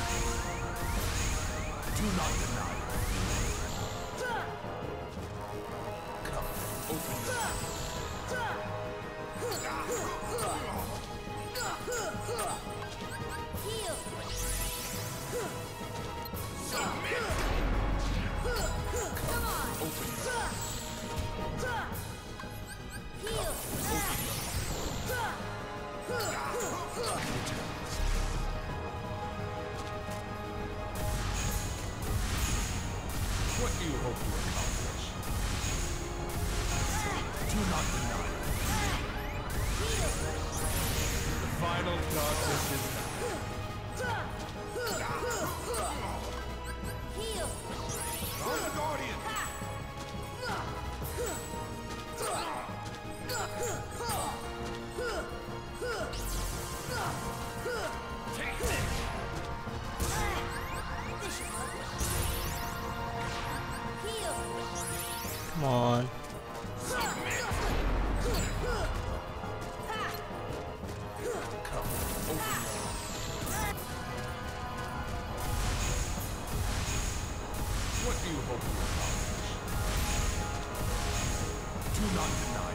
Do not deny it. Come, open your eyes. Heal! Submit! Come on! Open your eyes. Heal! What do you hope to accomplish? Do not deny it. The final darkness is now. Heal! On the Guardian! Take this! Heal! Come on. Submit! Come, open your eyes. What do you hope to accomplish? Do not deny it.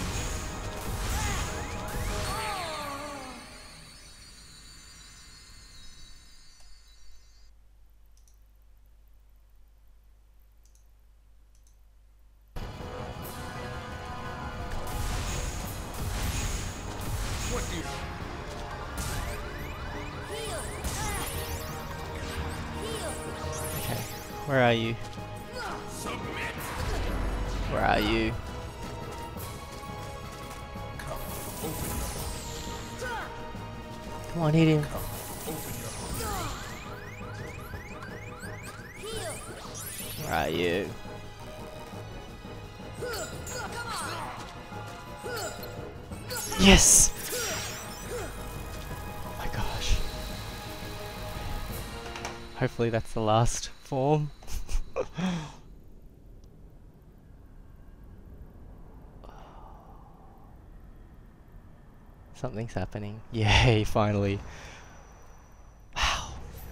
What do you... Heal! Heal! Okay. Where are you? Submit! Where are you? Come, open your heart. Come on, hit him. Come, open your heart. Heal! Where are you? Yes! Oh my gosh. Hopefully that's the last form. Something's happening. Yay, finally. Wow.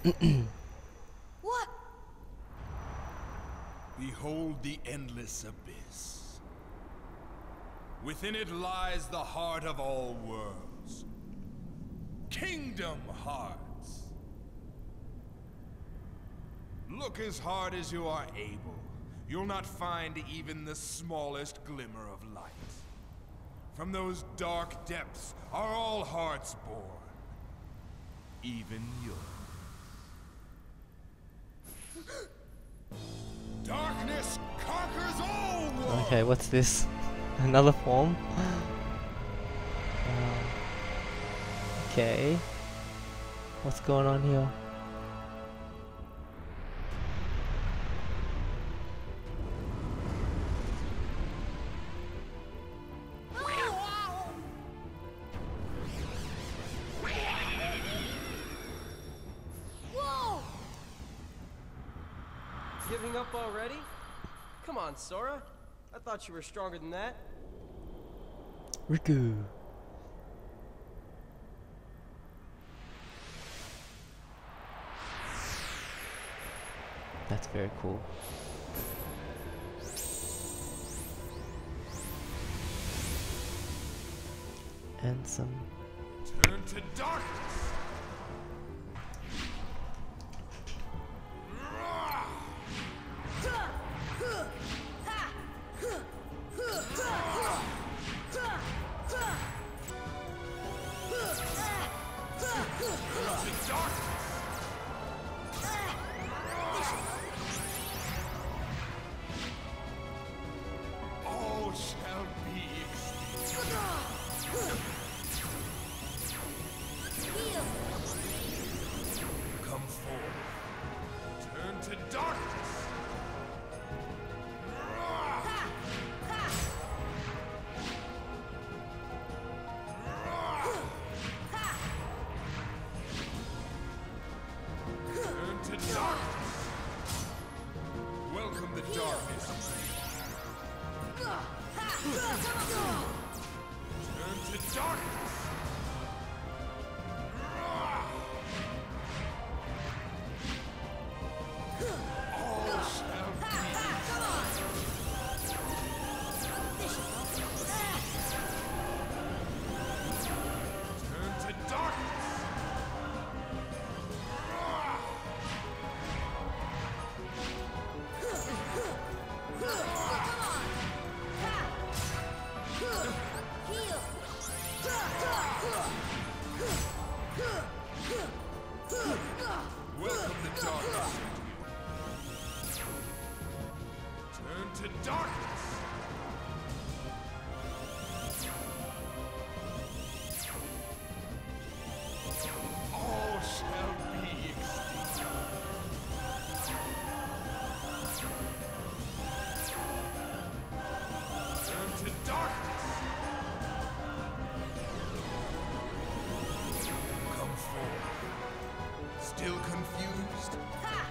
What? Behold the endless abyss. Within it lies the heart of all worlds. Kingdom Hearts. Look as hard as you are able. You'll not find even the smallest glimmer of light. From those dark depths are all hearts born. Even yours. Darkness conquers all worlds! Okay, what's this? Another form? Uh, okay. What's going on here? Whoa! Giving up already? Come on, Sora. I thought you were stronger than that. Riku. That's very cool. And some... Turn to darkness! All shall be extinct. Heal! Come forth. Turn to darkness. Turn to darkness. Welcome the darkness. Turn to darkness.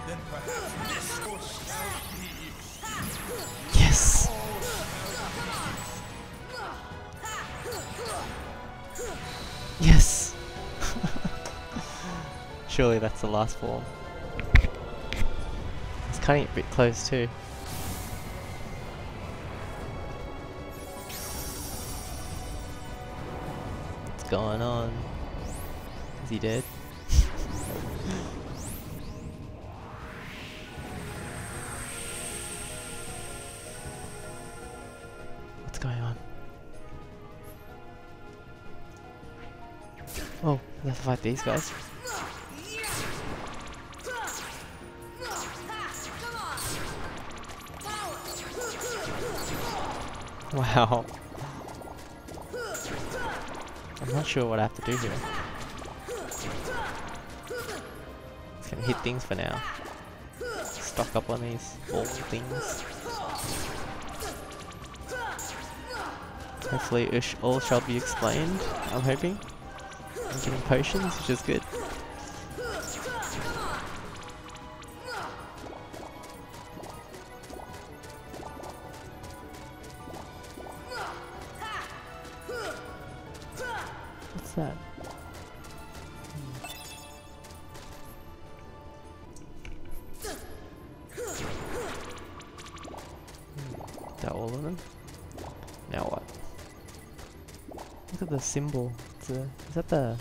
Then perhaps this will shall be. Yes! Yes! Surely that's the last form. It's cutting it a bit close too. What's going on? Is he dead? What's going on? Oh, we have to fight these guys. Wow. I'm not sure what I have to do here. Just gonna hit things for now. Stock up on these all things. Hopefully it sh all shall be explained, I'm hoping. I'm getting potions, which is good. What's that? Is that all of them? Now what? Look at the symbol. It's a, is that the...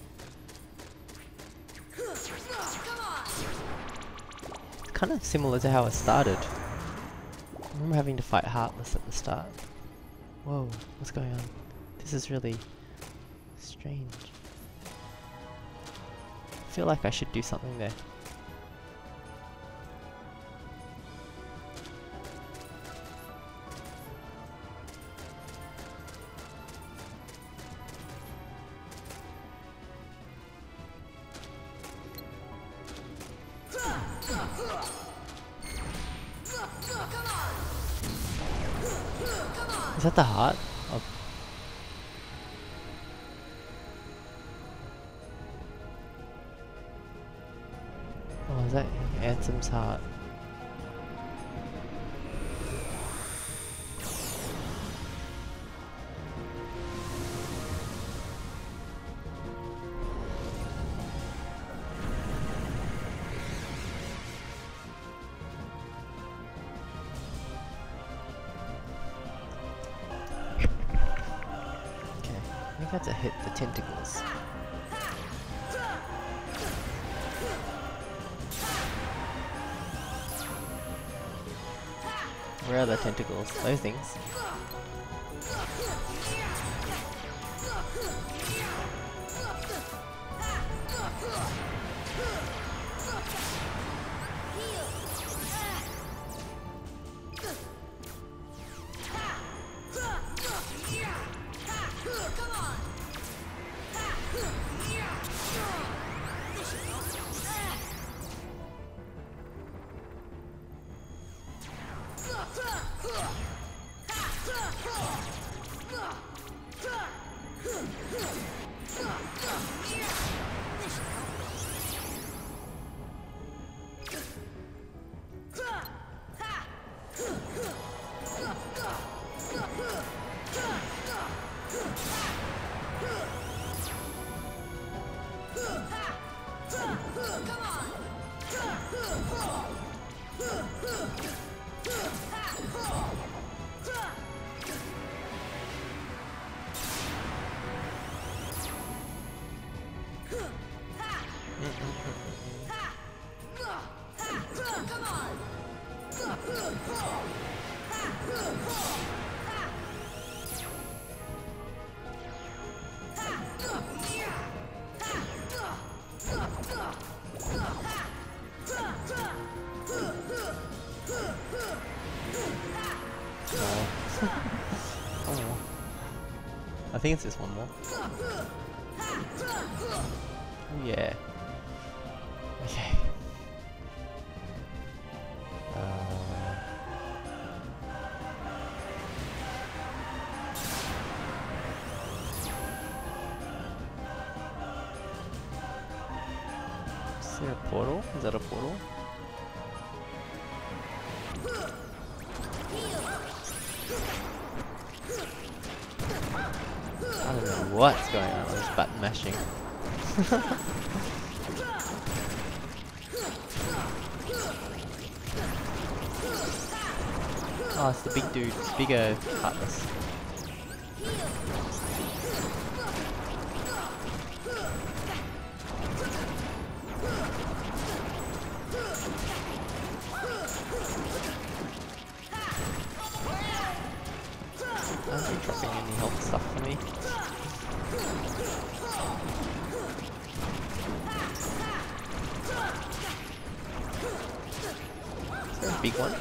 It's kind of similar to how it started. I remember having to fight Heartless at the start. Whoa, what's going on? This is really strange. I feel like I should do something there. Is that the heart? Of oh, is that Anthem's heart? I think I have to hit the tentacles. Where are the tentacles? Those things. Oh. I think it's just one more. Oh yeah. Okay. Uh, is there a portal? Is that a portal? I don't know what's going on with this button mashing. Oh, it's the big dude, it's bigger cutlass. Aren't you dropping any health stuff for me? Is there a big one?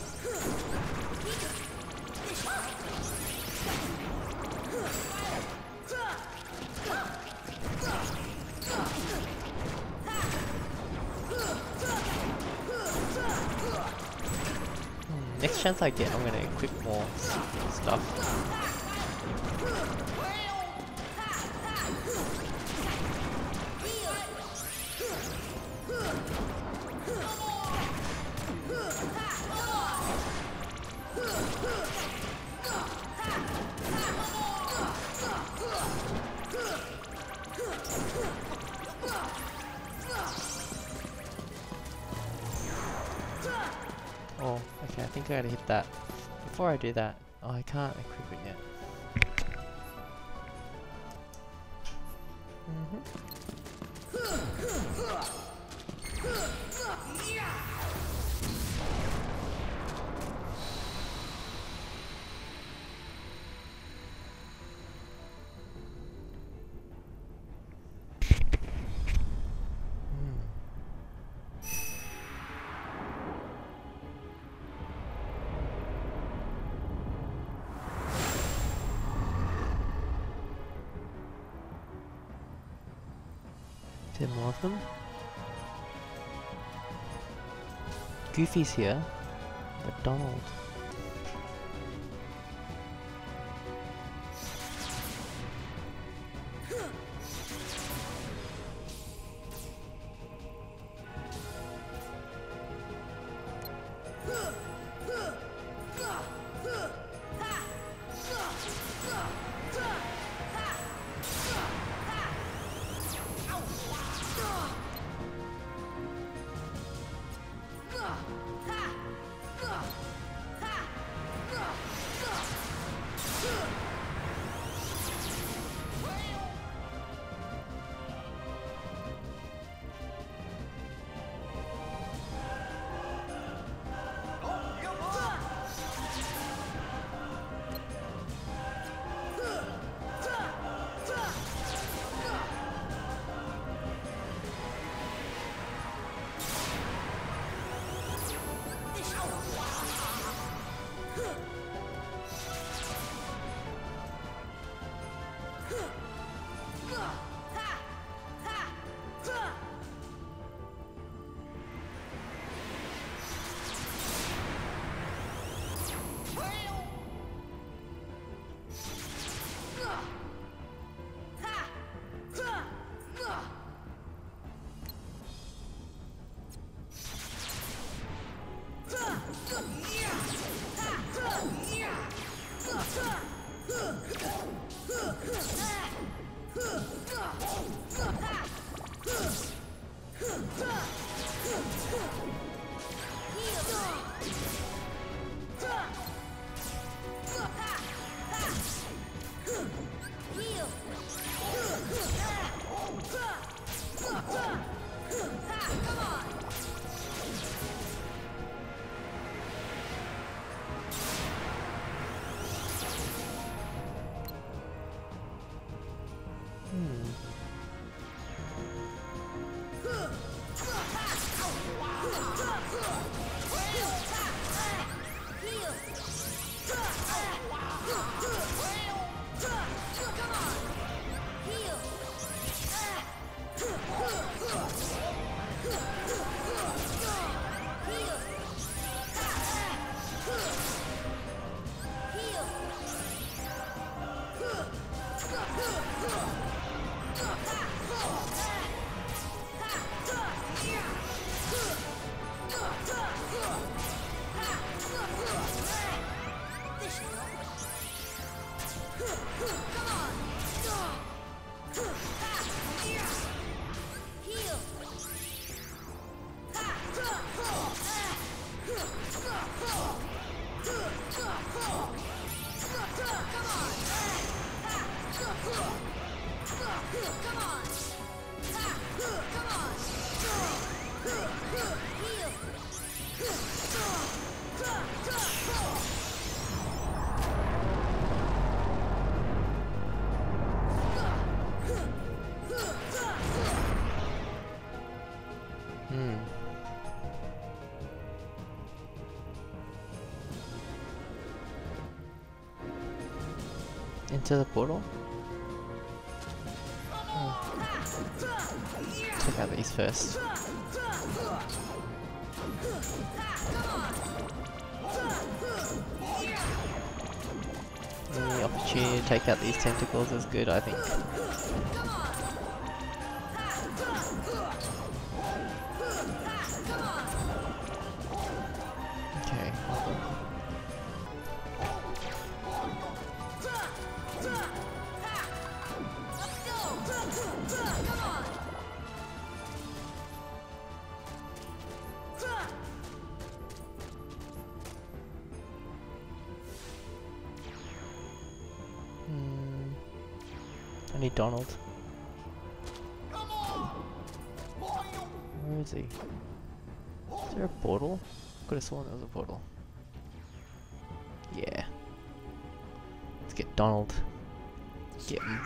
Hmm, next chance I get, I'm gonna equip more s- stuff. Oh, okay, I think I gotta hit that. Before I do that, oh, I can't equip it yet. Ten more of them. Goofy's here, but Donald. Hmm. Into the portal? Oh. Check out these first. Any opportunity to take out these tentacles is good, I think. Okay. Hmm. I need Donald. Where is he? Is there a portal? Could have sworn there was a portal. Yeah. Let's get Donald. Get him.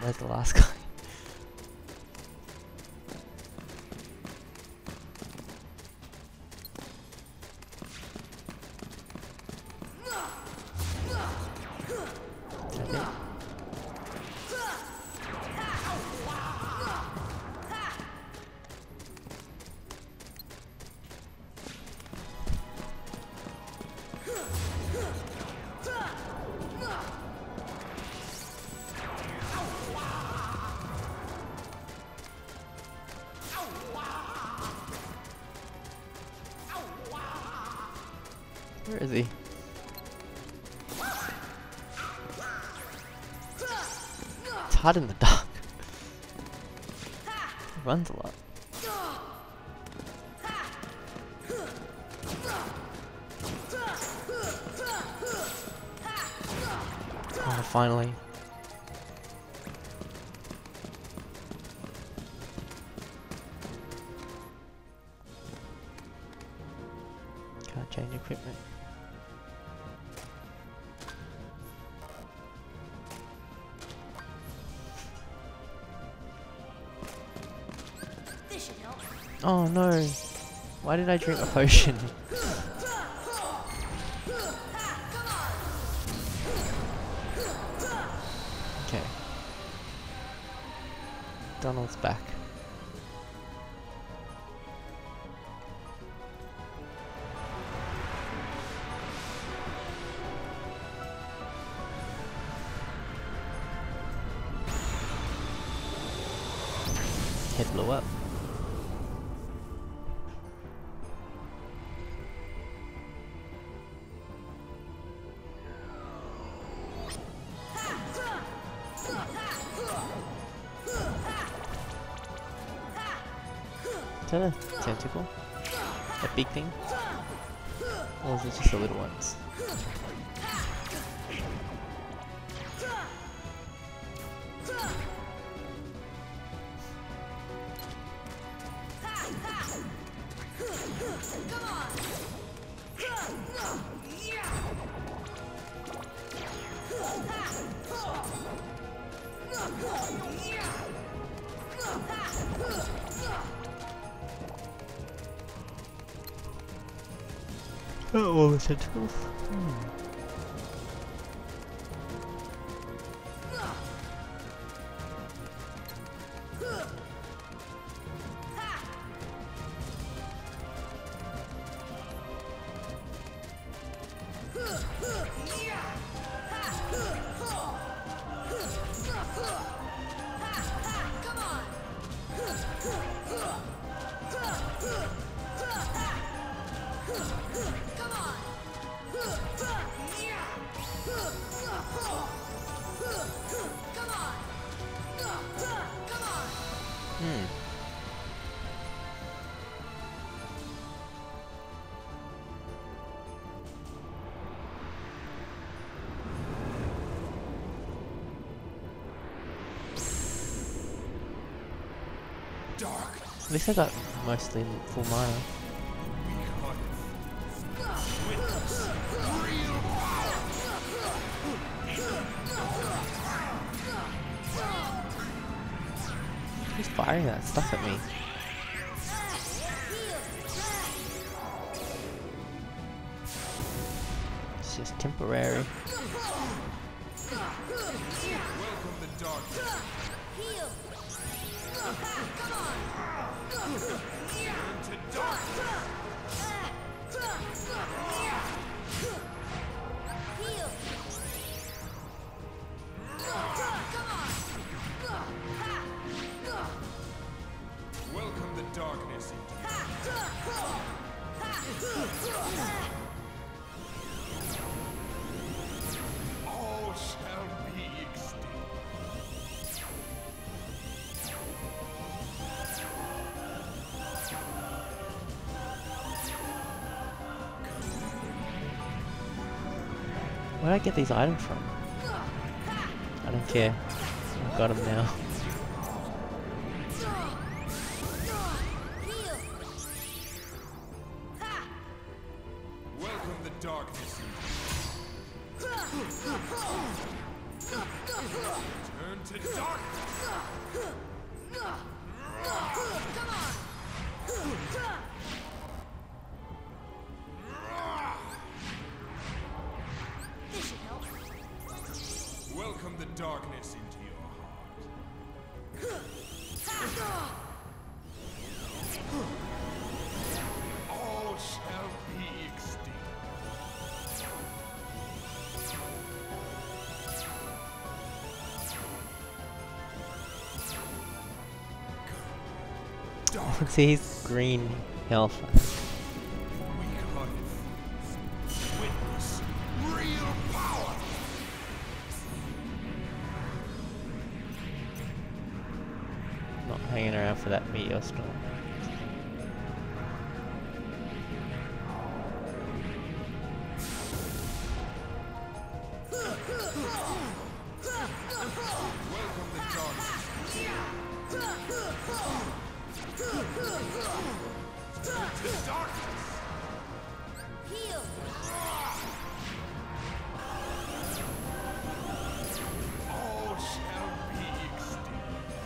Where's the last guy? Is that it? Where is he? It's hard in the dark. He runs a lot. Oh, finally. Can't change equipment. This should help. Oh no! Why did I drink a potion? Okay. Donald's back. Head blew up. Is that a tentacle? A big thing? Or is it just the little ones? Oh, all the tentacles? Hmm. Hmm. Dark. At least I got mostly full mana. Who's firing that stuff at me? It's just temporary. Welcome the darkness. Into darkness. Welcome the darkness. All shall be extinct. Where did I get these items from? I don't care. I've got them now. Welcome the darkness. Turn to darkness. This should help. Welcome the darkness into your heart. All shall be extinct. See, he's green health. Weak hearted witness real power. Not hanging around for that meteor storm. Welcome the darkness. Turn to darkness. Heal. All shall be extinct.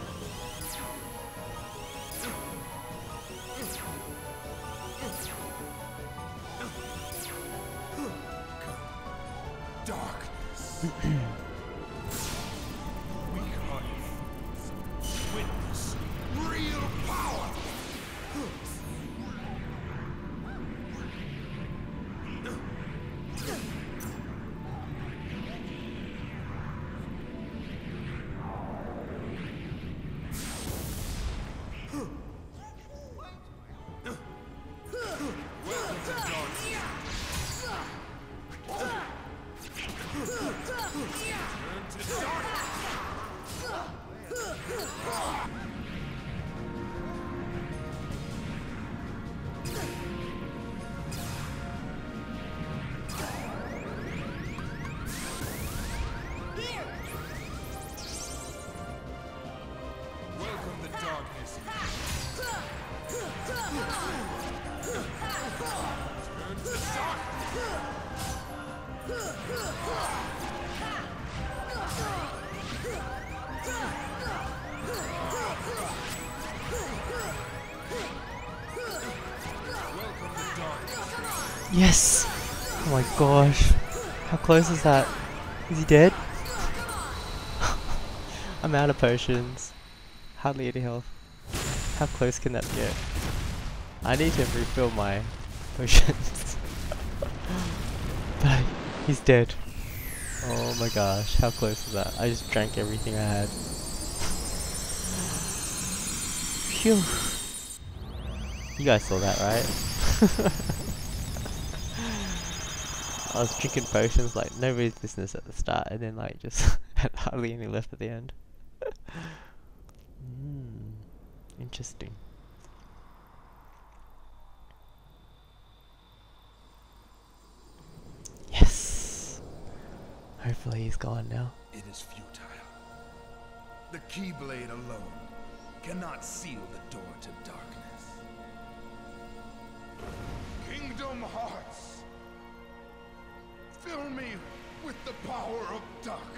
Darkness. Weak hearted. Witness real power. Welcome to darkness. Turn to darkness. Welcome the darkness. Turn to Welcome the darkness. Yes! Oh my gosh. How close is that? Is he dead? I'm out of potions. Hardly any health. How close can that get? I need to refill my potions. But I, he's dead. Oh my gosh, how close is that? I just drank everything I had. Phew. You guys saw that, right? I was drinking potions like nobody's business at the start, and then like just had hardly any left at the end. Hmm, interesting. Yes! Hopefully he's gone now. It is futile. The Keyblade alone cannot seal the door to darkness. Kingdom Hearts, fill me with the power of darkness.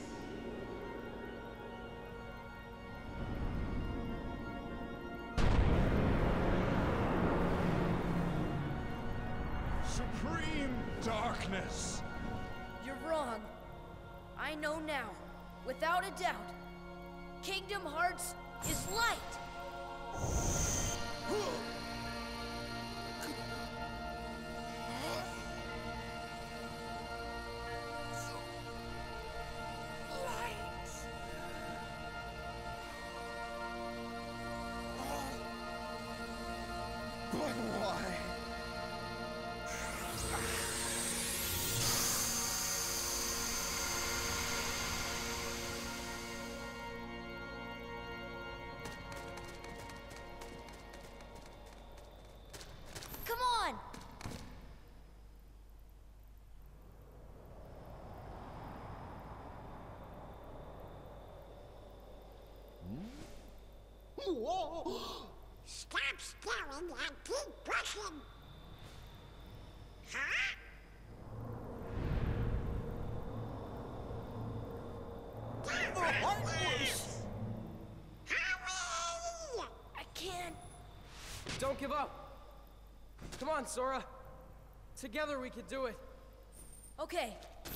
Supreme darkness. You're wrong. I know now, without a doubt. Kingdom Hearts is light. But why? Come on! Whoa! Stop staring and keep pushing. Huh? give up. Come on, Sora. Together we could do it. Okay.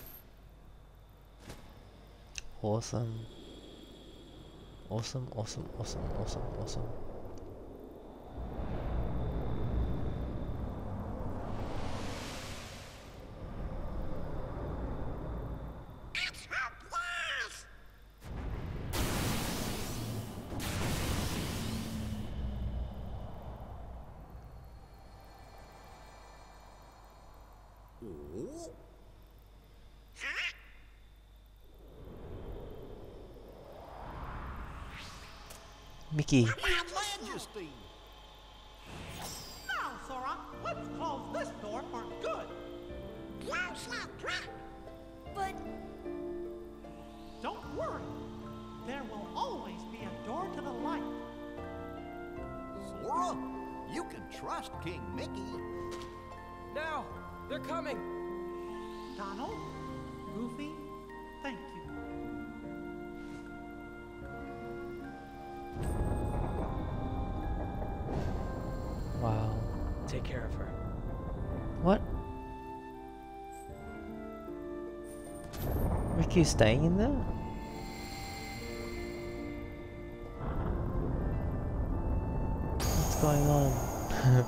Awesome. Awesome, awesome, awesome, awesome, awesome. It's her blast! Oh, Huh? Mickey. Your Majesty! Now, Sora, let's close this door for good. Close that trap! But Don't worry. There will always be a door to the light. Sora, you can trust King Mickey. Now, they're coming. Donald, Goofy, thank you. Wow. Take care of her. What? Ricky's staying in there? What's going on?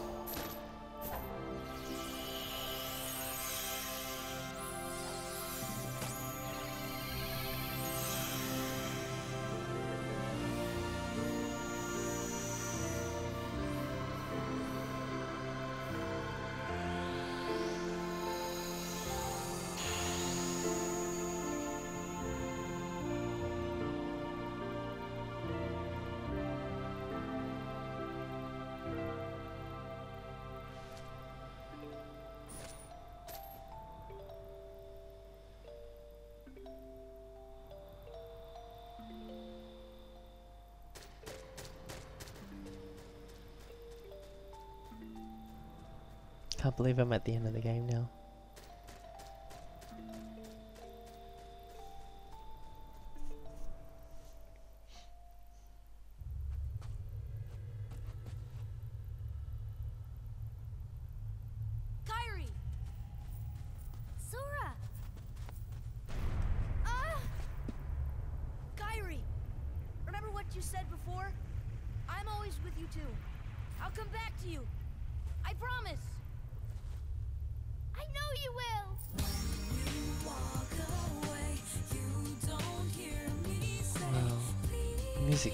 Can't believe I'm at the end of the game now. Kyrie! Sora! Ah! Kyrie! Remember what you said before? I'm always with you too. I'll come back to you. I promise. I know you will! Wow. Music.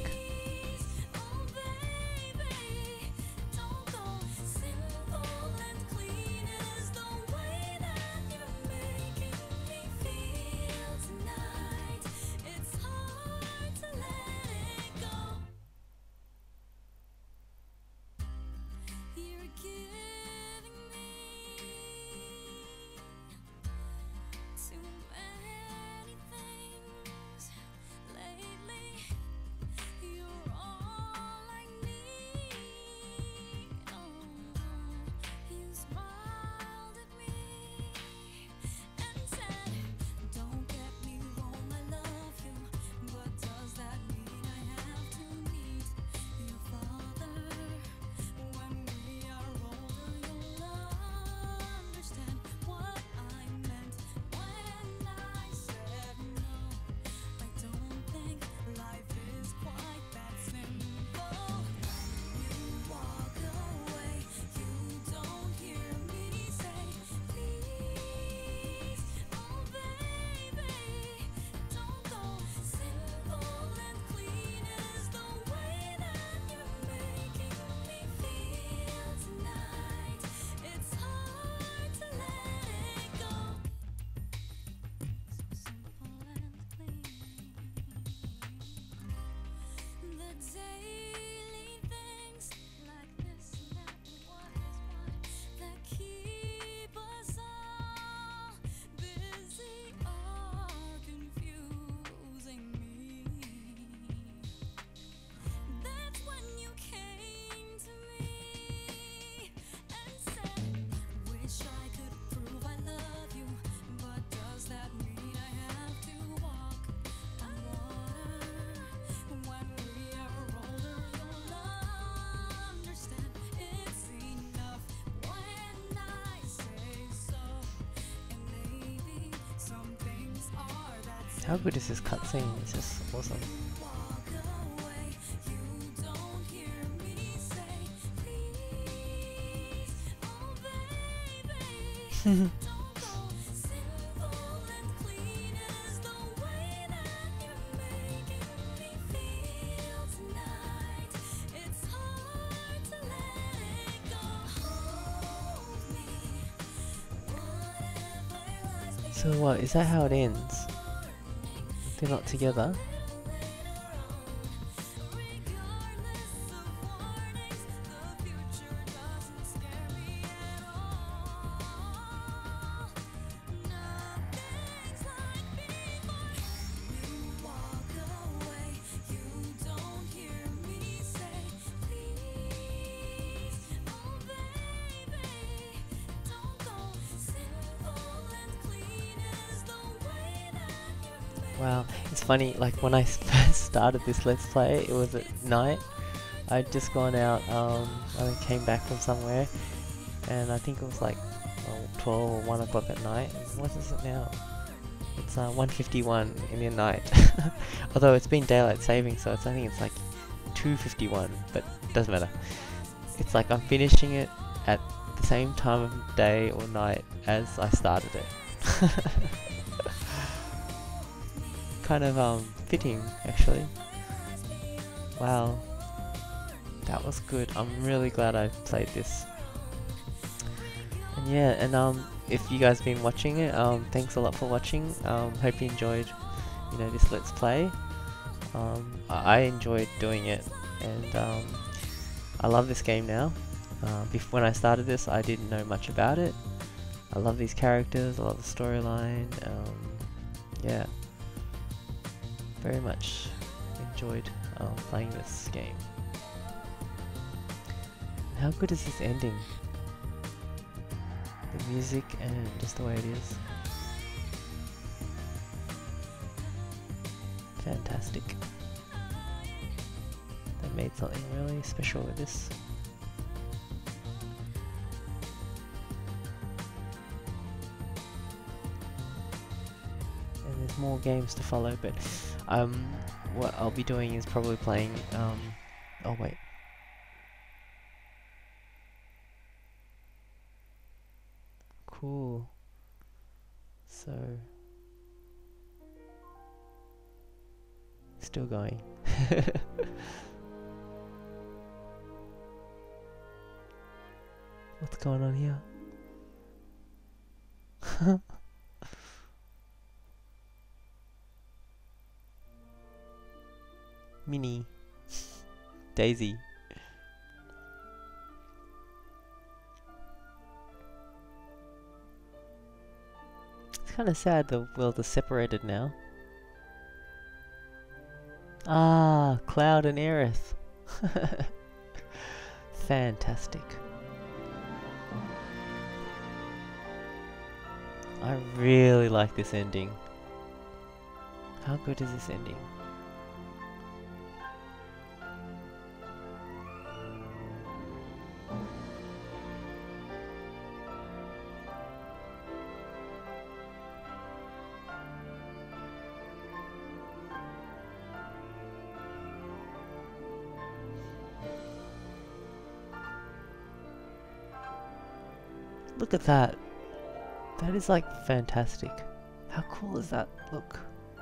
Too many things lately. How good is this cutscene? It's just awesome. So what, is that how it ends? They're not together? Wow, it's funny, like when I first started this Let's Play, it was at night. I'd just gone out, um, I came back from somewhere, and I think it was like oh, twelve or one o'clock at night. And what is it now? It's uh, one fifty-one in the night. Although it's been daylight saving, so it's, I think it's like two fifty-one, but doesn't matter. It's like I'm finishing it at the same time of day or night as I started it. Kind of um fitting, actually. Wow, that was good. I'm really glad I played this. And yeah, and um if you guys have been watching it, um thanks a lot for watching. Um hope you enjoyed, you know, this Let's Play. Um I, I enjoyed doing it, and um I love this game now. Uh, before when I started this, I didn't know much about it. I love these characters. I love the storyline. Um, yeah. Very much enjoyed um, playing this game. How good is this ending? The music and just the way it is. Fantastic. They made something really special with this. And there's more games to follow, but Um, what I'll be doing is probably playing, um, oh wait. Cool. So, still going. What's going on here? Minnie. Daisy. It's kind of sad the world is separated now. Ah, Cloud and Aerith. Fantastic. I really like this ending. How good is this ending? Look at that. That is like fantastic. How cool is that? Look.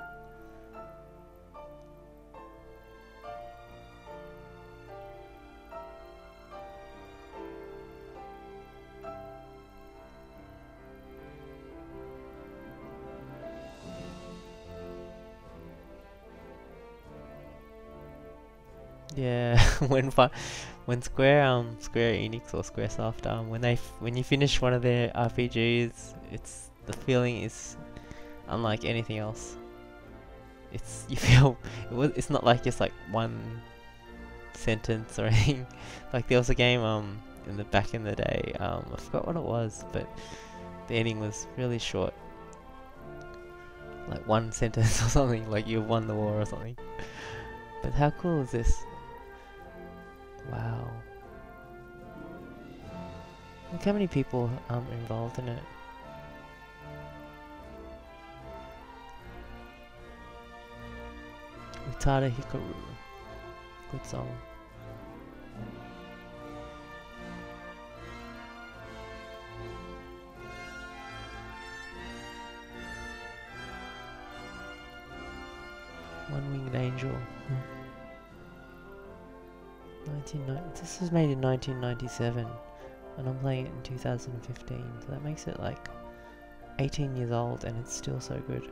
Yeah, when fi when Square um Square Enix or Squaresoft um when they f when you finish one of their R P Gs, it's the feeling is unlike anything else. It's you feel it was it's not like just like one sentence or anything. Like there was a game um in the back in the day, um I forgot what it was, but the ending was really short. Like one sentence or something, like you won the war or something. But how cool is this? Wow. Look how many people um involved in it. Utada Hikaru. Good song. One Winged Angel. Hmm. nineteen ninety. This was made in nineteen ninety-seven, and I'm playing it in two thousand fifteen. So that makes it like eighteen years old, and it's still so good.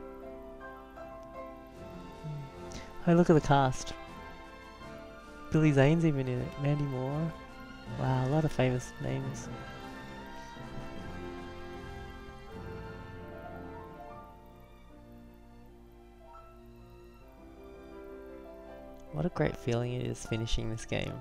Hmm. Oh, look at the cast. Billy Zane's even in it. Mandy Moore. Wow, a lot of famous names. What a great feeling it is finishing this game.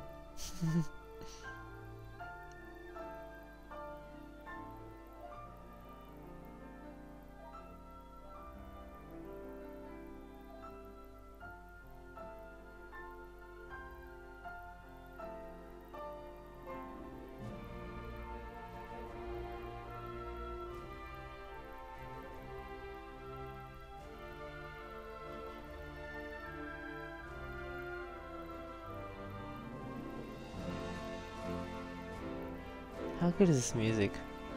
How good is this music?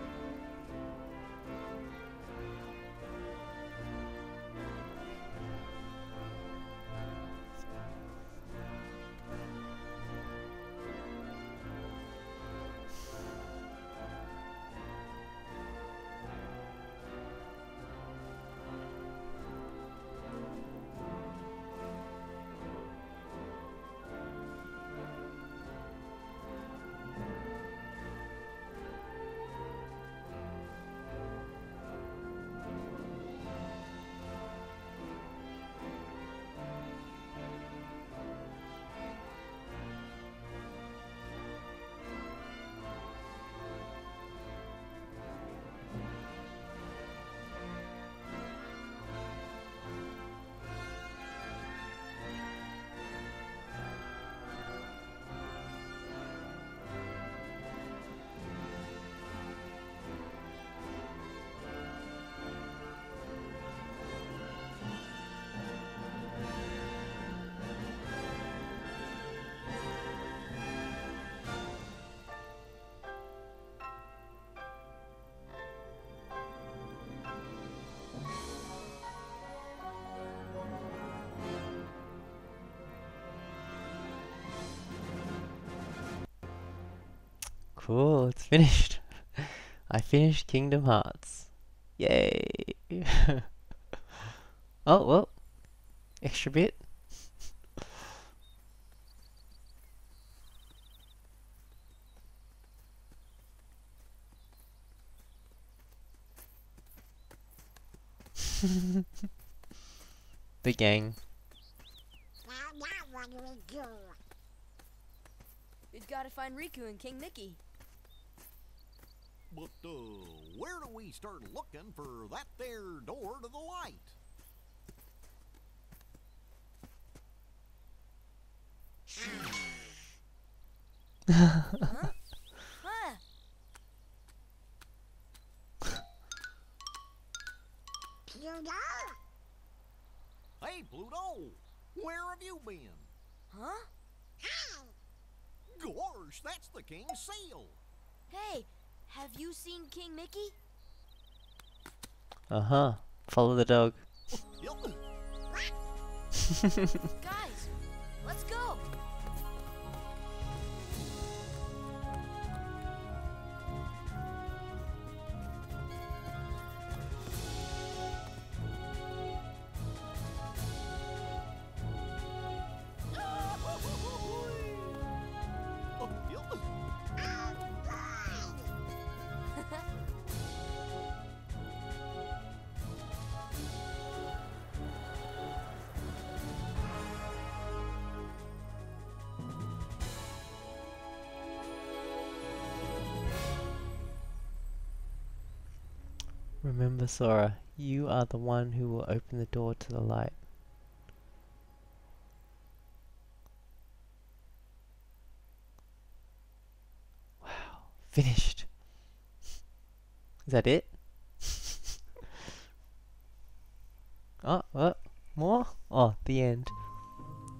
Cool, it's finished. I finished Kingdom Hearts. Yay! Oh, well. Extra bit. The gang. Now, now what do we do? We've got to find Riku and King Mickey. But, uh, where do we start looking for that there door to the light? Huh? Huh? Pluto? Hey, Pluto! Where have you been? Huh? Hi! Gosh, that's the king's seal! Hey, have you seen King Mickey? Uh-huh. Follow the dog. Guys, let's go! Remember, Sora, you are the one who will open the door to the light. Wow, finished. Is that it? Oh, what? More? Oh, the end.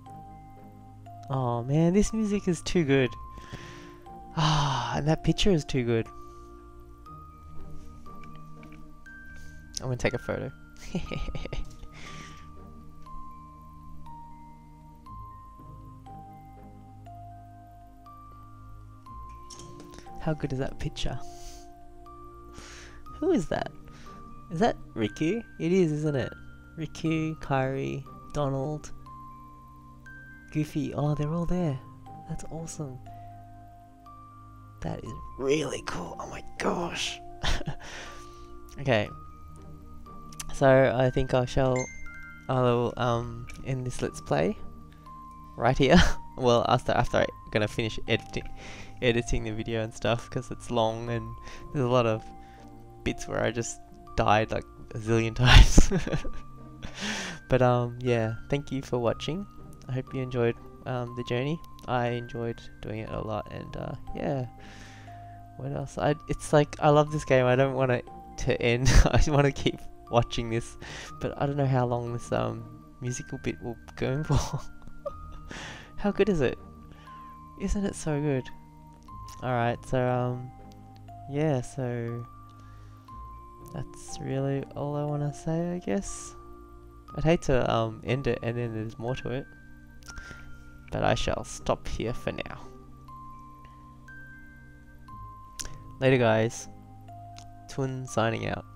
Oh man, this music is too good. Ah, and that picture is too good. I'm gonna take a photo. How good is that picture? Who is that? Is that Riku? It is, isn't it? Riku, Kairi, Donald, Goofy. Oh, they're all there. That's awesome. That is really cool. Oh my gosh. Okay. So I think I shall I'll um end this let's play right here. Well, after after I'm gonna finish editing editing the video and stuff, because it's long and there's a lot of bits where I just died like a zillion times. But um yeah, thank you for watching. I hope you enjoyed um, the journey. I enjoyed doing it a lot, and uh, yeah. What else? I it's like I love this game. I don't want it to end. I want to keep watching this, but I don't know how long this um musical bit will go for. How good is it? Isn't it so good? Alright, so um yeah, so that's really all I want to say, I guess. I'd hate to um end it and then there's more to it, but I shall stop here for now. Later guys. Twin signing out.